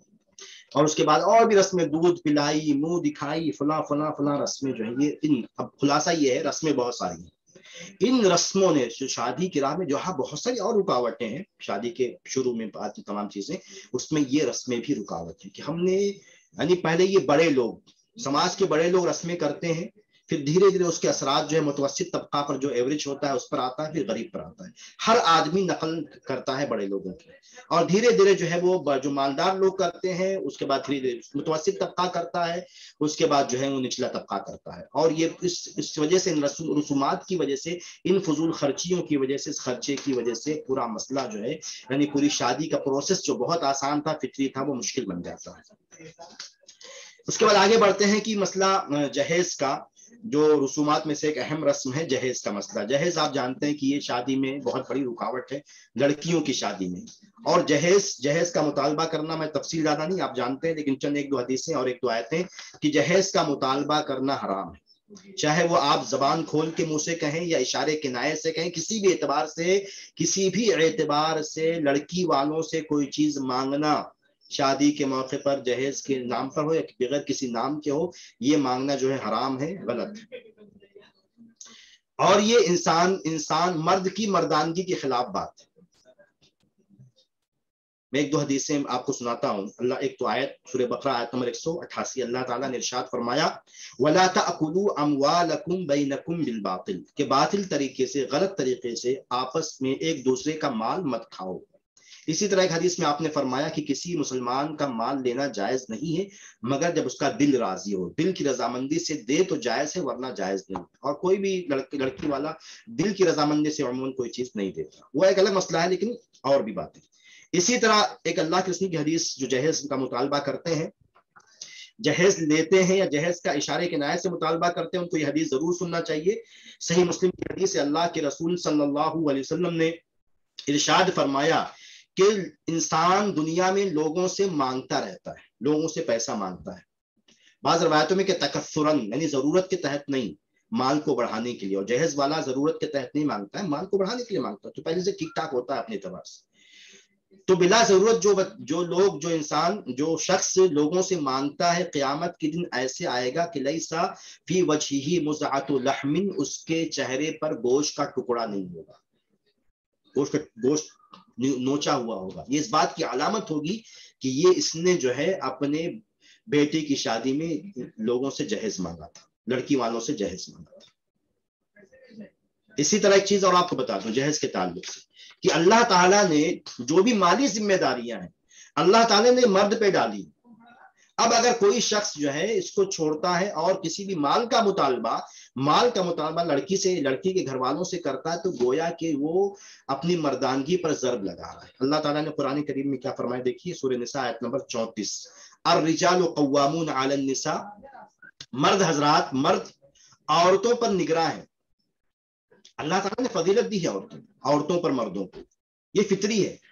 S1: اور اس کے بعد اور بھی رسمیں، دودھ پلائی، منہ دکھائی، فلاں رسمیں جو ہے. یہ اب خلاصہ یہ ہے، رسمیں بہت ساری ہیں. ان رسموں نے شادی کی راہ میں جو بہت ساری اور رکاوٹیں ہیں، شادی کے شروع میں آتی تمام چیزیں، اس میں یہ رسمیں بھی رکاوٹ ہیں کہ ہم نے، یعنی پہلے یہ بڑے لوگ، سماج کے بڑے لوگ رسمیں کرتے ہیں پھر دھیرے دھیرے اس کے اثرات جو ہے متوسط طبقہ پر جو ایوریج ہوتا ہے اس پر آتا ہے، پھر غریب پر آتا ہے. ہر آدمی نقل کرتا ہے بڑے لوگوں کی، اور دھیرے دھیرے جو ہے وہ جو مالدار لوگ کرتے ہیں، اس کے بعد دھیرے دھیرے متوسط طبقہ کرتا ہے، اس کے بعد جو ہے وہ نچلا طبقہ کرتا ہے. اور یہ اس وجہ سے، ان رسومات کی وجہ سے، ان فضول خرچیوں کی وجہ سے، اس خرچے کی وجہ سے پورا مسئلہ جو ہے، یعنی پوری شادی کا پروسیس جو بہت آسان تھا، فطری تھا، وہ مشکل بن جاتا ہے. اس کے بعد آگے بڑھتے ہیں کہ مسئلہ جہیز کا، جو رسومات میں سے ایک اہم رسم ہے جہیز کا مسئلہ. جہیز آپ جانتے ہیں کہ یہ شادی میں بہت بڑی رکاوٹ ہے، لڑکیوں کی شادی میں. اور جہیز کا مطالبہ کرنا، میں تفصیل زیادہ نہیں آپ جانتے ہیں، لیکن چند ایک دو حدیثیں اور ایک دو آیتیں کہ جہیز کا مطالبہ کرنا حرام ہے. چاہے وہ آپ زبان کھول کے منہ سے کہیں یا اشارے کنائے سے کہیں، کسی بھی اعتبار سے لڑکی والوں سے کوئی چیز مانگنا شادی کے موقع پر، جہیز کے نام پر ہو یا بغیر کسی نام کے ہو، یہ مانگنا جو ہے حرام ہے، غلط ہے. اور یہ انسان مرد کی مردانگی کے خلاف بات ہے. میں ایک دو حدیثیں آپ کو سناتا ہوں. ایک تو آیت سورہ بقرہ آیت نمبر 188، اللہ تعالیٰ نے ارشاد فرمایا وَلَا تَأْكُلُوا أَمْوَالَكُمْ بَيْنَكُمْ بِالْبَاطِلِ، کہ باطل طریقے سے، غلط طریقے سے آپس میں ایک دوسرے کا مال مت کھاؤ. اسی طرح ایک حدیث میں آپ نے فرمایا کہ کسی مسلمان کا مال لینا جائز نہیں ہے مگر جب اس کا دل راضی ہو، دل کی رضامندی سے دے تو جائز ہے، ورنہ جائز نہیں. اور کوئی بھی لڑکی والا دل کی رضامندی سے عموماً کوئی چیز نہیں دیتا، وہ ایک الگ مسئلہ ہے، لیکن اور بھی باتیں. اسی طرح ایک اللہ کے رسول کی حدیث جو جہیز کا مطالبہ کرتے ہیں، جہیز لیتے ہیں یا جہیز کا اشارے کنایت سے مطالبہ کرتے ہیں، ان کو یہ حدیث ضرور سننا چاہیے. صحیح مسلم کی حدیث ہے، اللہ کے رسول صلی اللہ علیہ وسلم نے ارشاد فرمایا کہ انسان دنیا میں لوگوں سے مانگتا رہتا ہے، لوگوں سے پیسہ مانگتا ہے. بعض روایتوں میں کہ تکثرن، یعنی ضرورت کے تحت نہیں، مال کو بڑھانے کے لیے. اور جہیز والا ضرورت کے تحت نہیں مانگتا ہے، مال کو بڑھانے کے لیے مانگتا ہے، تو پہلے سے ٹھیک ٹھاک ہوتا ہے اپنے اعتبار سے. تو بلا ضرورت جو شخص لوگوں سے مانگتا ہے، قیامت کے دن ایسے آئے گا کہ لیسا فی وجہہ مزعۃ لحم، اس کے چہرے پر گوشت کا ٹکڑا نہیں ہوگا، گوشت نوچا ہوا ہوگا. یہ اس بات کی علامت ہوگی کہ اس نے جو ہے اپنے بیٹے کی شادی میں لوگوں سے جہیز مانگا تھا، لڑکی والوں سے جہیز مانگا تھا. اسی طرح ایک چیز اور آپ کو بتا دوں جہیز کے تعلق سے، کہ اللہ تعالیٰ نے جو بھی مالی ذمہ داریاں ہیں اللہ تعالیٰ نے مرد پہ ڈالی. اب اگر کوئی شخص جو ہے اس کو چھوڑتا ہے اور کسی بھی مال کا مطالبہ لڑکی کے گھر والوں سے کرتا ہے، تو گویا کہ وہ اپنی مردانگی پر ضرب لگا رہا ہے. اللہ تعالیٰ نے قرآن کریم میں کیا فرمایا، دیکھیے سورہ نساء آیت نمبر 34، الرجال قوامون علی النساء، مرد حضرات، مرد عورتوں پر نگراں ہیں. اللہ تعالیٰ نے فضیلت دی ہے عورتوں پر مردوں کو، یہ فطری ہے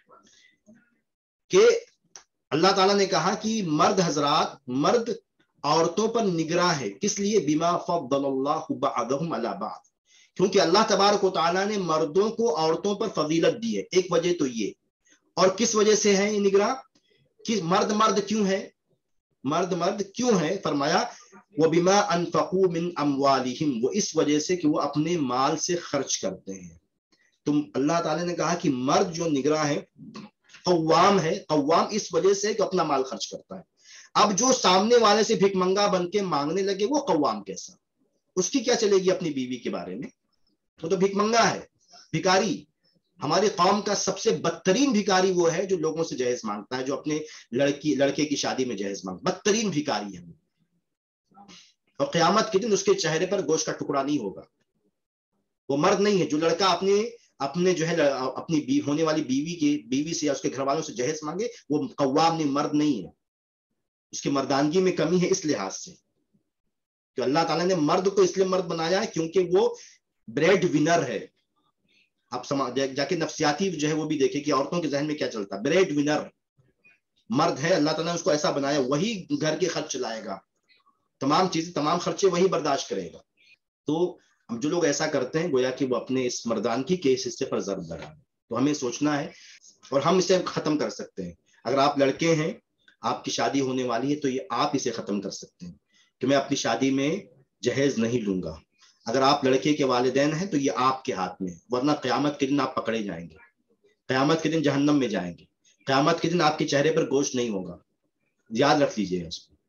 S1: کہ اللہ تعالیٰ نے کہا کہ مرد حضرات، مرد عورتوں پر نگراں ہے. کس لیے؟ بما فضل اللہ بعضهم علی بعض، کیونکہ اللہ تبارک و تعالیٰ نے مردوں کو عورتوں پر فضیلت دی ہے. ایک وجہ تو یہ، اور کس وجہ سے ہے یہ نگراں، کہ مرد کیوں ہے، مرد کیوں ہے؟ فرمایا وَبِمَا أَنفَقُوا مِنْ أَمْوَالِهِمْ، وہ اس وجہ سے کہ وہ اپنے مال سے خرچ کرتے ہیں. تو اللہ تعالیٰ نے کہا کہ مرد جو نگراں ہے، قوام ہے، قوام اس وجہ سے کہ اپنا مال خرچ کرتا ہے. اب جو سامنے والے سے بھک منگا بن کے مانگنے لگے، وہ قوام کیسا؟ اس کی کیا چلے گی اپنی بیوی کے بارے میں؟ وہ تو بھک منگا ہے، بھکاری. ہماری قوم کا سب سے بدترین بھکاری وہ ہے جو لوگوں سے جہیز مانگتا ہے، جو اپنے لڑکے کی شادی میں جہیز مانگتا، بدترین بھکاری ہے. اور قیامت کے دن اس کے چہرے پر گوشت کا ٹکڑا نہیں ہوگا. وہ مرد نہیں ہے. جو لڑکا اپنے جو ہے اپنی ہونے والی بیوی سے یا اس کے گھر والوں سے جہیز مانگے، وہ قوام نہیں، مرد نہیں ہے. اس کی مردانگی میں کمی ہے اس لحاظ سے کہ اللہ تعالیٰ نے مرد کو اس لیے مرد بنایا ہے کیونکہ وہ بریڈ ونر ہے. آپ جا کے نفسیاتی جو ہے وہ بھی دیکھیں کہ عورتوں کے ذہن میں کیا چلتا ہے. بریڈ ونر مرد ہے، اللہ تعالیٰ نے اس کو ایسا بنایا، وہی گھر کے خرچ چلائے گا، تمام خرچے وہی برداشت کرے گا. تو جو لوگ ایسا کرتے ہیں گویا کہ وہ اپنے اس مردانگی کے اس حصے پر ضرب لگا. تو ہمیں سوچنا ہے اور ہم اسے ختم کر سکتے ہیں. اگر آپ لڑکے ہیں، آپ کی شادی ہونے والی ہے، تو یہ آپ اسے ختم کر سکتے ہیں کہ میں اپنی شادی میں جہیز نہیں لوں گا. اگر آپ لڑکے کے والدین ہیں تو یہ آپ کے ہاتھ میں، ورنہ قیامت کے دن آپ پکڑے جائیں گے، قیامت کے دن جہنم میں جائیں گے. قیامت کے دن آپ کے چہرے پر گوشت نہیں ہوگا. یاد رکھ لیجئے اس کو.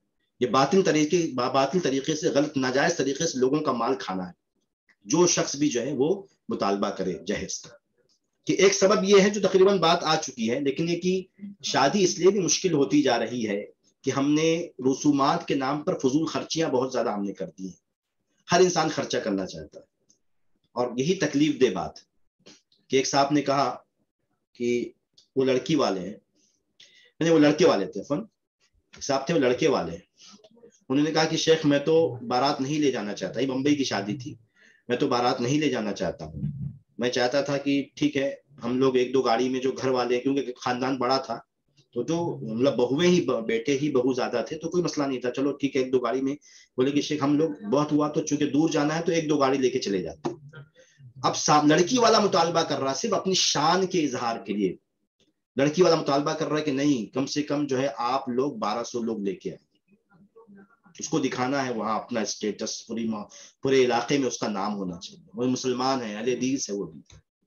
S1: یہ باطل طریقے سے، غلط ناجائز طریقے سے لوگوں کا مال کھانا ہے، جو شخص بھی جو ہے وہ مطالبہ کرے جہیز کا. کہ ایک سبب یہ ہے جو تقریباً بات آ چکی ہے، لیکن یہ کہ شادی اس لیے بھی مشکل ہوتی جا رہی ہے کہ ہم نے رسومات کے نام پر فضول خرچیاں بہت زیادہ ہم نے کر دی ہیں. ہر انسان خرچہ کرنا چاہتا ہے، اور یہی تکلیف دہ بات کہ ایک صاحب نے کہا کہ وہ لڑکی والے ہیں، وہ لڑکے والے تھے، صاحب تھے وہ لڑکے والے ہیں. انہوں نے کہا کہ شیخ میں تو بارات نہیں لے جانا چاہتا، یہ بمبئی کی شادی تھی، میں تو بارات نہیں لے جانا چاہتا ہوں. میں چاہتا تھا کہ ٹھیک ہے ہم لوگ ایک دو گاڑی میں، جو گھر والے، کیونکہ خاندان بڑا تھا تو جو مطلب بہویں ہی بیٹے ہی بہو زیادہ تھے تو کوئی مسئلہ نہیں تھا، چلو ٹھیک ہے ایک دو گاڑی میں. بولے کہ شیخ ہم لوگ بہت ہوا تو چونکہ دور جانا ہے تو ایک دو گاڑی لے کے چلے جاتے. اب لڑکی والا مطالبہ کر رہا صرف اپنی شان کے اظہار کے لیے، لڑکی والا مطالبہ کر رہا ہے کہ نہیں کم سے کم جو ہے آپ لوگ 1200 لوگ لے کے آئے، اس کو دکھانا ہے وہاں اپنا اسٹیٹس، پورے علاقے میں اس کا نام ہونا چاہیے، وہ مسلمان ہے، اہل حدیث ہے وہ بھی.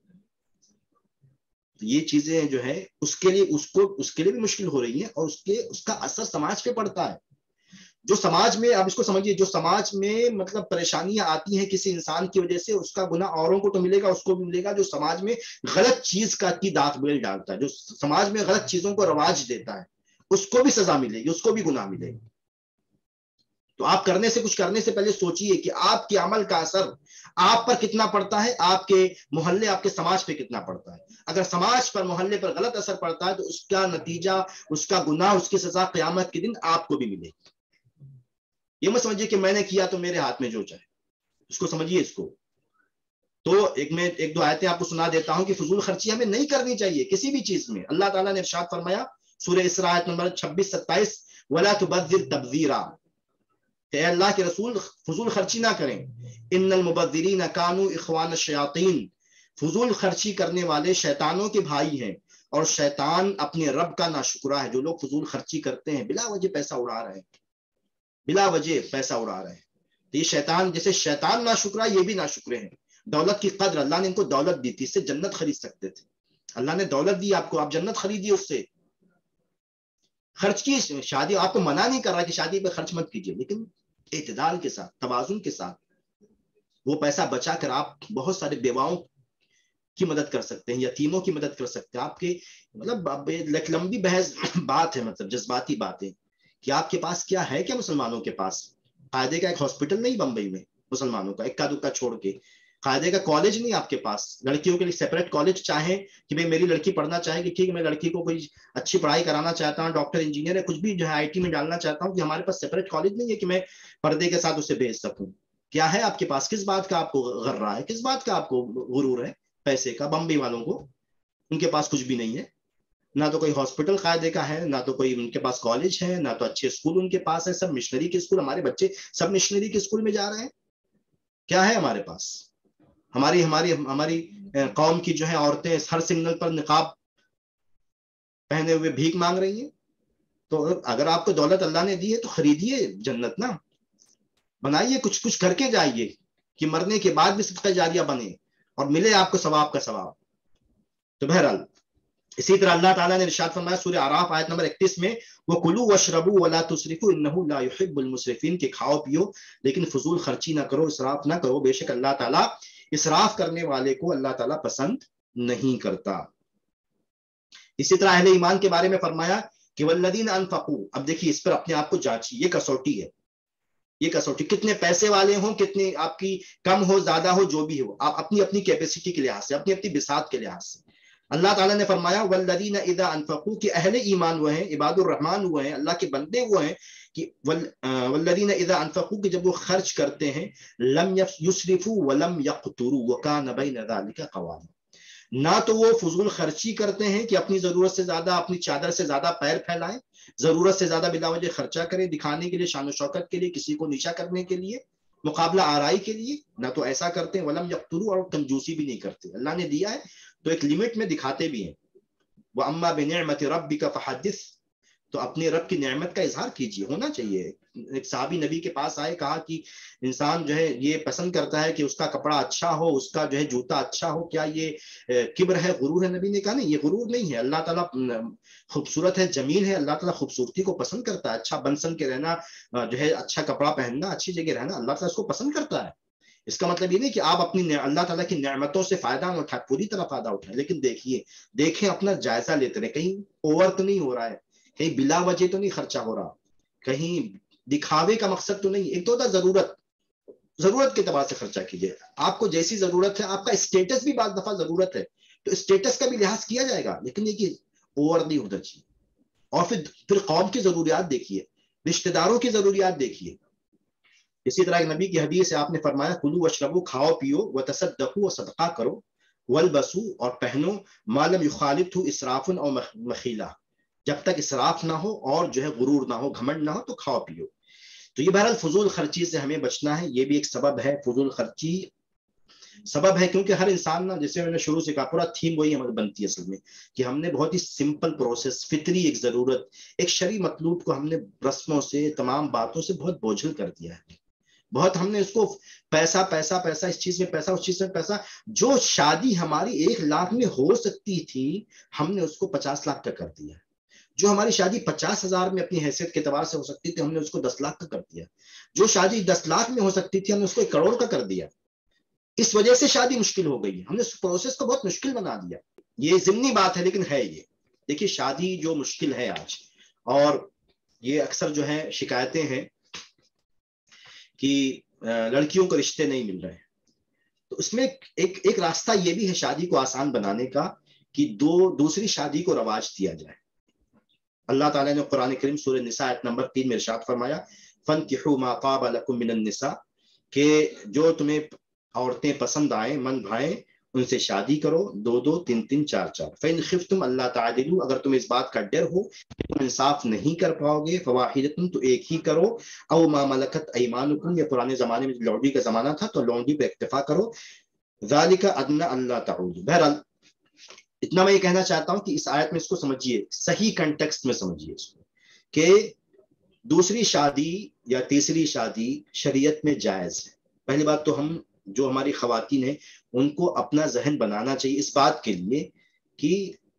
S1: یہ چیزیں جو ہے اس کے لیے بھی مشکل ہو رہی ہیں، اور اس کا اثر سماج پہ پڑتا ہے. جو سماج میں، آپ اس کو سمجھیے، جو سماج میں مطلب پریشانیاں آتی ہیں کسی انسان کی وجہ سے، اس کا گناہ اوروں کو تو ملے گا، اس کو بھی ملے گا. جو سماج میں غلط چیز کی داغ بیل ڈالتا ہے، جو سماج میں غلط چیزوں کو رواج دیتا ہے، اس کو بھی سزا ملے گی، اس کو بھی گناہ ملے گا. تو آپ کچھ کرنے سے پہلے سوچئے کہ آپ کے عمل کا اثر آپ پر کتنا پڑتا ہے، آپ کے محلے، آپ کے سماج پہ کتنا پڑتا ہے. اگر سماج پر، محلے پر غلط اثر پڑتا ہے تو اس کا نتیجہ، اس کا گناہ، اس کی سزا قیامت کے دن آپ کو بھی ملے گی. یہ مت سمجھیے کہ میں نے کیا تو میرے ہاتھ میں جو چاہے، اس کو سمجھیے اس کو. تو ایک دو آیتیں آپ کو سنا دیتا ہوں کہ فضول خرچی ہمیں نہیں کرنی چاہیے کسی بھی چیز میں. اللہ تعالیٰ نے ارشاد فرمایا سورہ اسراء آیت نمبر 26-27 وَلَا تُبَذِّرْ تَبْذِيرًا، کہ اے اللہ کے رسول فضول خرچی نہ کریں. ان المبذرین کانوا اخوان الشیاطین، فضول خرچی کرنے والے شیطانوں کے بھائی ہیں، اور شیطان اپنے رب کا ناشکرا ہے. جو لوگ فضول خرچی کرتے ہیں، بلا وجہ پیسہ اڑا رہے ہیں، بلا وجہ پیسہ اڑا رہے ہیں، تو یہ شیطان، جیسے شیطان ناشکرا، یہ بھی ناشکرے ہیں. دولت کی قدر، اللہ نے ان کو دولت دی تھی، اس سے جنت خرید سکتے تھے. اللہ نے دولت دی آپ کو، آپ جنت خریدیے اس سے. خرچ کی، شادی آپ کو منع نہیں کر رہا کہ شادی پہ خرچ مت کیجیے، لیکن اعتدال کے ساتھ، توازن کے ساتھ. وہ پیسہ بچا کر آپ بہت سارے بیواؤں کی مدد کر سکتے ہیں، یتیموں کی مدد کر سکتے ہیں. آپ کے مطلب لمبی بحث بات ہے، مطلب جذباتی باتیں کہ آپ کے پاس کیا ہے، کیا مسلمانوں کے پاس قاعدے کا ایک ہاسپٹل نہیں بمبئی میں مسلمانوں کا، اکا دکا چھوڑ کے. قاعدے کا کالج نہیں آپ کے پاس، لڑکیوں کے لیے سیپریٹ کالج چاہیں کہ بھئی میری لڑکی پڑھنا چاہے کہ ٹھیک ہے میں لڑکی کو کوئی اچھی پڑھائی کرانا چاہتا ہوں، ڈاکٹر انجینئر ہے، کچھ بھی جو ہے آئی ٹی میں ڈالنا چاہتا ہوں، کہ ہمارے پاس سیپریٹ کالج نہیں ہے کہ میں پردے کے ساتھ اسے بھیج سکوں. کیا ہے آپ کے پاس؟ کس بات کا آپ کو غرہ ہے، کس بات کا آپ کو غرور ہے؟ پیسے کا. بمبئی والوں کو ان کے پاس کچھ بھی نہیں ہے، نہ تو کوئی ہاسپٹل قاعدے کا ہے، نہ تو کوئی ان کے پاس کالج ہے، نہ تو اچھے اسکول ان کے پاس ہے. سب مشنری کے اسکول، ہمارے بچے سب مشنری کے اسکول میں جا رہے ہیں. کیا ہے ہمارے پاس؟ ہماری قوم کی جو ہے عورتیں ہر سگنل پر نقاب پہنے ہوئے بھیک مانگ رہی ہیں. تو اگر آپ کو دولت اللہ نے دی ہے تو خریدیے جنت نا، بنائیے، کچھ کر کے جائیے کہ مرنے کے بعد بھی صدقہ جاریہ بنے اور ملے آپ کو ثواب کا ثواب. تو بہرحال اسی طرح اللہ تعالیٰ نے ارشاد فرمایا سورہ اعراف آیت نمبر 31 میں وَكُلُوا وَاشْرَبُوا وَلَا تُسْرِفُوا إِنَّهُ لَا يُحِبُّ الْمُسْرِفِينَ، کہ کھاؤ پیو لیکن فضول خرچی نہ کرو، اسراف نہ کرو، بے شک اللہ تعالیٰ اسراف کرنے والے کو اللہ تعالیٰ پسند نہیں کرتا. اسی طرح اہل ایمان کے بارے میں فرمایا کہ والذین انفقوا، اب دیکھیے اس پر اپنے آپ کو جانچیے، یہ کسوٹی ہے، یہ کسوٹی. کتنے پیسے والے ہوں، کتنے آپ کی کم ہو زیادہ ہو، جو بھی ہو، آپ اپنی کیپیسٹی کے لحاظ سے، اپنی بساط کے لحاظ سے. اللہ تعالیٰ نے فرمایا والذین اذا انفقوا، کہ اہل ایمان وہ ہیں، عباد الرحمن وہ ہیں، اللہ کے بندے وہ ہیں کہ والذین اذا انفقوا، کہ جب وہ خرچ کرتے ہیں، لم یسرفوا ولم یقتروا وکان بین ذلک قواما، نہ تو وہ فضول خرچی کرتے ہیں کہ اپنی ضرورت سے زیادہ، اپنی چادر سے زیادہ پیر پھیلائیں، ضرورت سے زیادہ بلا وجہ خرچہ کریں، دکھانے کے لیے، شان و شوکت کے لیے، کسی کو نیچا کرنے کے لیے، مقابلہ آرائی کے لیے، نہ تو ایسا کرتے ہیں. ولم یقتروا، اور کنجوسی بھی نہیں کرتے. اللہ نے دیا ہے تو ایک لمٹ میں دکھاتے بھی ہیں. وَأَمَّا بِنِعْمَةِ رَبِّكَ فَحَدِّثْ، تو اپنے رب کی نعمت کا اظہار کیجیے، ہونا چاہیے۔ ایک صحابی نبی کے پاس آئے، کہا کہ انسان جو ہے یہ پسند کرتا ہے کہ اس کا کپڑا اچھا ہو، اس کا جو ہے جوتا اچھا ہو، کیا یہ کبر ہے، غرور ہے؟ نبی نے کہا نہیں، یہ غرور نہیں ہے، اللہ تعالیٰ خوبصورت ہے، جمیل ہے، اللہ تعالیٰ خوبصورتی کو پسند کرتا ہے، اچھا بن سن کے رہنا، جو ہے اچھا کپڑا پہننا، اچھی جگہ رہنا، اللہ تعالیٰ اس کو پسند کرتا ہے۔ اس کا مطلب یہ نہیں کہ آپ اپنی اللہ تعالیٰ کی نعمتوں سے فائدہ نہ اٹھائیں، پوری طرح فائدہ اٹھائیں، لیکن دیکھیں اپنا جائزہ لیتے رہے، کہیں اوور تو نہیں ہو رہا ہے، کہیں بلا وجہ تو نہیں خرچہ ہو رہا، کہیں دکھاوے کا مقصد تو نہیں۔ ایک تو ہوتا ضرورت کے اعتبار سے خرچہ کیجیے، آپ کو جیسی ضرورت ہے، آپ کا اسٹیٹس بھی بعض دفعہ ضرورت ہے تو اسٹیٹس کا بھی لحاظ کیا جائے گا، لیکن یہ کہ اوور نہیں ہونا چاہیے۔ اور پھر قوم کی ضروریات دیکھیے، رشتہ داروں کی ضروریات دیکھیے۔ اسی طرح ایک نبی کی حدیث سے آپ نے فرمایا کلو واشربو، کھاؤ پیو، وتصدقوا، اور صدقہ کرو، والبسو، اور پہنو، ما لم یخالطہ اسراف او مخیلہ، جب تک اسراف نہ ہو اور جو ہے غرور نہ ہو، گھمنڈ نہ ہو، تو کھاؤ پیو۔ تو یہ بہرحال فضول خرچی سے ہمیں بچنا ہے، یہ بھی ایک سبب ہے، فضول خرچی سبب ہے، کیونکہ ہر انسان نا، جیسے میں نے شروع سے کہا، پورا تھیم وہی ہمیں بنتی ہے اصل میں، کہ ہم نے بہت ہی سمپل پروسیس، فطری ایک ضرورت، ایک شرعی مطلوب کو ہم نے رسموں سے، تمام باتوں سے بہت بوجھل کر دیا ہے، بہت ہم نے اس کو پیسہ پیسہ پیسہ، اس چیز میں پیسہ، اس چیز میں پیسہ، جو شادی ہماری 1 لاکھ میں ہو سکتی تھی ہم نے اس کو 50 لاکھ کا کر دیا، جو ہماری شادی 50,000 میں اپنی حیثیت کے اعتبار سے ہو سکتی تھی ہم نے اس کو 10 لاکھ کا کر دیا، جو شادی 10 لاکھ میں ہو سکتی تھی ہم نے اس کو 1 کروڑ کا کر دیا۔ اس وجہ سے شادی مشکل ہو گئی، ہم نے اس پروسیس کو بہت مشکل بنا دیا۔ یہ ضمنی بات ہے لیکن ہے یہ، دیکھیے شادی جو مشکل ہے آج، اور یہ اکثر جو ہے شکایتیں ہیں کہ لڑکیوں کو رشتے نہیں مل رہے ہیں، تو اس میں ایک راستہ یہ بھی ہے شادی کو آسان بنانے کا، کہ دوسری شادی کو رواج دیا جائے۔ اللہ تعالیٰ نے قرآن کریم سورہ نساء آیت نمبر 3 میں ارشاد فرمایا فَانْكِحُوا مَا طَابَ لَكُم مِّنَ النِّسَاءِ، کہ جو تمہیں عورتیں پسند آئیں، من بھائیں، ان سے شادی کرو، 2 3 3 4 4۔ فَإِنْ خِفْتُمْ أَلَّا تَعْدِلُوا، اگر تم اس بات کا ڈر ہو کہ تم انصاف نہیں کر پاؤ گے، فَوَاحِدَةٌ، تو ایک ہی کرو، أَوْ مَا مَلَكَتْ أَيْمَانُكُمْ، یا پرانے زمانے میں لونڈی کا زمانہ تھا تو لونڈی پہ اکتفا کرو، ذَلِكَ أَدْنَىٰ أَلَّا تَعُولُوا۔ بہرحال اتنا میں یہ کہنا چاہتا ہوں کہ اس آیت میں اس کو سمجھیے، صحیح کنٹیکسٹ میں سمجھیے اس کو، کہ دوسری شادی یا تیسری شادی شریعت میں جائز ہے۔ پہلی بات تو جو ہماری خواتین ہیں ان کو اپنا ذہن بنانا چاہیے اس بات کے لیے کہ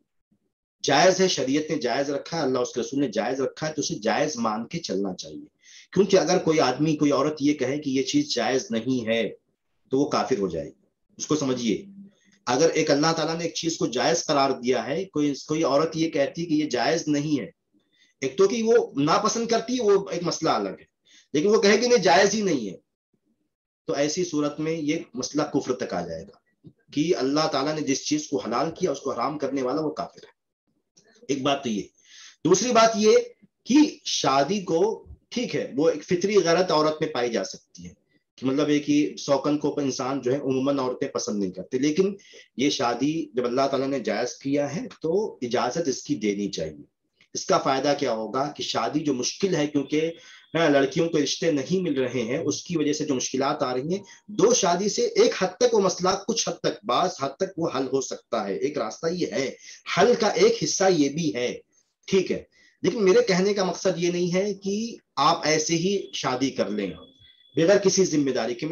S1: جائز ہے، شریعت نے جائز رکھا ہے، اللہ اس کے رسول نے جائز رکھا ہے، تو اسے جائز مان کے چلنا چاہیے، کیونکہ اگر کوئی آدمی، کوئی عورت یہ کہے کہ یہ چیز جائز نہیں ہے تو وہ کافر ہو جائے گی۔ اس کو سمجھیے، اگر ایک اللہ تعالیٰ نے ایک چیز کو جائز قرار دیا ہے، کوئی عورت یہ کہتی کہ یہ جائز نہیں ہے، ایک تو کہ وہ ناپسند کرتی ہے، وہ ایک مسئلہ الگ ہے، لیکن وہ کہے کہ نہیں جائز ہی نہیں ہے، تو ایسی صورت میں یہ مسئلہ کفر تک آ جائے گا کہ اللہ تعالیٰ نے جس چیز کو حلال کیا اس کو حرام کرنے والا وہ کافر ہے۔ ایک بات تو یہ، دوسری بات یہ کہ شادی کو، ٹھیک ہے وہ ایک فطری غیرت عورت میں پائی جا سکتی ہے، کہ مطلب ایک ہی سوکن کو انسان جو ہے عموماً عورتیں پسند نہیں کرتے، لیکن یہ شادی جب اللہ تعالیٰ نے جائز کیا ہے تو اجازت اس کی دینی چاہیے۔ اس کا فائدہ کیا ہوگا کہ شادی جو مشکل ہے، کیونکہ لڑکیوں کو رشتے نہیں مل رہے ہیں، اس کی وجہ سے جو مشکلات آ رہی ہیں، 2 شادی سے ایک حد تک وہ مسئلہ، کچھ حد تک، بعض حد تک وہ حل ہو سکتا ہے۔ ایک راستہ یہ ہے، حل کا ایک حصہ یہ بھی ہے، ٹھیک ہے، لیکن میرے کہنے کا مقصد یہ نہیں ہے کہ آپ ایسے ہی شادی کر لیں بغیر کسی ذمہ داری کے۔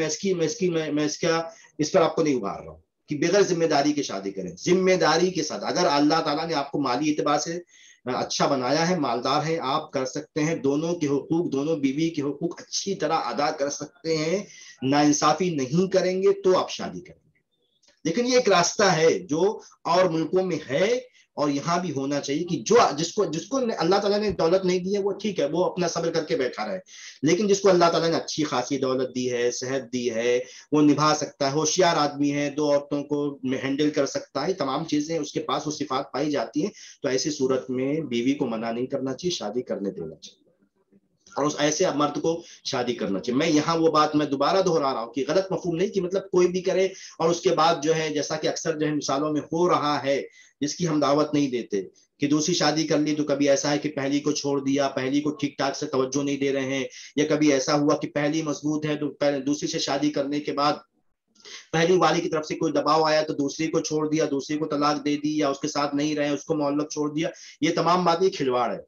S1: اس پر آپ کو نہیں ابھار رہا ہوں کہ بغیر ذمہ داری کے شادی کریں، ذمہ داری کے ساتھ۔ اگر اللہ تعالیٰ نے آپ کو مالی اعتبار سے اچھا بنایا ہے، مالدار ہیں، آپ کر سکتے ہیں، دونوں کے حقوق، دونوں بیوی کے حقوق اچھی طرح ادا کر سکتے ہیں، ناانصافی نہیں کریں گے تو آپ شادی کریں گے۔ لیکن یہ ایک راستہ ہے جو اور ملکوں میں ہے اور یہاں بھی ہونا چاہیے کہ جس کو اللہ تعالیٰ نے دولت نہیں دی ہے وہ ٹھیک ہے، وہ اپنا صبر کر کے بیٹھا رہے، لیکن جس کو اللہ تعالیٰ نے اچھی خاصی دولت دی ہے، صحت دی ہے، وہ نبھا سکتا ہے، ہوشیار آدمی ہے، 2 عورتوں کو ہینڈل کر سکتا ہے، تمام چیزیں اس کے پاس وہ صفات پائی جاتی ہیں، تو ایسی صورت میں بیوی کو منع نہیں کرنا چاہیے، شادی کرنے دینا چاہیے، اور اس ایسے مرد کو شادی کرنا چاہیے۔ میں یہاں وہ بات میں دوبارہ دہرا رہا ہوں کہ غلط مفہوم نہیں کہ مطلب کوئی بھی کرے اور اس کے بعد جو ہے جیسا کہ اکثر جو ہے مثالوں میں ہو رہا ہے، جس کی ہم دعوت نہیں دیتے، کہ دوسری شادی کر لی تو کبھی ایسا ہے کہ پہلی کو چھوڑ دیا، پہلی کو ٹھیک ٹھاک سے توجہ نہیں دے رہے ہیں، یا کبھی ایسا ہوا کہ پہلی مضبوط ہے تو دوسری سے شادی کرنے کے بعد پہلی والی کی طرف سے کوئی دباؤ آیا تو دوسری کو چھوڑ دیا، دوسری کو طلاق دے دی، یا اس کے ساتھ نہیں رہے، اس کو معلق چھوڑ دیا۔ یہ تمام باتیں کھلواڑ ہے،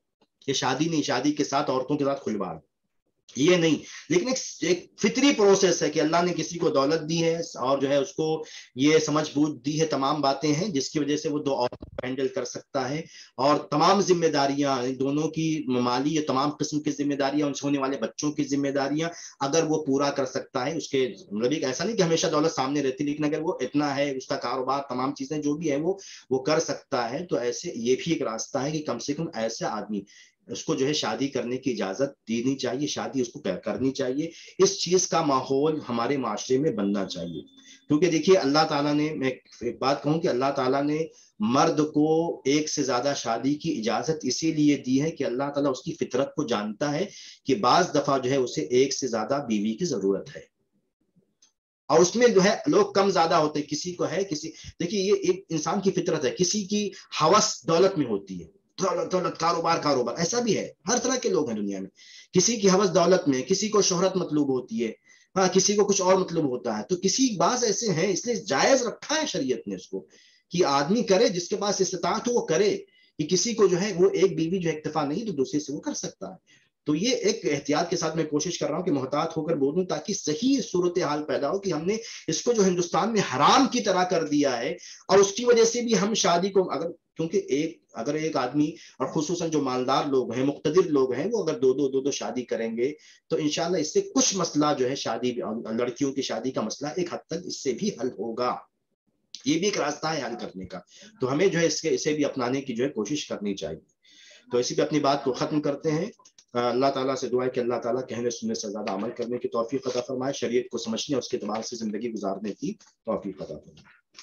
S1: یہ شادی نہیں، شادی کے ساتھ عورتوں کے ساتھ کھلواڑ، یہ نہیں، لیکن ایک فطری پروسیس ہے کہ اللہ نے کسی کو دولت دی ہے اور جو ہے اس کو یہ سمجھ بوجھ دی ہے، تمام باتیں ہیں جس کی وجہ سے وہ 2 عورتوں کو ہینڈل کر سکتا ہے، اور تمام ذمہ داریاں دونوں کی، مالی یا تمام قسم کی ذمہ داریاں، ان سے ہونے والے بچوں کی ذمہ داریاں اگر وہ پورا کر سکتا ہے، اس کے مطلب ایسا نہیں کہ ہمیشہ دولت سامنے رہتی، لیکن اگر وہ اتنا ہے، اس کا کاروبار تمام چیزیں جو بھی ہے وہ کر سکتا ہے، تو ایسے یہ بھی ایک راستہ ہے کہ کم سے کم ایسے آدمی اس کو جو ہے شادی کرنے کی اجازت دینی چاہیے، شادی اس کو کرنی چاہیے، اس چیز کا ماحول ہمارے معاشرے میں بننا چاہیے، کیونکہ دیکھیے اللہ تعالیٰ نے، میں ایک بات کہوں کہ اللہ تعالیٰ نے مرد کو ایک سے زیادہ شادی کی اجازت اسی لیے دی ہے کہ اللہ تعالیٰ اس کی فطرت کو جانتا ہے کہ بعض دفعہ جو ہے اسے ایک سے زیادہ بیوی کی ضرورت ہے، اور اس میں جو ہے لوگ کم زیادہ ہوتے، کسی کو ہے، کسی، دیکھیے یہ ایک انسان کی فطرت ہے، کسی کی ہوس دولت میں ہوتی ہے، دولت، کاروبار، ایسا بھی ہے، ہر طرح کے لوگ ہیں دنیا میں، کسی کی ہوس دولت میں، کسی کو شہرت مطلوب ہوتی ہے، ہاں کسی کو کچھ اور مطلب ہوتا ہے، تو کسی بعض ایسے ہیں، اس لیے جائز رکھا ہے شریعت نے اس کو کہ آدمی کرے، جس کے پاس استطاعت ہو وہ کرے، کہ کسی کو جو ہے وہ ایک بیوی جو اکتفا نہیں تو دوسرے سے وہ کر سکتا ہے، تو یہ ایک احتیاط کے ساتھ میں کوشش کر رہا ہوں کہ محتاط ہو کر بولوں تاکہ صحیح صورتحال پیدا ہو کہ ہم نے اس کو جو ہندوستان میں حرام کی طرح کر دیا ہے، اور اس کی وجہ سے بھی ہم شادی کو کیونکہ اگر ایک آدمی، اور خصوصاً جو مالدار لوگ ہیں، مقتدر لوگ ہیں، وہ اگر دو شادی کریں گے تو انشاءاللہ اس سے کچھ مسئلہ جو ہے شادی، لڑکیوں کی شادی کا مسئلہ ایک حد تک اس سے بھی حل ہوگا، یہ بھی ایک راستہ ہے حل کرنے کا، تو ہمیں جو ہے اسے بھی اپنانے کی جو ہے کوشش کرنی چاہیے۔ تو اسی پہ اپنی بات کو ختم کرتے ہیں، اللہ تعالیٰ سے دعا ہے کہ اللہ تعالیٰ کہنے سننے سے زیادہ عمل کرنے کی توفیق عطا فرمائے، شریعت کو سمجھنے اور اس کے اعتبار سے زندگی گزارنے کی توفیق عطا فرمائے۔